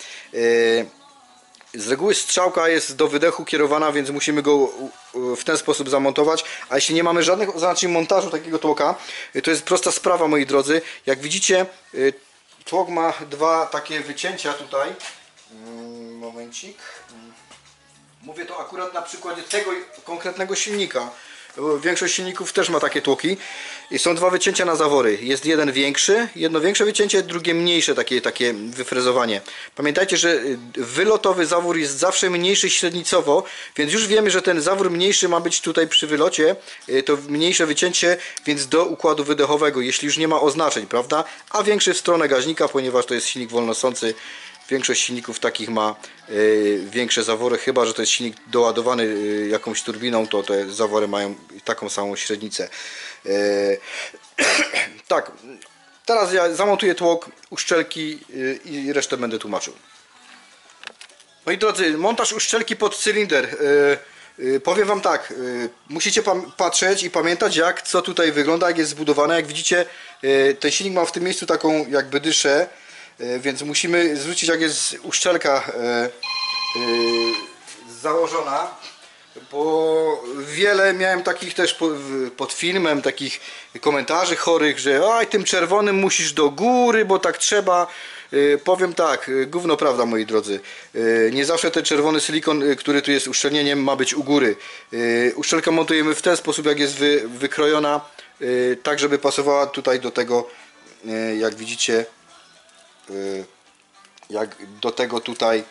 Z reguły strzałka jest do wydechu kierowana, więc musimy go w ten sposób zamontować. A jeśli nie mamy żadnych oznaczeń montażu takiego tłoka, to jest prosta sprawa, moi drodzy. Jak widzicie, tłok ma dwa takie wycięcia tutaj. Momencik. Mówię to akurat na przykładzie tego konkretnego silnika. Większość silników też ma takie tłoki. I są dwa wycięcia na zawory. Jest jedno większe wycięcie, drugie mniejsze, takie wyfrezowanie. Pamiętajcie, że wylotowy zawór jest zawsze mniejszy średnicowo, więc już wiemy, że ten zawór mniejszy ma być tutaj przy wylocie, to mniejsze wycięcie, więc do układu wydechowego, jeśli już nie ma oznaczeń, prawda? A większy w stronę gaźnika, ponieważ to jest silnik wolnosący. Większość silników takich ma większe zawory, chyba że to jest silnik doładowany jakąś turbiną, to te zawory mają taką samą średnicę. Tak, teraz ja zamontuję tłok, uszczelki i resztę będę tłumaczył. Moi drodzy, montaż uszczelki pod cylinder. Powiem Wam tak, musicie patrzeć i pamiętać, co tutaj wygląda, jak jest zbudowane. Jak widzicie, ten silnik ma w tym miejscu taką jakby dyszę, więc musimy zwrócić, jak jest uszczelka założona, bo wiele miałem takich też pod filmem, takich komentarzy chorych, że oj, tym czerwonym musisz do góry, bo tak trzeba. Powiem tak, gówno prawda, moi drodzy. Nie zawsze ten czerwony silikon, który tu jest uszczelnieniem, ma być u góry. Uszczelkę montujemy w ten sposób, jak jest wykrojona, tak żeby pasowała tutaj do tego, jak widzicie, jak do tego tutaj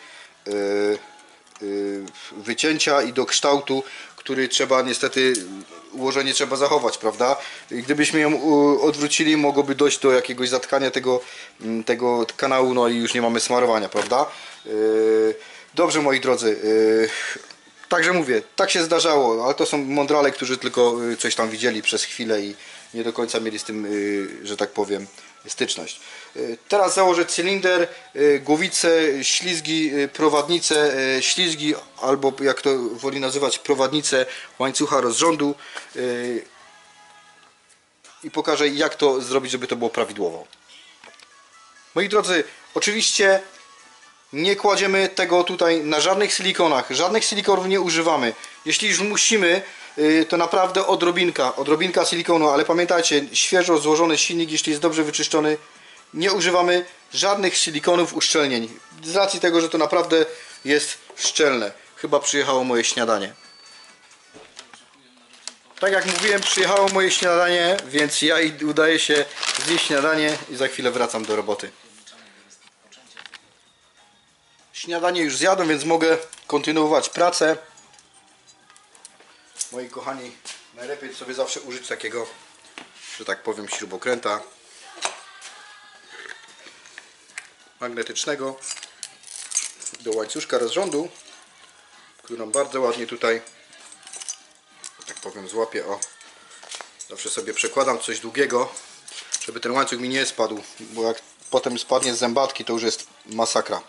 wycięcia i do kształtu, który trzeba niestety, ułożenie trzeba zachować, prawda? I gdybyśmy ją odwrócili, mogłoby dojść do jakiegoś zatkania tego kanału, no i już nie mamy smarowania, prawda? Dobrze, moi drodzy, także mówię, tak się zdarzało, ale to są mądrale, którzy tylko coś tam widzieli przez chwilę i nie do końca mieli z tym, że tak powiem, styczność. Teraz założę cylinder, głowicę, ślizgi, prowadnicę, ślizgi, albo jak to woli nazywać, prowadnicę łańcucha rozrządu i pokażę, jak to zrobić, żeby to było prawidłowo. Moi drodzy, oczywiście nie kładziemy tego tutaj na żadnych silikonach, żadnych silikonów nie używamy. Jeśli już musimy, to naprawdę odrobinka silikonu, ale pamiętajcie, świeżo złożony silnik, jeśli jest dobrze wyczyszczony, nie używamy żadnych silikonów, uszczelnień. Z racji tego, że to naprawdę jest szczelne. Chyba przyjechało moje śniadanie. Tak jak mówiłem, przyjechało moje śniadanie, więc ja udaję się zjeść śniadanie i za chwilę wracam do roboty. Śniadanie już zjadłem, więc mogę kontynuować pracę. Moi kochani, najlepiej sobie zawsze użyć takiego, że tak powiem, śrubokręta magnetycznego do łańcuszka rozrządu, który nam bardzo ładnie tutaj, tak powiem, złapie. O, zawsze sobie przekładam coś długiego, żeby ten łańcuch mi nie spadł, bo jak potem spadnie z zębatki, to już jest masakra.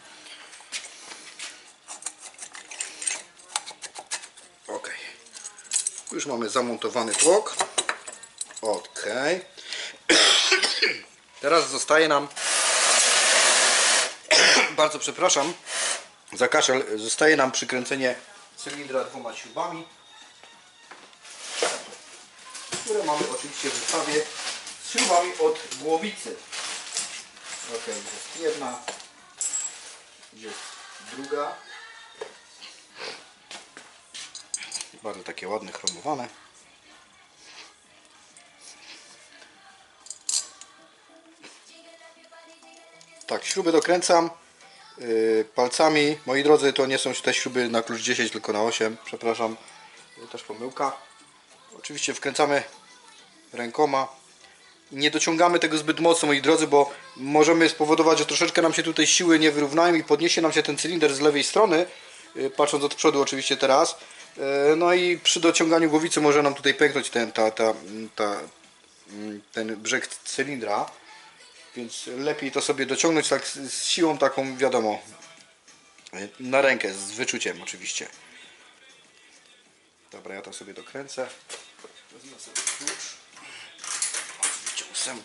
Ok, już mamy zamontowany tłok. Ok, teraz zostaje nam, bardzo przepraszam za kaszel, zostaje nam przykręcenie cylindra 2 śrubami, które mamy oczywiście w zestawie z śrubami od głowicy. Ok, jest jedna, jest druga. Bardzo takie ładne, chromowane. Tak, śruby dokręcam palcami. Moi drodzy, to nie są te śruby na klucz 10, tylko na 8. Przepraszam, też pomyłka. Oczywiście wkręcamy rękoma. Nie dociągamy tego zbyt mocno, moi drodzy, bo możemy spowodować, że troszeczkę nam się tutaj siły nie wyrównają i podniesie nam się ten cylinder z lewej strony, patrząc od przodu oczywiście teraz. No i przy dociąganiu głowicy może nam tutaj pęknąć ten brzeg cylindra, więc lepiej to sobie dociągnąć tak z siłą taką, wiadomo, na rękę, z wyczuciem oczywiście. Dobra, ja to sobie dokręcę. Wezmę sobie klucz. Oczywiście 8.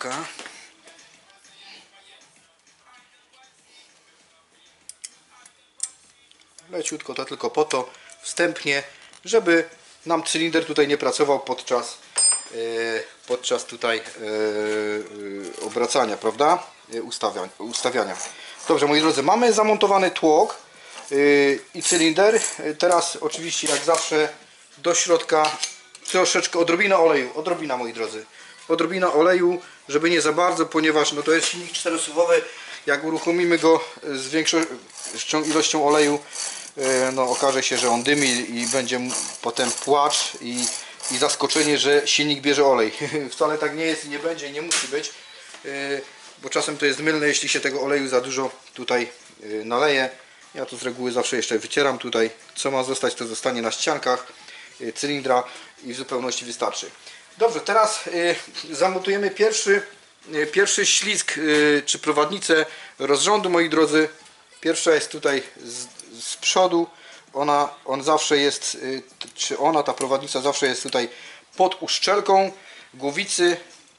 Leciutko, to tylko po to wstępnie, żeby nam cylinder tutaj nie pracował podczas tutaj obracania, prawda? Ustawiania. Dobrze, moi drodzy, mamy zamontowany tłok i cylinder. Teraz oczywiście, jak zawsze, do środka troszeczkę, odrobina, moi drodzy, odrobina oleju, żeby nie za bardzo, ponieważ no to jest silnik 4-suwowy. Jak uruchomimy go z większą ilością oleju, no okaże się, że on dymi i będzie potem płacz i zaskoczenie, że silnik bierze olej. Wcale tak nie jest i nie będzie i nie musi być, bo czasem to jest mylne, jeśli się tego oleju za dużo tutaj naleje. Ja to z reguły zawsze jeszcze wycieram tutaj. Co ma zostać, to zostanie na ściankach cylindra i w zupełności wystarczy. Dobrze, teraz zamontujemy pierwszy ślizg czy prowadnicę rozrządu, moi drodzy. Pierwsza jest tutaj z przodu. On zawsze jest, ta prowadnica zawsze jest tutaj pod uszczelką głowicy.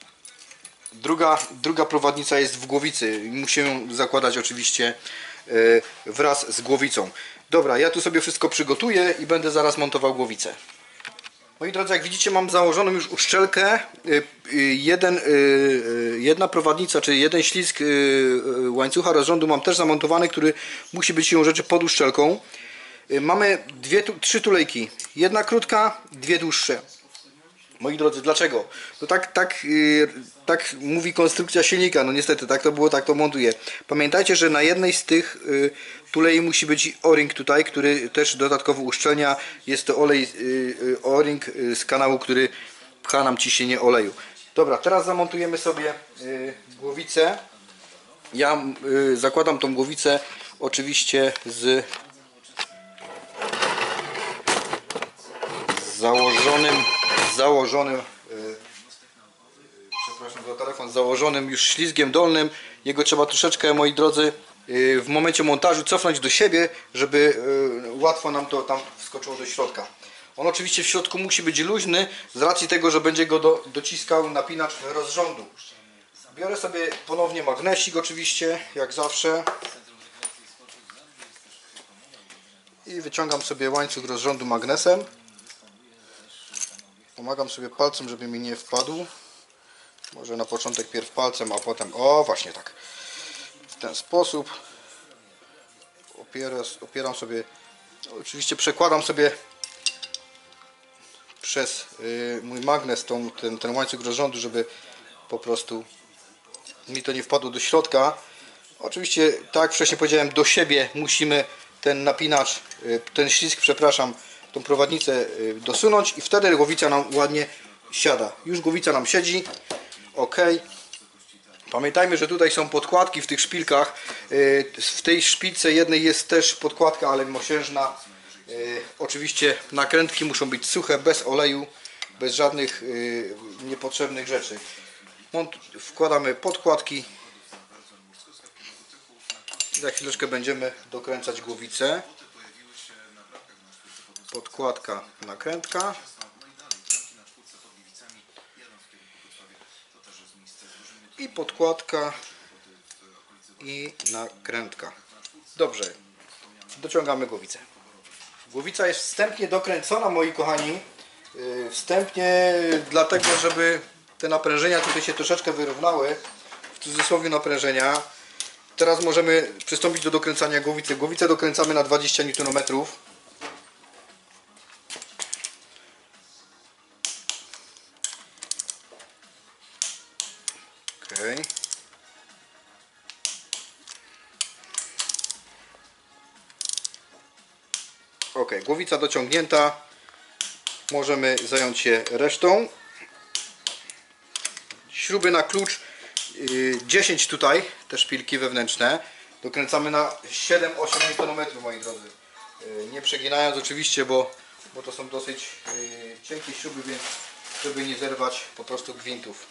Druga prowadnica jest w głowicy. Musimy ją zakładać oczywiście wraz z głowicą. Dobra, ja tu sobie wszystko przygotuję i będę zaraz montował głowicę. Moi drodzy, jak widzicie, mam założoną już uszczelkę. Jedna prowadnica, czyli jeden ślizg łańcucha rozrządu mam też zamontowany, który musi być siłą rzeczy pod uszczelką. Mamy 3 tulejki. Jedna krótka, 2 dłuższe. Moi drodzy, dlaczego? No tak mówi konstrukcja silnika. No niestety, tak to było, tak to montuję. Pamiętajcie, że na jednej z tych tulei musi być o-ring tutaj, który też dodatkowo uszczelnia. Jest to olej o-ring z kanału, który pcha nam ciśnienie oleju. Dobra, teraz zamontujemy sobie głowicę. Ja zakładam tą głowicę oczywiście z założonym przepraszam za telefon, założonym już ślizgiem dolnym. Jego trzeba troszeczkę, moi drodzy, w momencie montażu cofnąć do siebie, żeby łatwo nam to tam wskoczyło do środka. On oczywiście w środku musi być luźny z racji tego, że będzie go dociskał napinacz rozrządu. Biorę sobie ponownie magnesik oczywiście, jak zawsze. I wyciągam sobie łańcuch rozrządu magnesem. Pomagam sobie palcem, żeby mi nie wpadł. Może na początek pierw palcem, a potem... O, właśnie tak. W ten sposób. Opieram sobie... Oczywiście przekładam sobie przez mój magnes ten łańcuch rozrządu, żeby po prostu mi to nie wpadło do środka. Oczywiście, tak jak wcześniej powiedziałem, do siebie musimy ten napinacz, ten ślizg, przepraszam, tą prowadnicę dosunąć i wtedy głowica nam ładnie siada. Już głowica nam siedzi. Ok. Pamiętajmy, że tutaj są podkładki w tych szpilkach. W tej szpilce jednej jest też podkładka, ale mosiężna. Oczywiście nakrętki muszą być suche, bez oleju, bez żadnych niepotrzebnych rzeczy. Wkładamy podkładki. Za chwileczkę będziemy dokręcać głowicę. Podkładka, nakrętka. I podkładka i nakrętka. Dobrze. Dociągamy głowicę. Głowica jest wstępnie dokręcona, moi kochani. Wstępnie dlatego, żeby te naprężenia tutaj się troszeczkę wyrównały. W cudzysłowie naprężenia. Teraz możemy przystąpić do dokręcania głowicy. Głowicę dokręcamy na 20 Nm. Okay. Ok, głowica dociągnięta. Możemy zająć się resztą. Śruby na klucz 10 tutaj, te szpilki wewnętrzne. Dokręcamy na 7-8 Nm, moi drodzy. Nie przeginając oczywiście, bo to są dosyć cienkie śruby, więc żeby nie zerwać po prostu gwintów.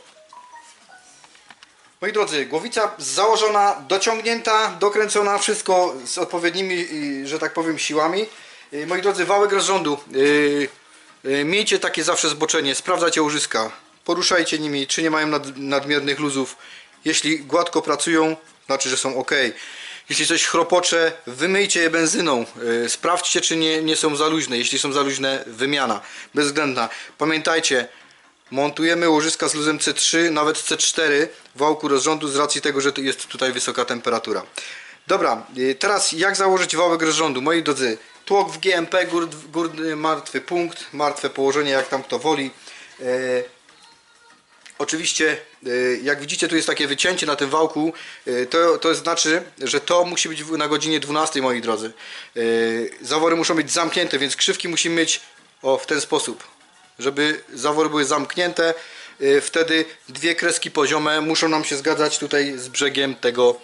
Moi drodzy, głowica założona, dociągnięta, dokręcona, wszystko z odpowiednimi, że tak powiem, siłami. Moi drodzy, wałek rozrządu. Miejcie takie zawsze zboczenie, sprawdzajcie łożyska, poruszajcie nimi, czy nie mają nadmiernych luzów. Jeśli gładko pracują, znaczy, że są ok. Jeśli coś chropocze, wymyjcie je benzyną. Sprawdźcie, czy nie są za luźne. Jeśli są za luźne, wymiana bezwzględna. Pamiętajcie, montujemy łożyska z luzem C3, nawet C4 w wałku rozrządu z racji tego, że jest tutaj wysoka temperatura. Dobra, teraz jak założyć wałek rozrządu? Moi drodzy, tłok w GMP, górny martwy punkt, martwe położenie, jak tam kto woli. Oczywiście, jak widzicie, tu jest takie wycięcie na tym wałku, to znaczy, że to musi być na godzinie 12, moi drodzy. Zawory muszą być zamknięte, więc krzywki musimy mieć w ten sposób, żeby zawory były zamknięte. Wtedy dwie kreski poziome muszą nam się zgadzać tutaj z brzegiem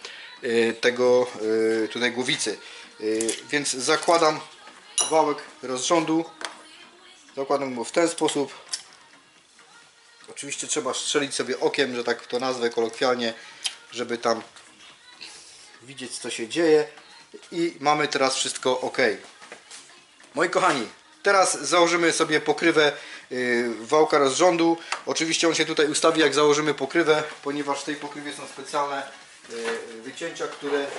tutaj głowicy. Więc zakładam wałek rozrządu, zakładam go w ten sposób. Oczywiście trzeba strzelić sobie okiem, że tak to nazwę kolokwialnie, żeby tam widzieć, co się dzieje. I mamy teraz wszystko ok. Moi kochani, teraz założymy sobie pokrywę wałka rozrządu. Oczywiście on się tutaj ustawi, jak założymy pokrywę, ponieważ w tej pokrywie są specjalne wycięcia,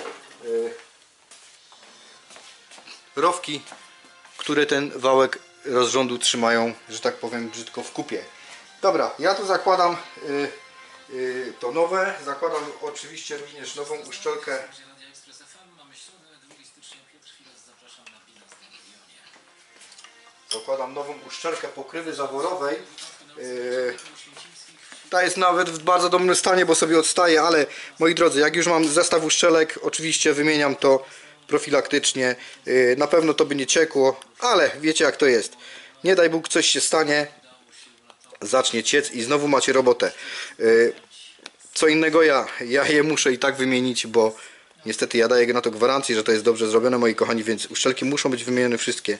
rowki, które ten wałek rozrządu trzymają, że tak powiem, brzydko w kupie. Dobra, ja tu zakładam to nowe, zakładam oczywiście również nową uszczelkę. Zakładam nową uszczelkę pokrywy zaworowej. Ta jest nawet w bardzo dobrym stanie, bo sobie odstaje, ale moi drodzy, jak już mam zestaw uszczelek, oczywiście wymieniam to profilaktycznie. Na pewno to by nie ciekło, ale wiecie, jak to jest. Nie daj Bóg, coś się stanie, zacznie ciec i znowu macie robotę. Co innego ja je muszę i tak wymienić, bo niestety ja daję na to gwarancję, że to jest dobrze zrobione, moi kochani, więc uszczelki muszą być wymienione wszystkie.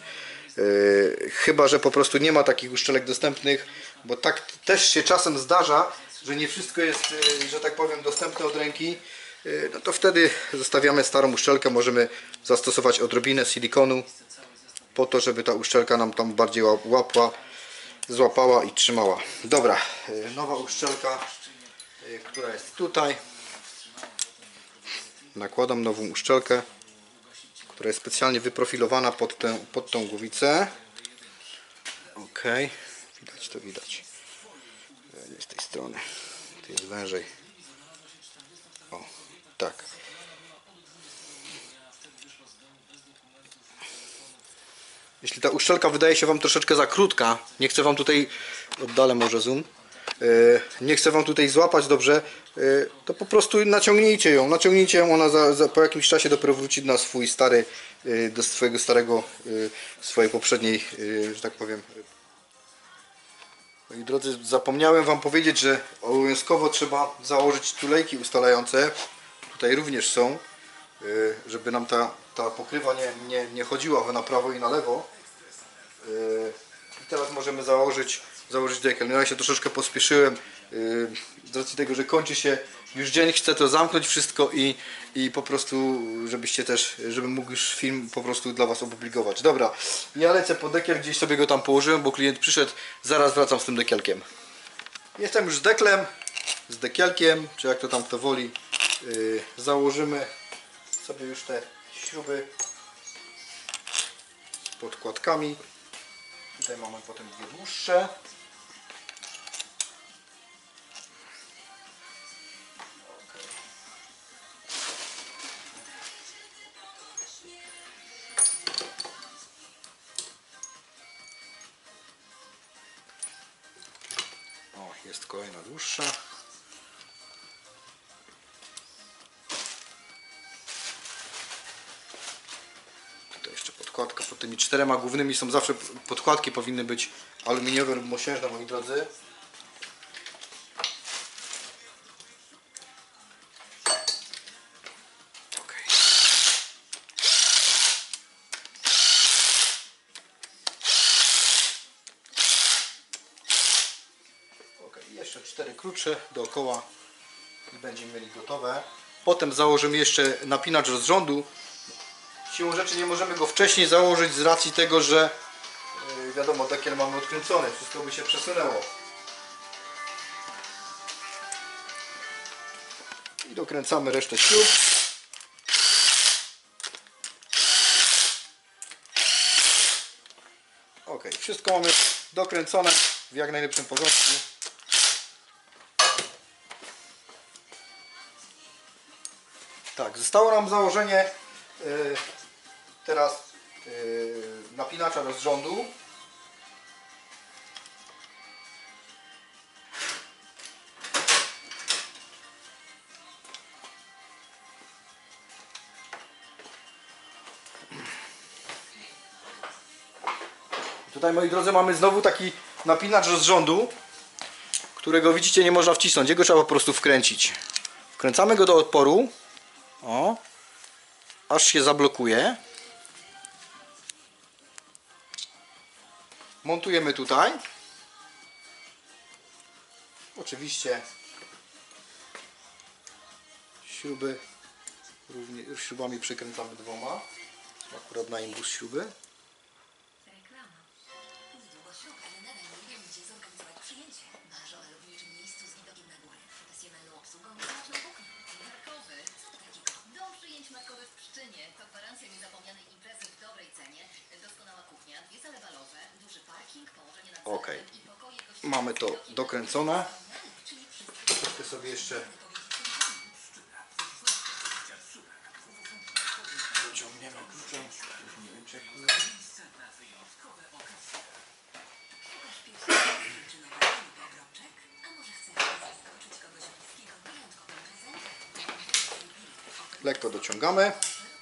Chyba że po prostu nie ma takich uszczelek dostępnych, bo tak też się czasem zdarza, że nie wszystko jest, że tak powiem, dostępne od ręki, no to wtedy zostawiamy starą uszczelkę. Możemy zastosować odrobinę silikonu po to, żeby ta uszczelka nam tam bardziej złapała i trzymała. Dobra, nowa uszczelka, która jest tutaj. Nakładam nową uszczelkę, która jest specjalnie wyprofilowana pod tą głowicę. Ok, widać to, widać. Nie z tej strony, tu jest wężej. O, tak. Jeśli ta uszczelka wydaje się Wam troszeczkę za krótka, nie chcę Wam tutaj, oddalę może zoom, nie chcę Wam tutaj złapać dobrze, to po prostu naciągnijcie ją, ona po jakimś czasie dopiero wróci na swój stary, do swojego starego, swojej poprzedniej, że tak powiem. Moi drodzy, zapomniałem Wam powiedzieć, że obowiązkowo trzeba założyć tulejki ustalające, tutaj również są, żeby nam ta pokrywa nie chodziła na prawo i na lewo. I teraz możemy założyć dekiel. No ja się troszeczkę pospieszyłem z racji tego, że kończy się już dzień, chcę to zamknąć wszystko i po prostu, żebym mógł już film po prostu dla Was opublikować. Dobra, ja lecę po dekiel, gdzieś sobie go tam położyłem, bo klient przyszedł, zaraz wracam z tym dekielkiem. Jestem już z deklem, z dekielkiem, czy jak to tam kto woli. Założymy sobie już te śruby z podkładkami. Tutaj mamy potem dwie dłuższe. O, jest kolejna dłuższa. Tutaj jeszcze podkładka. Pod tymi czterema głównymi są zawsze podkładki, powinny być aluminiowe lub mosiężne, moi drodzy. Jeszcze 4 krótsze dookoła i będziemy mieli gotowe. Potem założymy jeszcze napinacz rozrządu. Siłą rzeczy nie możemy go wcześniej założyć z racji tego, że wiadomo, dekiel mamy odkręcony, wszystko by się przesunęło. I dokręcamy resztę śrub. Ok, wszystko mamy dokręcone w jak najlepszym porządku. Tak, zostało nam założenie teraz napinacza rozrządu. Tutaj, moi drodzy, mamy znowu taki napinacz rozrządu, którego widzicie nie można wcisnąć, jego trzeba po prostu wkręcić. Wkręcamy go do odporu. O, aż się zablokuje. Montujemy tutaj. Oczywiście śruby również śrubami przykręcamy dwoma. Akurat na imbus śruby. To gwarancja niezapomnianej imprezy w dobrej cenie, doskonała kuchnia, dwie sale balowe, duży parking, położenie na Ok, mamy to dokręcone. Troszkę sobie jeszcze dociągniemy kluczem. Nie wiem, czy jak lekko dociągamy.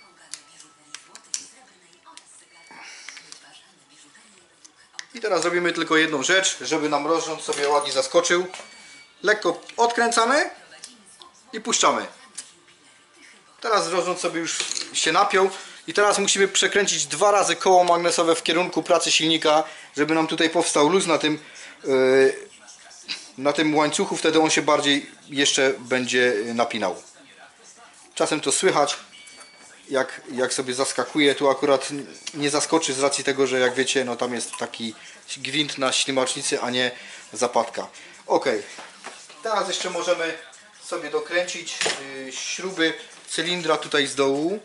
I teraz robimy tylko jedną rzecz, żeby nam rozrząd sobie ładnie zaskoczył. Lekko odkręcamy i puszczamy. Teraz rozrząd sobie już się napiął i teraz musimy przekręcić 2 razy koło magnesowe w kierunku pracy silnika, żeby nam tutaj powstał luz na tym łańcuchu, wtedy on się bardziej jeszcze będzie napinał. Czasem to słychać, jak sobie zaskakuje. Tu akurat nie zaskoczy z racji tego, że jak wiecie, no tam jest taki gwint na ślimacznicy, a nie zapadka. Ok, teraz jeszcze możemy sobie dokręcić śruby cylindra tutaj z dołu,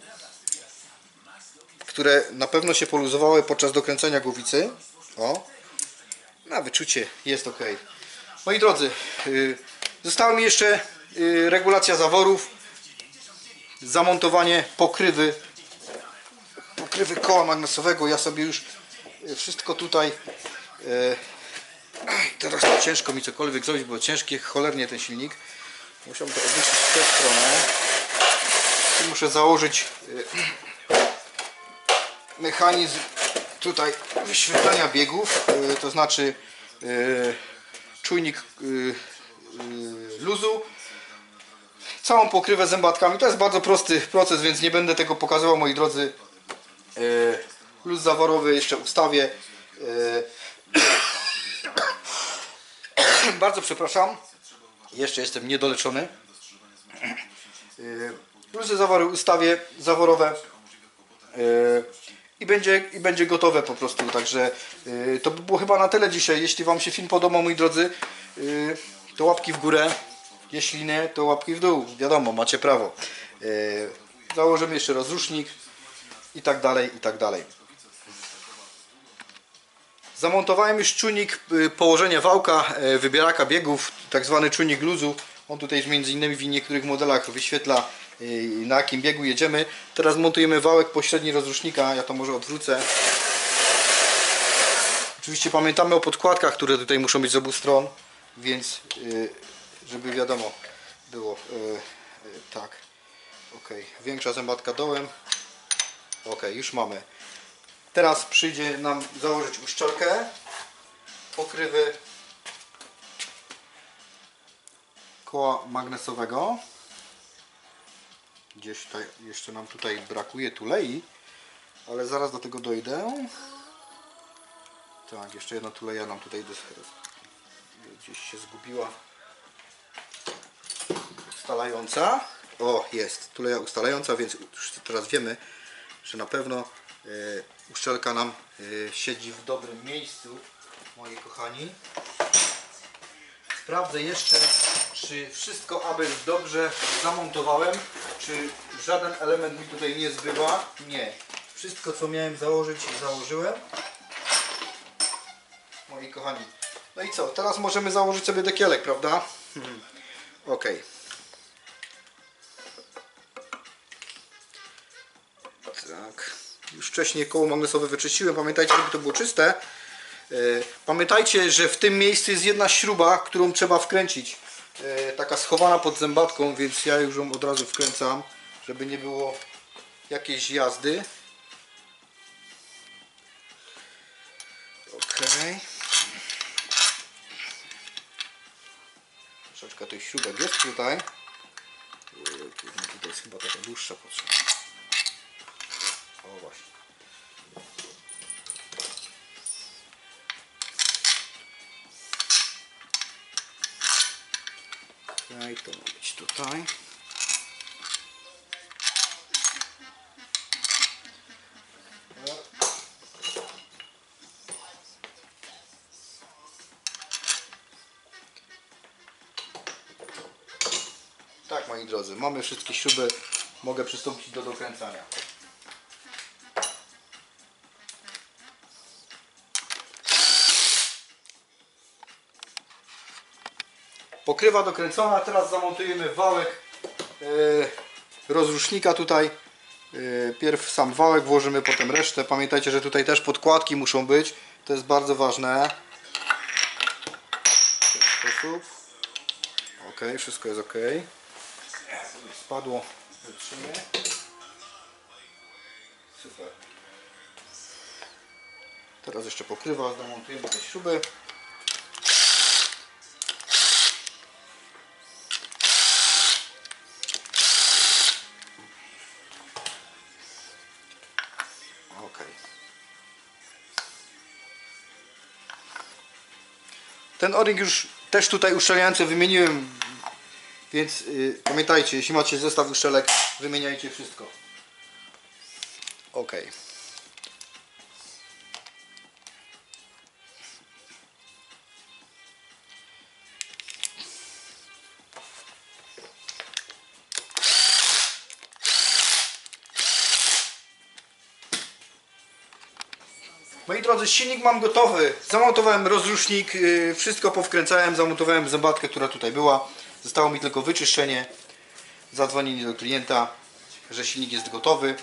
które na pewno się poluzowały podczas dokręcania głowicy. O, na wyczucie jest ok. Moi drodzy, została mi jeszcze regulacja zaworów, zamontowanie pokrywy koła magnesowego. Ja sobie już wszystko tutaj teraz to ciężko mi cokolwiek zrobić, bo ciężki cholernie ten silnik. Musiałbym to obrócić w tę stronę. Tu muszę założyć mechanizm tutaj wyświetlania biegów, to znaczy czujnik luzu, całą pokrywę zębatkami. To jest bardzo prosty proces, więc nie będę tego pokazywał, moi drodzy. Luz zaworowy jeszcze ustawię. Bardzo przepraszam, jeszcze jestem niedoleczony. Luzy zawory ustawię zaworowe i będzie gotowe po prostu. Także to by było chyba na tyle dzisiaj. Jeśli Wam się film podobał, moi drodzy, to łapki w górę. Jeśli nie, to łapki w dół. Wiadomo, macie prawo. Założymy jeszcze rozrusznik i tak dalej, i tak dalej. Zamontowałem już czujnik położenia wałka, wybieraka biegów, tak zwany czujnik luzu. On tutaj między innymi w niektórych modelach wyświetla, na jakim biegu jedziemy. Teraz montujemy wałek pośredni rozrusznika. Ja to może odwrócę. Oczywiście pamiętamy o podkładkach, które tutaj muszą być z obu stron, więc żeby wiadomo było, tak. Ok, większa zębatka dołem. Ok, już mamy. Teraz przyjdzie nam założyć uszczelkę pokrywy koła magnesowego. Gdzieś tutaj, jeszcze nam tutaj brakuje tulei, ale zaraz do tego dojdę. Tak, jeszcze jedna tuleja nam tutaj gdzieś się zgubiła. Ustalająca. O, jest tuleja ustalająca, więc już teraz wiemy, że na pewno uszczelka nam siedzi w dobrym miejscu, moi kochani. Sprawdzę jeszcze, czy wszystko aby dobrze zamontowałem, czy żaden element mi tutaj nie zbywa. Nie. Wszystko, co miałem założyć, założyłem. Moi kochani. No i co? Teraz możemy założyć sobie dekielek, prawda? Ok. Tak. Już wcześniej koło magnesowe wyczyściłem. Pamiętajcie, żeby to było czyste. Pamiętajcie, że w tym miejscu jest jedna śruba, którą trzeba wkręcić. Taka schowana pod zębatką, więc ja już ją od razu wkręcam, żeby nie było jakiejś jazdy. Ok. Troszeczkę tych śrubek jest tutaj. Tutaj jest chyba taka dłuższa potrzebna. O właśnie. Okay, to ma być tutaj. Tak, moi drodzy, mamy wszystkie śruby, mogę przystąpić do dokręcania. Pokrywa dokręcona, teraz zamontujemy wałek rozrusznika tutaj. Pierw sam wałek włożymy, potem resztę. Pamiętajcie, że tutaj też podkładki muszą być, to jest bardzo ważne. W ten sposób. Ok, wszystko jest ok. Spadło, wytrzymy. Super. Teraz jeszcze pokrywa, zamontujemy te śruby. Ok. Ten o-ring już Też tutaj uszczelniające wymieniłem, więc pamiętajcie, jeśli macie zestaw uszczelek, wymieniajcie wszystko. Ok. Moi drodzy, silnik mam gotowy. Zamontowałem rozrusznik, wszystko powkręcałem, zamontowałem zębatkę, która tutaj była. Zostało mi tylko wyczyszczenie, zadzwonienie do klienta, że silnik jest gotowy.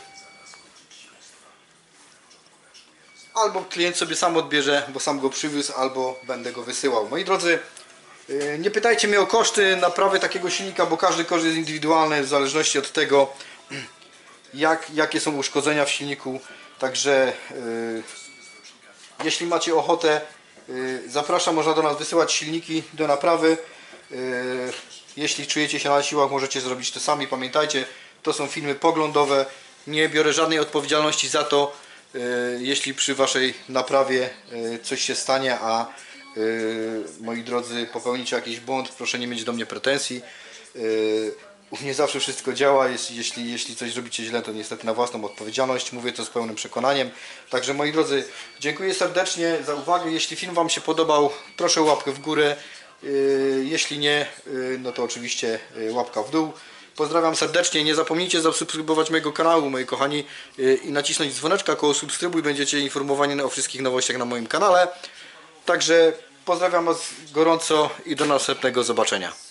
Albo klient sobie sam odbierze, bo sam go przywiózł, albo będę go wysyłał. Moi drodzy, nie pytajcie mnie o koszty naprawy takiego silnika, bo każdy koszt jest indywidualny w zależności od tego, jakie są uszkodzenia w silniku. Także jeśli macie ochotę, zapraszam, można do nas wysyłać silniki do naprawy. Jeśli czujecie się na siłach, możecie zrobić to sami. Pamiętajcie, to są filmy poglądowe. Nie biorę żadnej odpowiedzialności za to, jeśli przy waszej naprawie coś się stanie, a moi drodzy, popełnicie jakiś błąd, proszę nie mieć do mnie pretensji. U mnie zawsze wszystko działa. Jeśli coś zrobicie źle, to niestety na własną odpowiedzialność. Mówię to z pełnym przekonaniem. Także moi drodzy, dziękuję serdecznie za uwagę. Jeśli film wam się podobał, proszę o łapkę w górę. Jeśli nie, no to oczywiście łapka w dół. Pozdrawiam serdecznie. Nie zapomnijcie zasubskrybować mojego kanału, moi kochani, i nacisnąć dzwoneczka koło subskrybuj. Będziecie informowani o wszystkich nowościach na moim kanale. Także pozdrawiam was gorąco i do następnego zobaczenia.